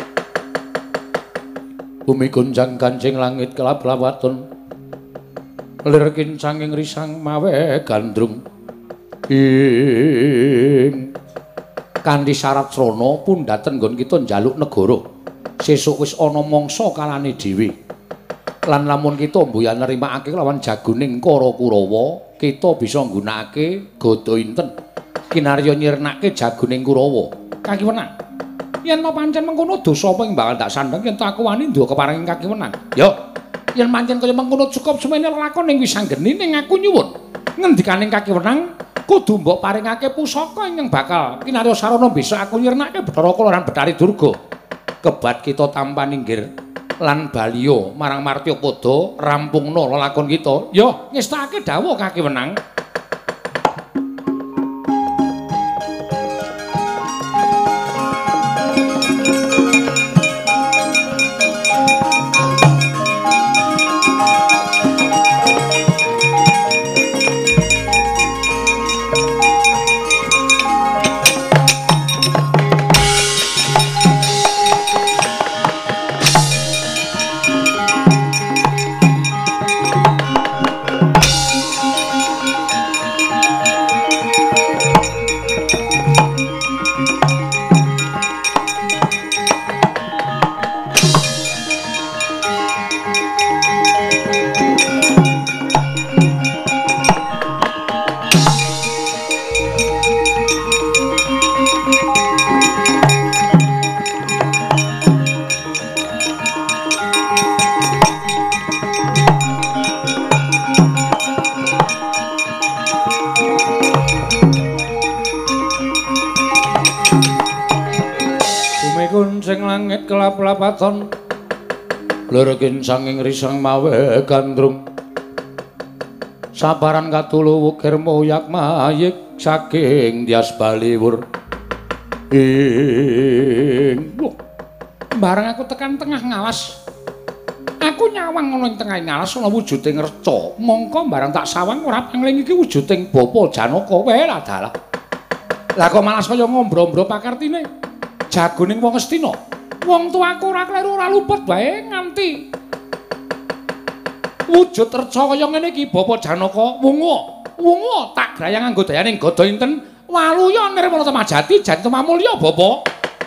Bumi gonjang kancing langit kelap-lawaton. Lir kincanging risang mawe gandrung. Ing kanthi syarat srana pundhaten nggon kita njaluk negara sesuk wis ana mangsa kalane dhewe lan lamun kita mboya nerimakake lawan jagoning Kara Kurawa kita bisa nggunakake Gada Inten kinarya nyirnake jagoning Kurawa kaki wenang yen to pancen mengkono dosa apa ing bakal tak sandhang yen aku wani nduwe keparenging kaki wenang yo yen pancen kaya mengkono cukup semene lakon ning wisanggeni ning aku nyuwun ngendikaning kaki wenang kudu mbok paringake pusaka ingkang bakal kinarya sarana bisa aku nyirnake Bathara Kala lan Bathari Durga. Kebat kita tampa ninggir lan baliya marang Martyapada rampungna lelakon kita. Ya, ngestakake dawuh kaki wenang. sing langit kelap-lapaton lerikin sanging risang mawe gandrung sabaran katulu wukir moyak mayik saking dias baliwur ing bareng aku tekan tengah ngalas aku nyawang ngono ing tengah ngalas ana wujuding reca mongko bareng tak sawang ora pangling iki wujuding Bapa Janaka wae lah dalah lah kok malah kaya ngombro-ombro pakartine jagoning wong Astina wong tuaku ora kleru ora luput wae nganti wujud reca kaya ngene iki Bapa Janaka wungu wungu tak grayang nganggo dayaning gada inten waluya nirmala temajati jan tumamulya Bapa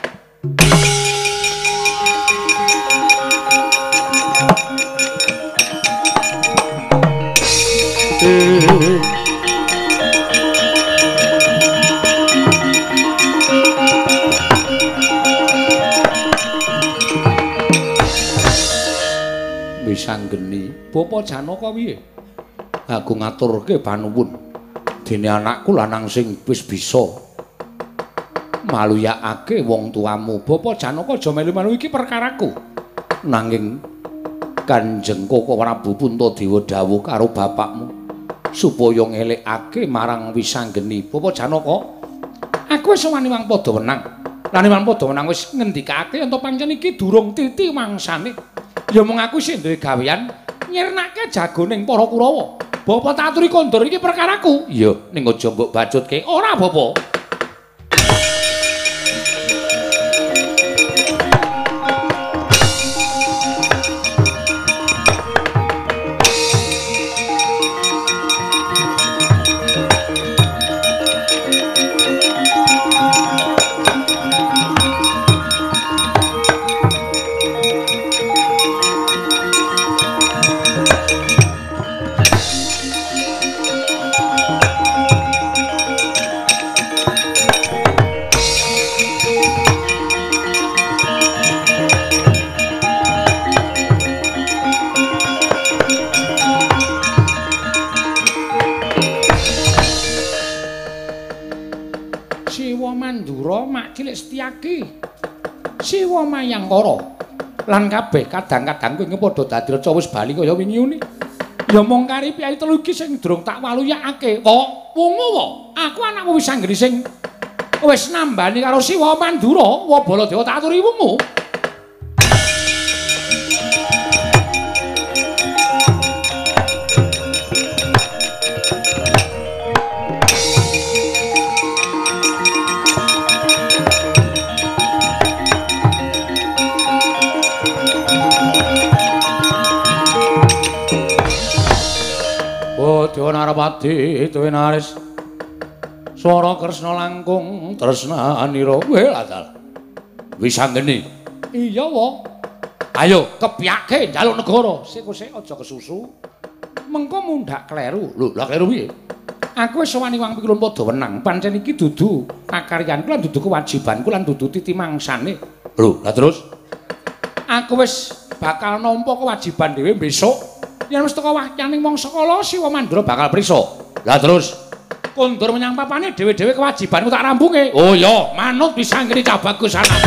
Wisanggeni Bapa Janaka piye aku ngaturke panuwun dene anakku lanang sing wis bisa maluyakake wong tuamu Bapa Janaka aja melu-melu iki perkaraku nanging Kanjeng Koko Prabu Puntadewa dawuh karo bapakmu supaya ngelekake marang Wisanggeni Bapa Janaka aku wis wani wang padha wenang lan wang padha wenang wis ngendikake ento pancen iki durung titi mangsane ya mung aku sing duwe gawean nyirnake jagoning para Kurawa Bapak tak aturi kondur iki perkaraku iya ning aja mbok bacutke ora Bapak Siwa Mayangkara lan kabeh kadang-kadang kowe padha dadi reca wis bali kaya wingi-wingi. Ya mung kari piyai telu iki sing durung tak waluyakake. Wa, wungu wa. Aku anakmu Wisanggeni sing wis nambani karo Siwa Mandura, wa Baladewa tak aturi wungu. Dewa Narapati tuwin aris swara Kresna langkung tresnanira well adal Wisanggeni iya wa ayo kepyake njaluk negara sik sik aja kesusu mengko mundhak kleru lho lha kleru piye aku wis wani wang pikulun padha wenang pancen iki dudu pakaryanku lan dudu kewajibanku lan dudu titi mangsane lho lha terus aku wis bakal nampa kewajiban dhewe besok yen wis teko wakyaning mangsa kala Siwa Mandura bakal prisa. Lah terus kondur menyang papane dhewe-dhewe kewajibanku tak rampunge. Oh ya, manut Wisanggeni cah bagus ana.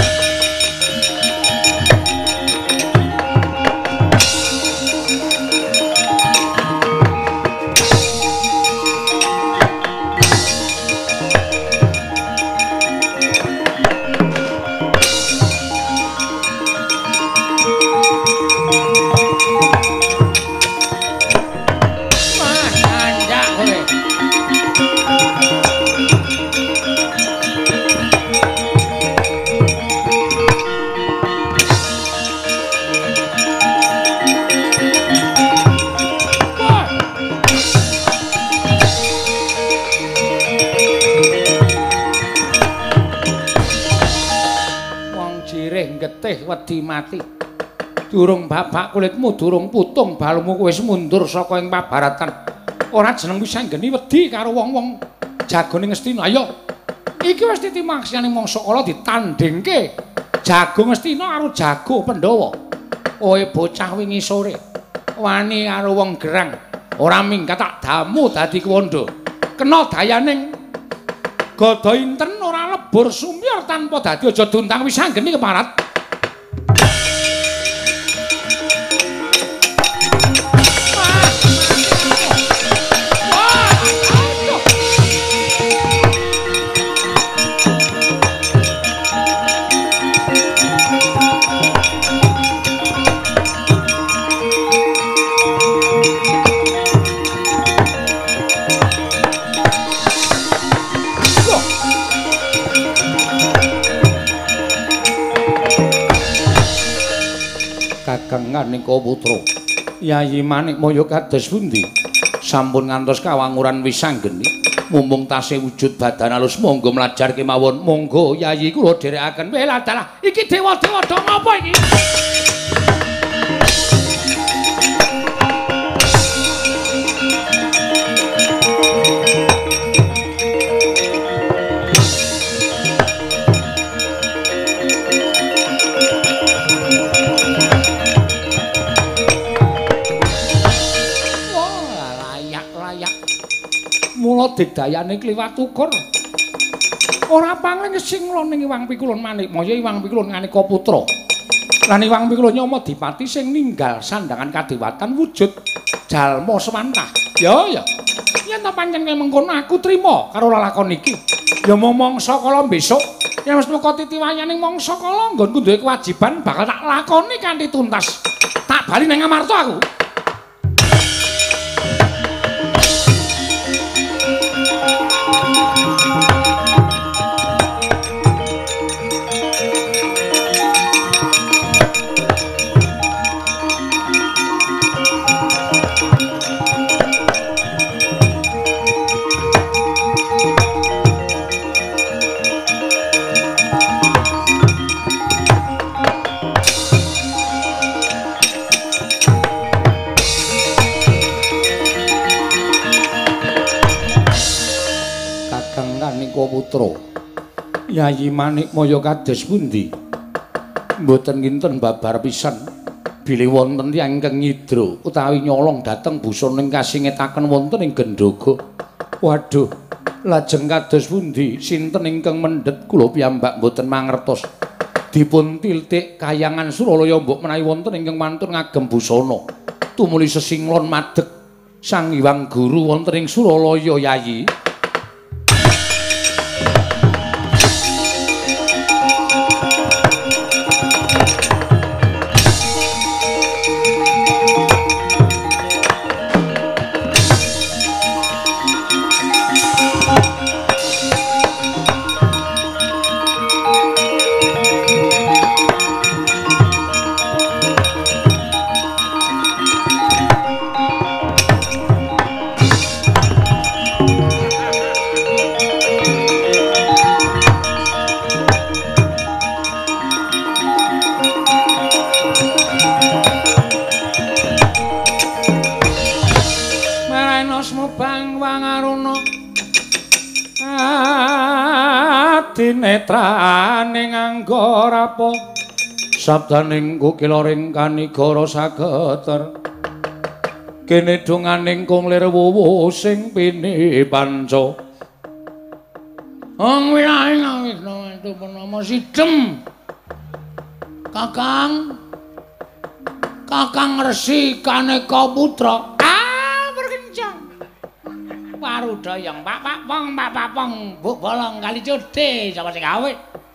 Wedi mati durung babak kulitmu durung putung balmu wis mundur saka ing pabaratan ora jeneng Wisanggeni wedi karo wong-wong jagoning Astina ayo iki wis titi mangsane mangsa kala ditandhingke jago Astina karo jago Pandhawa kowe bocah wingi sore wani karo wong gerang ora minggat tak damu dadi kwondo kena dayaning gada inten ora lebur sumyur tanpa dadi aja duntang Wisanggeni keparat Kakang Kanika Putra. Yayi Manikmaya kados pundi? Sampun ngantos kawanguran wisanggeni. Mumpung tasih wujud badan alus monggo mlajar kemawon. Monggo Yayi kula dherekaken. Wela dalah iki dewa-dewa do ngapa iki? Mula digdayane kliwat ukur. Ora pangling singla ning Iwang Pikulun Manikmaya Iwang Pikulun Kanika Putra. Lan Iwang Pikulun Nyama Dipati sing ninggal sandhangan kadewatan wujud jalma semantah. Ya ya. Yen ta pancen kaya mengkono aku trima karo lalakon iki. Ya mung mangsa kala besok. Yen wis meka titiwayaning mangsa kala nggonku duwe kewajiban bakal tak lakoni kanthi tuntas. Tak bali nang Amarta aku. Putra Yayi Manikmaya kados pundi? Mboten kinten babar pisan bilih wonten tiyang ingkang nyidra utawi nyolong dhateng busana ing kasingetaken wonten ing Gendhaga. Waduh, lajeng kados pundi? Sinten ingkang mendhet kula piyambak mboten mangertos. Dipun tiltik kayangan Suralaya mbok menawi wonten ingkang mantun ngagem busana. Tumuli sesinglon madeg Sang Hyang Guru wonten ing Suralaya Yayi. Netrane nganggo rapo sabdaning kukiloring kanigara sageter kene donganing kunglir wuwu sing pini panca wong wilahe ngawisna itu penama sidem Kakang Kakang Resi Kanika Putra ah berkencang Warudayang Pak Pak Pong Pak Pak Pong Buk Bolong kali codhe sapa sing gawe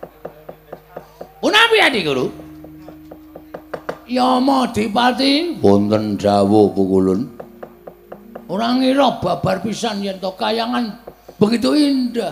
Punapi Adi Guru Yama Dipati wonten dawuh Pukulun ora ngira babar pisan yen to kayangan begitu indah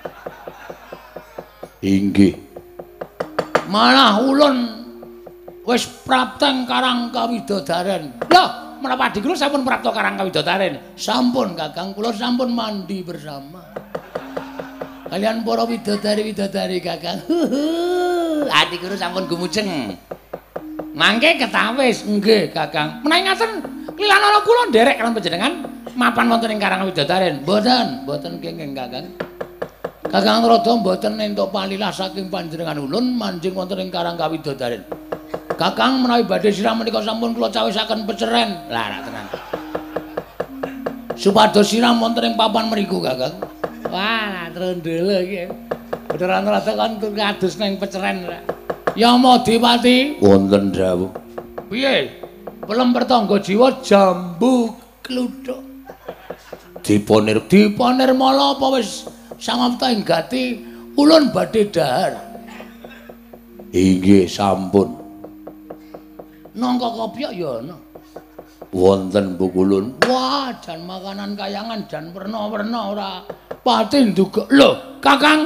inggih malah ulun wis prapteng Karang Kawidodaren lho menapa Adi Guru sampun prapta Karang Kawidodaren? Sampun Kakang, kula sampun mandi bersama. Kalian para widodari-widodari Kakang. Adi Guru sampun gumujeng. Mangke ketawis nggih Kakang. Menawi ngaten lilanana kula nderek kalian panjenengan mapan wonten ing Karang Kawidodaren. Mboten, mboten kenging Kakang. Kakang Rada mboten entuk palilah saking panjenengan ulun manjing wonten ing Karang Kawidodaren. Kakang menawi badhe siram menika sampun kula cawisaken peceren. Lah rak tenan. Supados siram wonten ing papan mriku Kakang. Wah, trondolo iki. Beneran rada kan kados ning peceren. Yama Dipati wonten dawuh. Piye? Pelem pertangga jiwa jambu kluthuk. Diponir diponir mala apa wis samapta ing gati ulun badhe dahar. Inggih sampun. Nangka kopyok ya ana. Wonten Pukulun. Wah, jan makanan kayangan jan werna-werna ora pati ndugek. Lho, Kakang.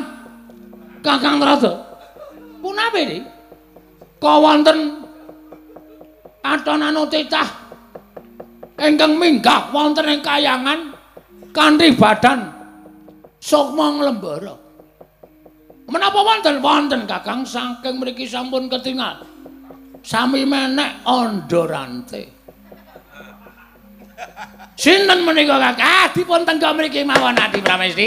Kakang Rada. Punapi iki? Kok wonten atonanu titah ingkang minggah wonten ing kayangan kanthi badan sukma nglembara. Menapa wonten wonten Kakang saking mriki sampun ketingal. Sami menek Andorante. Sinten menika Kakang? Dipun tenggo mriki mawon Adi Pramesti.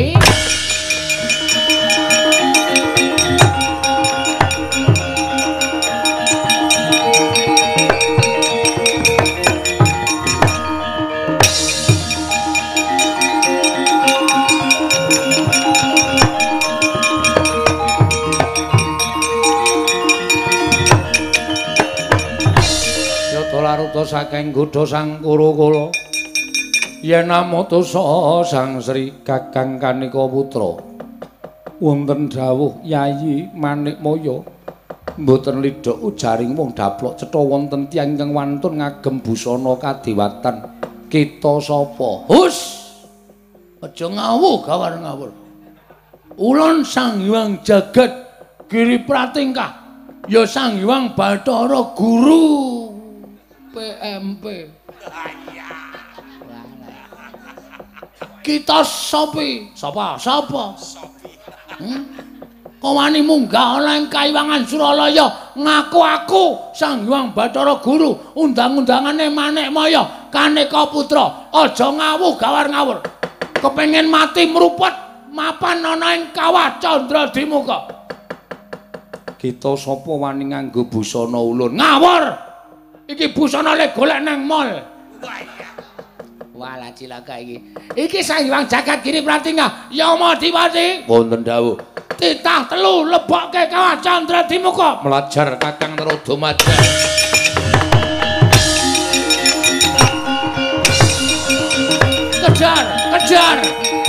Laruta saking Gudha Sang Kurukula yen namotosa Sang Sri Kakang Kanika Putra wonten dawuh Yayi Manikmaya mboten lidhok ujaring wong daplok cetha wonten tiyang ingkang wantun ngagem busana kadewatan kita sapa? Hus aja ngawuh gawar ngawur. Ulun Sang Hyang Jagat Giri Pratingkah ya Sang Hyang Bathara Guru P M P. Kita sopi, sapa? Sapa? Hmm? Kok wani munggah ana ing Kaiwangan Suralaya ngaku aku Sang Hyang Bathara Guru, undang-undangane Manikmaya Kanika Putra. Aja ngawuh gawar ngawur. Kepengin mati mrupet mapan ana ing kawah Candradimuka. Kita sapa wani nganggo busana ulun? Ngawur. Iki busana le golek nang mall. Walah cilaka iki. Iki Sang Hyang Jagat Giri Pratingkah Yamadipati. Wonten dawuh. Titah telu lebokke kawah Candradimuka. Melajar Kakang Narodomadja. Kejar, kejar.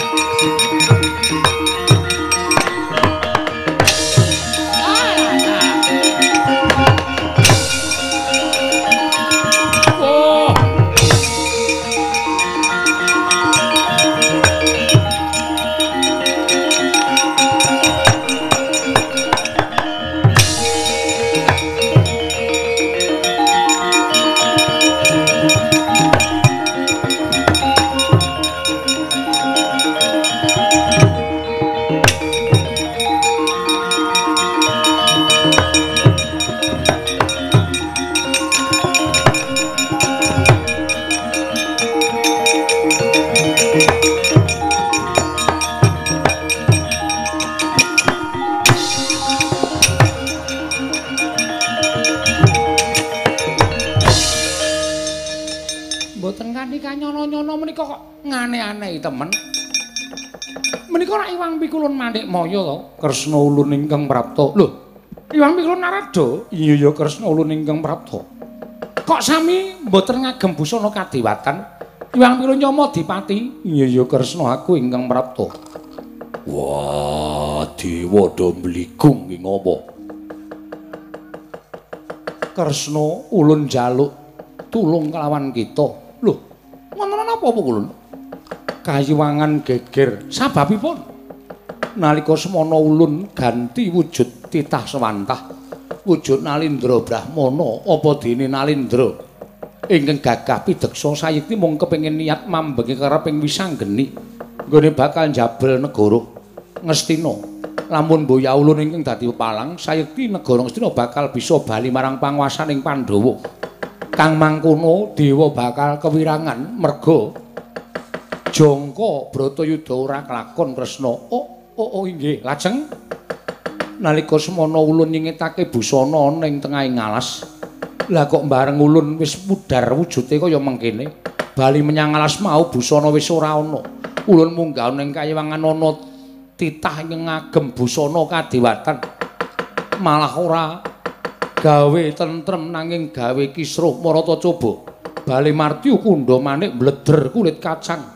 Ngane-aneh temen. Menika rak Iwang Pikulun Manikmaya to, Kresna ulun ingkang prapta. Lho, Iwang Pikulun Narada? Iya ya Kresna ulun ingkang prapta. Kok sami mboten ngagem busana kadewatan? Iwang Pikulun Nyamadipati? Iya ya Kresna aku ingkang prapta. Wah, Dewa Dombligung ki ngopo? Kresna ulun njaluk tulung kelawan kita. Lho, wonten napa apa kulun? Kayiwangan geger sababipun nalika semana ulun ganti wujud titah sewantah wujud Nalindra Brahmana apa dene Nalindra ingkang gagah pideksa sayekti mung kepengin niat mambengi kareping wisanggeni nggone bakal njabel negara Ngastina lamun mboya ulun ingkang dadi palang sayekti negara Ngastina bakal bisa bali marang panguwasaning Pandhawa kang mangkono dewa bakal kewirangan merga Jangka Bratayuda ora kelakon Kresna. Oh, oh, oh inggih. Lajeng nalika semana ulun nyingetake busana ning tengahing alas. Lah kok bareng ulun wis pudar wujude kaya mengkene. Bali menyang alas mau busana wis ora ana. Ulun munggah ning Kayiwangan ana titah ing ngagem busana kadewatan. Malah ora gawe tentrem nanging gawe kisruh marata coba. Bali martyu kundha manik bleder kulit kacang.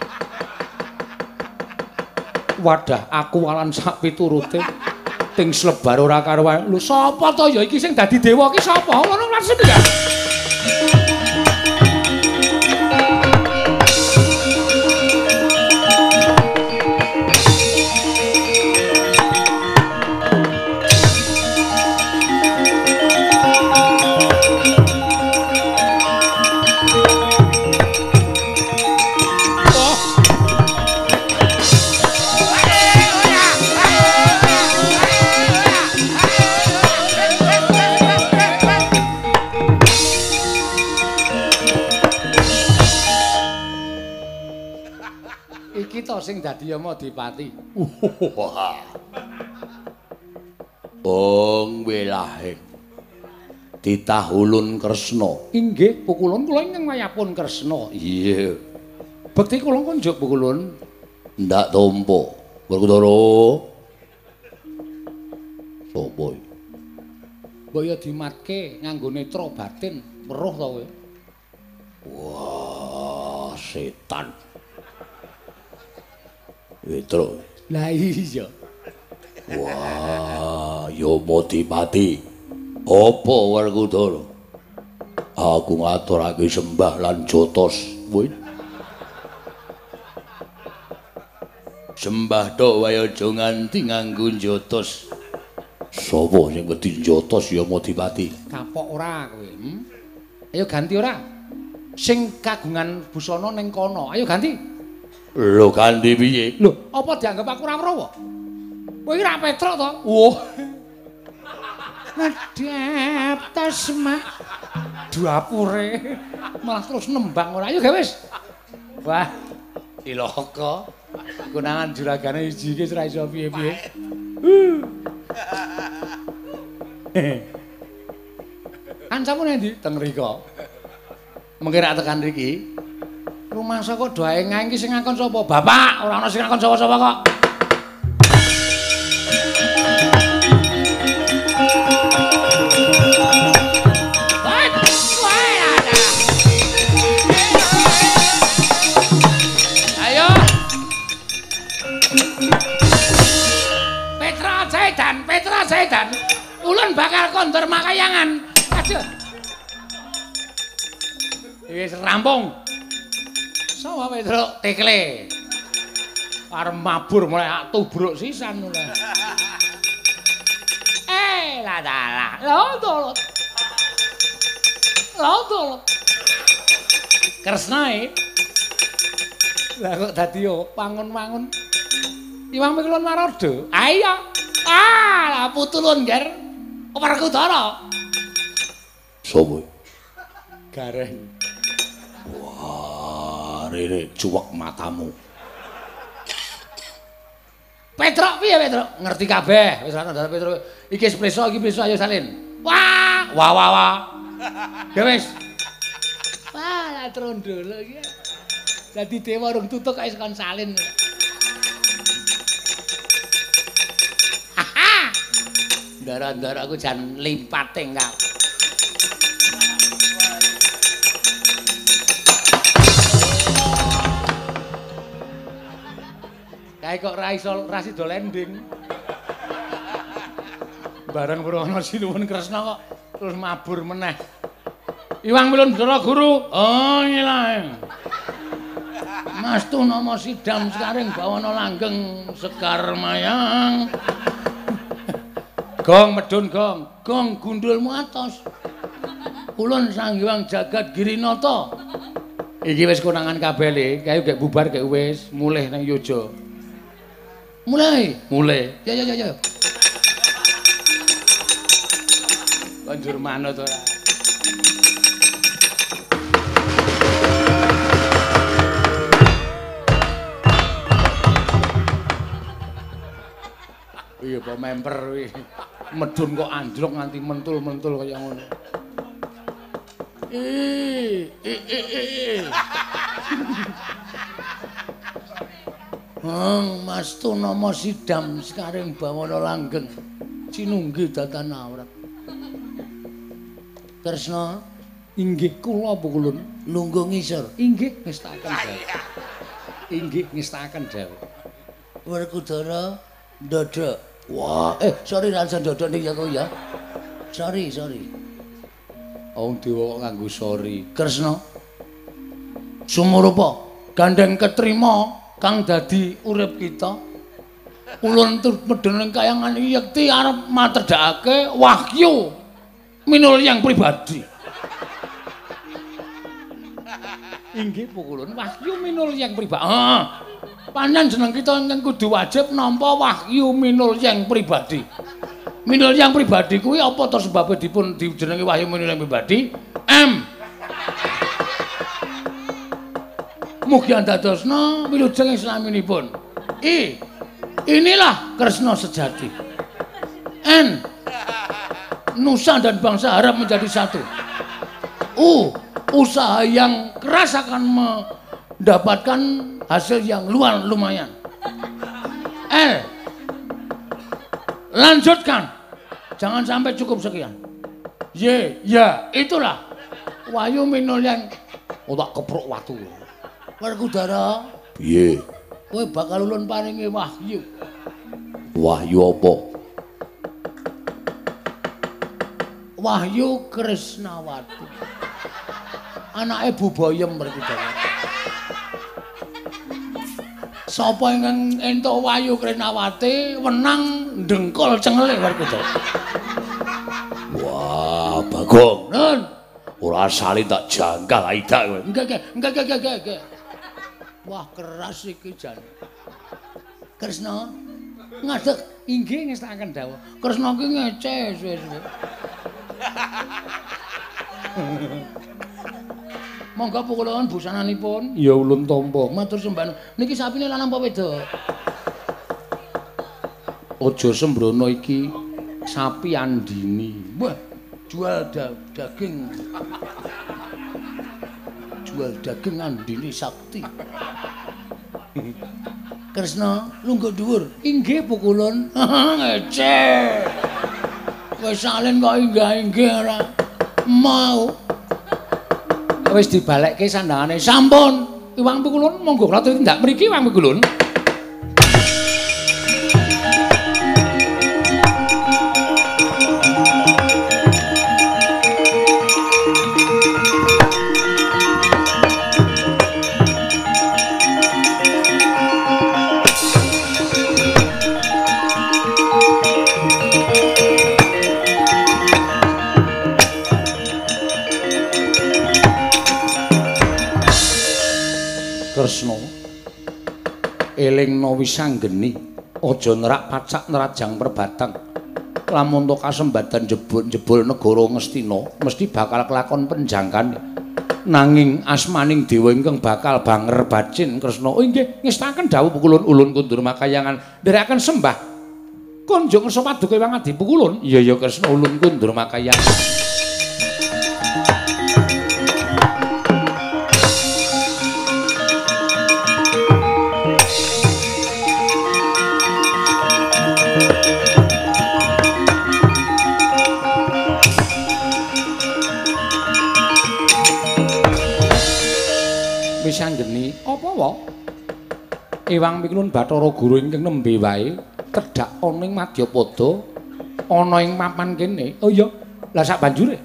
Wadah aku walan sak piturute ting slebar ora karuan. Lho sapa to ya iki sing dadi dewa iki sapa? Ngono langsung ya. sing dadi Yama Dipati. Wah. Ong welahing. Titah ulun Kresna. Inggih, pukulun kula ingkang wayapun Kresna. Iya. Bekti kula konjuk pukulun. Ndak tompo. Werkudara. Sopo iki? Mbaya dimatke nganggo netra batin, weruh to kowe. Wah, setan. Wetro. Lah iya. Wah, Yama Dipati. Apa Werkudara? Aku ngaturake sembah lan jotos. Wih. Sembah tok wae aja nganti nganggo jotos. Sapa sing wedi jotos Yama Dipati? Kapok ora kowe. Hmm? Ayo ganti ora. Sing kagungan busana ning kono. Ayo ganti. Lho ganti piye? Lho, apa dianggap aku ora weruh? Kowe iki ra Petruk to? Wah. Ngedep tasma dapure malah terus nembang ora. Ayo gawe wis. Wah, cilaka. Kunangan juragane siji iki ora iso piye-piye. Kancamu endi? Teng mriko. Mengki rak tekan mriki. Rumangsa kok doae ngae iki sing ngakon sapa? Bapak, ora ana sing ngakon sapa-sapa kok. Ayo. Petra Zaidan, Petra Zaidan. Ulun bakal kondur makayangan. Aduh. Wis rampung. Sama Petruk Tekle. Arep mabur mulai tubruk sisan mulai. Eh, la dalah. Lho dolot. Lho dolot. Kresnae. Lah kok dadi yo pangun-pangun. Iwang Mikulun Marodo. Ah iya. Ah, lah putulun ger. Werkudara. Sopo? Gareng. Wah, rene cuwek matamu. Petruk piye Petruk? Ngerti kabeh. Wis ana dalan Petruk. Iki espresso, iki espresso ayo salin. Wah, wah wah wah. Ya wis. Wah, lah trondolo iki. Dadi dewa urung tutuk kok kon salin. Ndara-ndara aku jan limpating kau. Kae kok ra iso ra sida landing. Bareng Brana Sinuwun Kresna kok terus mabur meneh. Iwang Milun Ndara Guru. Oh ngilang. Mastu nama sidam sekaring bawana langgeng sekar mayang. Gong medun gong, gong gundulmu atos. Ulun Sang Hyang Jagat Girinata. Iki wis konangan kabeh le, kae gek bubar gek wis mulih nang yoja. Mulai, mulai. Ya ya ya ya. Banjur manut ora. Iya, apa member kuwi. Medun kok anjlok nganti mentul-mentul kaya ngono. Eh, eh, eh, eh. Hang mastu nama sidam sekaring bawana langgeng. Cinunggi datan awrat. Kresna, inggih kula pukulun lungguh ngisor. Inggih ngestaken dawuh. Inggih ngestaken dawuh. Werkudara ndodok. Wah, eh sorry ra iso ndodok ning ya kok ya. Sorry, sorry. Wong dewa kok nganggo sorry. Kresna. Sumurupa gandeng ketrima kang dadi urip kita. Ulun turut medhen ing kayangan yekti arep matedhakake wahyu minul yang pribadi. Inggih pukulun wahyu minul yang pribadi. Ah, panjenengan jeneng kita ingkang kudu wajib nampa wahyu minul yang pribadi. Minul yang pribadi kuwi apa to sebabe dipun dijenengi wahyu minul yang pribadi? M. Mugi andadosna wilujeng islaminipun. I. Inilah Kresna sejati. N. Nusa dan bangsa harap menjadi satu. U. Usaha yang keras akan mendapatkan hasil yang luar lumayan. L. Lanjutkan. Jangan sampai cukup sekian. Y. Ya, itulah. Wahyu minulyan. Oh, tak keprok watu. Werkudara. Piye? Kowe bakal ulun paringi wahyu. Wahyu apa? Wahyu Krisnawati. Anake Bubayem Werkudara. Sapa ingkang entuk wahyu Krisnawati wenang ndengkol cengele Werkudara. Wah, Bagong. Nun. Ora salin tak jangkal aidak kowe. Enggak, enggak, enggak, enggak, enggak, enggak. Wah, keras iki jan. Kresna ngadeg inggih ngestakaken dawuh. Kresna ki ngece suwe-suwe. Monggo pukulan busananipun. Ya ulun tampa. Matur sembah. Niki sapine lanang apa wedok? Aja sembrono iki sapi andini. Wah, jual da daging. Jual daging andini sakti. Kresna lungguh dhuwur. Inggih pukulun. Ngece. Wis salin kok inggih-inggih ora mau. Wis dibalekke sandangane. Sampun. Iwang pukulun monggo kula tindak mriki Iwang pukulun. Kresna elingna wisanggeni aja nerak pacak nerajang perbatang lamun to kasembadan jebul-jebul negara Ngastina mesti bakal kelakon penjangkane nanging asmaning dewa ingkang bakal banger bacin Kresna. Oh inggih ngestaken dawuh pukulun ulun kundur makayangan nderekaken sembah kunjung ngersa paduka Iwang Adi pukulun. Iya ya Kresna ulun kundur makayangan. Wisanggeni apa wae? Iwang Mikulun Bathara Guru ingkang nembe wae tedhak ana ing Madyapada ana ing papan kene. Oh iya, lah sak banjure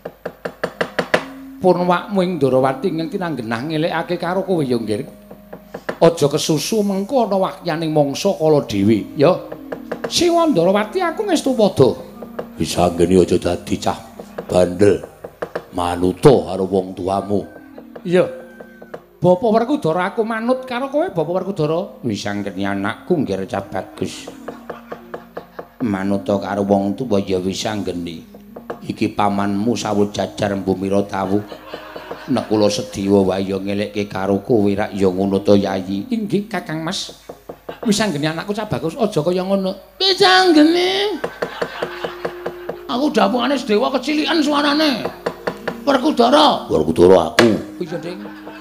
Purnawakmu ing Ndarawati ingkang tinanggenah ngelekake karo kowe ya nggih. Aja kesusu mengko ana wakyaning mangsa kala dhewe ya. Siwa Ndarawati aku ngestu padha. Wisanggeni aja dadi cah bandel. Manuta karo wong tuamu. Iya. Bapak Werkudara aku manut karo kowe Bapak Werkudara. Wisanggeni anakku nggih recah bagus. Manuta karo wong tuwa ya Wisanggeni. Iki pamanmu sawut jajar mbumira tawu. Nek kula sedhiya wae ya ngelekke karo kowe rak ya ngono to Yayi. Inggih Kakang Mas. Wisanggeni anakku cah bagus aja kaya ngono. Wisanggeni. Aku dapungane sedewa kecilikan suarane. Werkudara. Werkudara aku. Iya, Ding.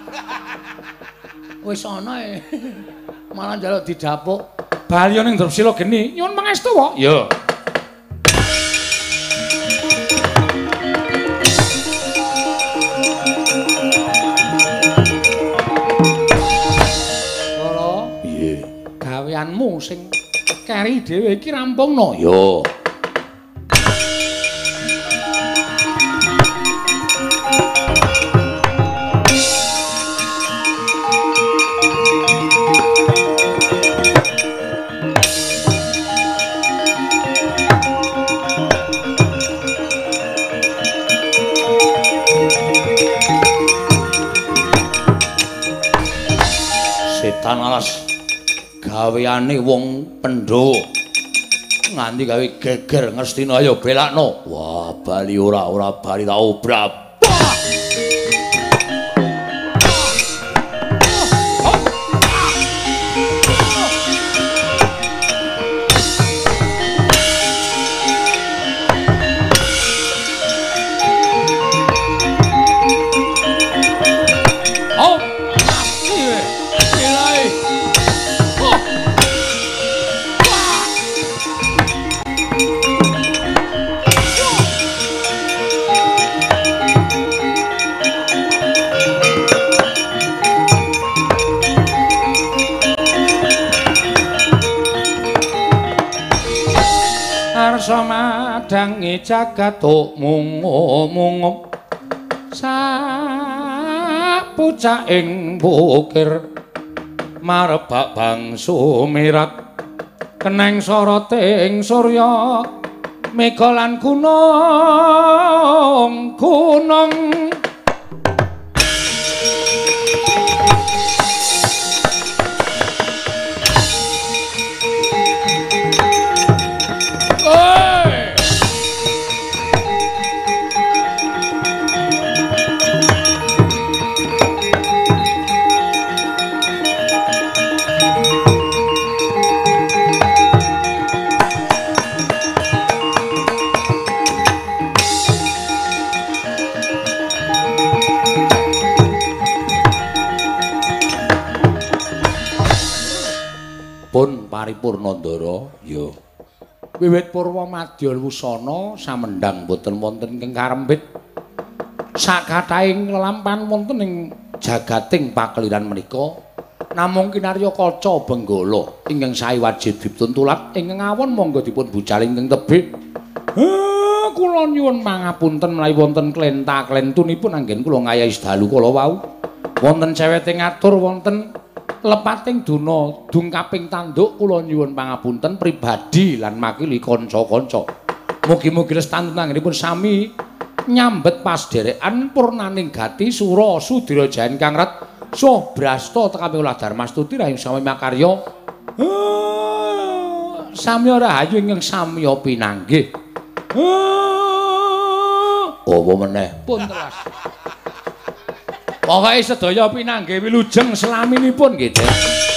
Wis ana e. Malah njaluk didapuk. Bali ning Drapsila geni, nyuwun pangestu wae. Ya. Kala Piye? gaweanmu sing keri dhewe iki rampungna. Yo. Setan alas gaweane wong Pandhawa nganti gawe geger Ngastina ayo belakno. Wah, bali ora ora bali tak obrab. Rasa madangi jagat mung-mung sapucaking bukir marebak bangsu mirat keneng soroting surya mega lan gunung gunung pun paripurnandara ya wiwit purwa madya wusana samendang boten wonten ing karembit sakathahing lelampahan wonten ing jagating pakeliran menika namung kinarya kaca benggala ingkang sae wajib dipuntulat ingkang awon monggo dipun bucaling ing tebih eh kula nyuwun pangapunten menawi wonten klenta-klentunipun anggen kula ngayahi dalu kala wau wonten cewete ngatur wonten lepating duna dungkaping tanduk kula nyuwun pangapunten pribadi lan makili kanca-kanca. Mugi-mugi lestantun anggenipun sami nyambet pasderekan purnaning gati sura sudira jayan kangrat soh brasta tekame ulah Darmastuti rahing sami makarya. Samya rahayu ingkang samya pinanggih. apa meneh Pun telas. Pokoke sedaya pinanggih wilujeng selaminipun nggih, Dek.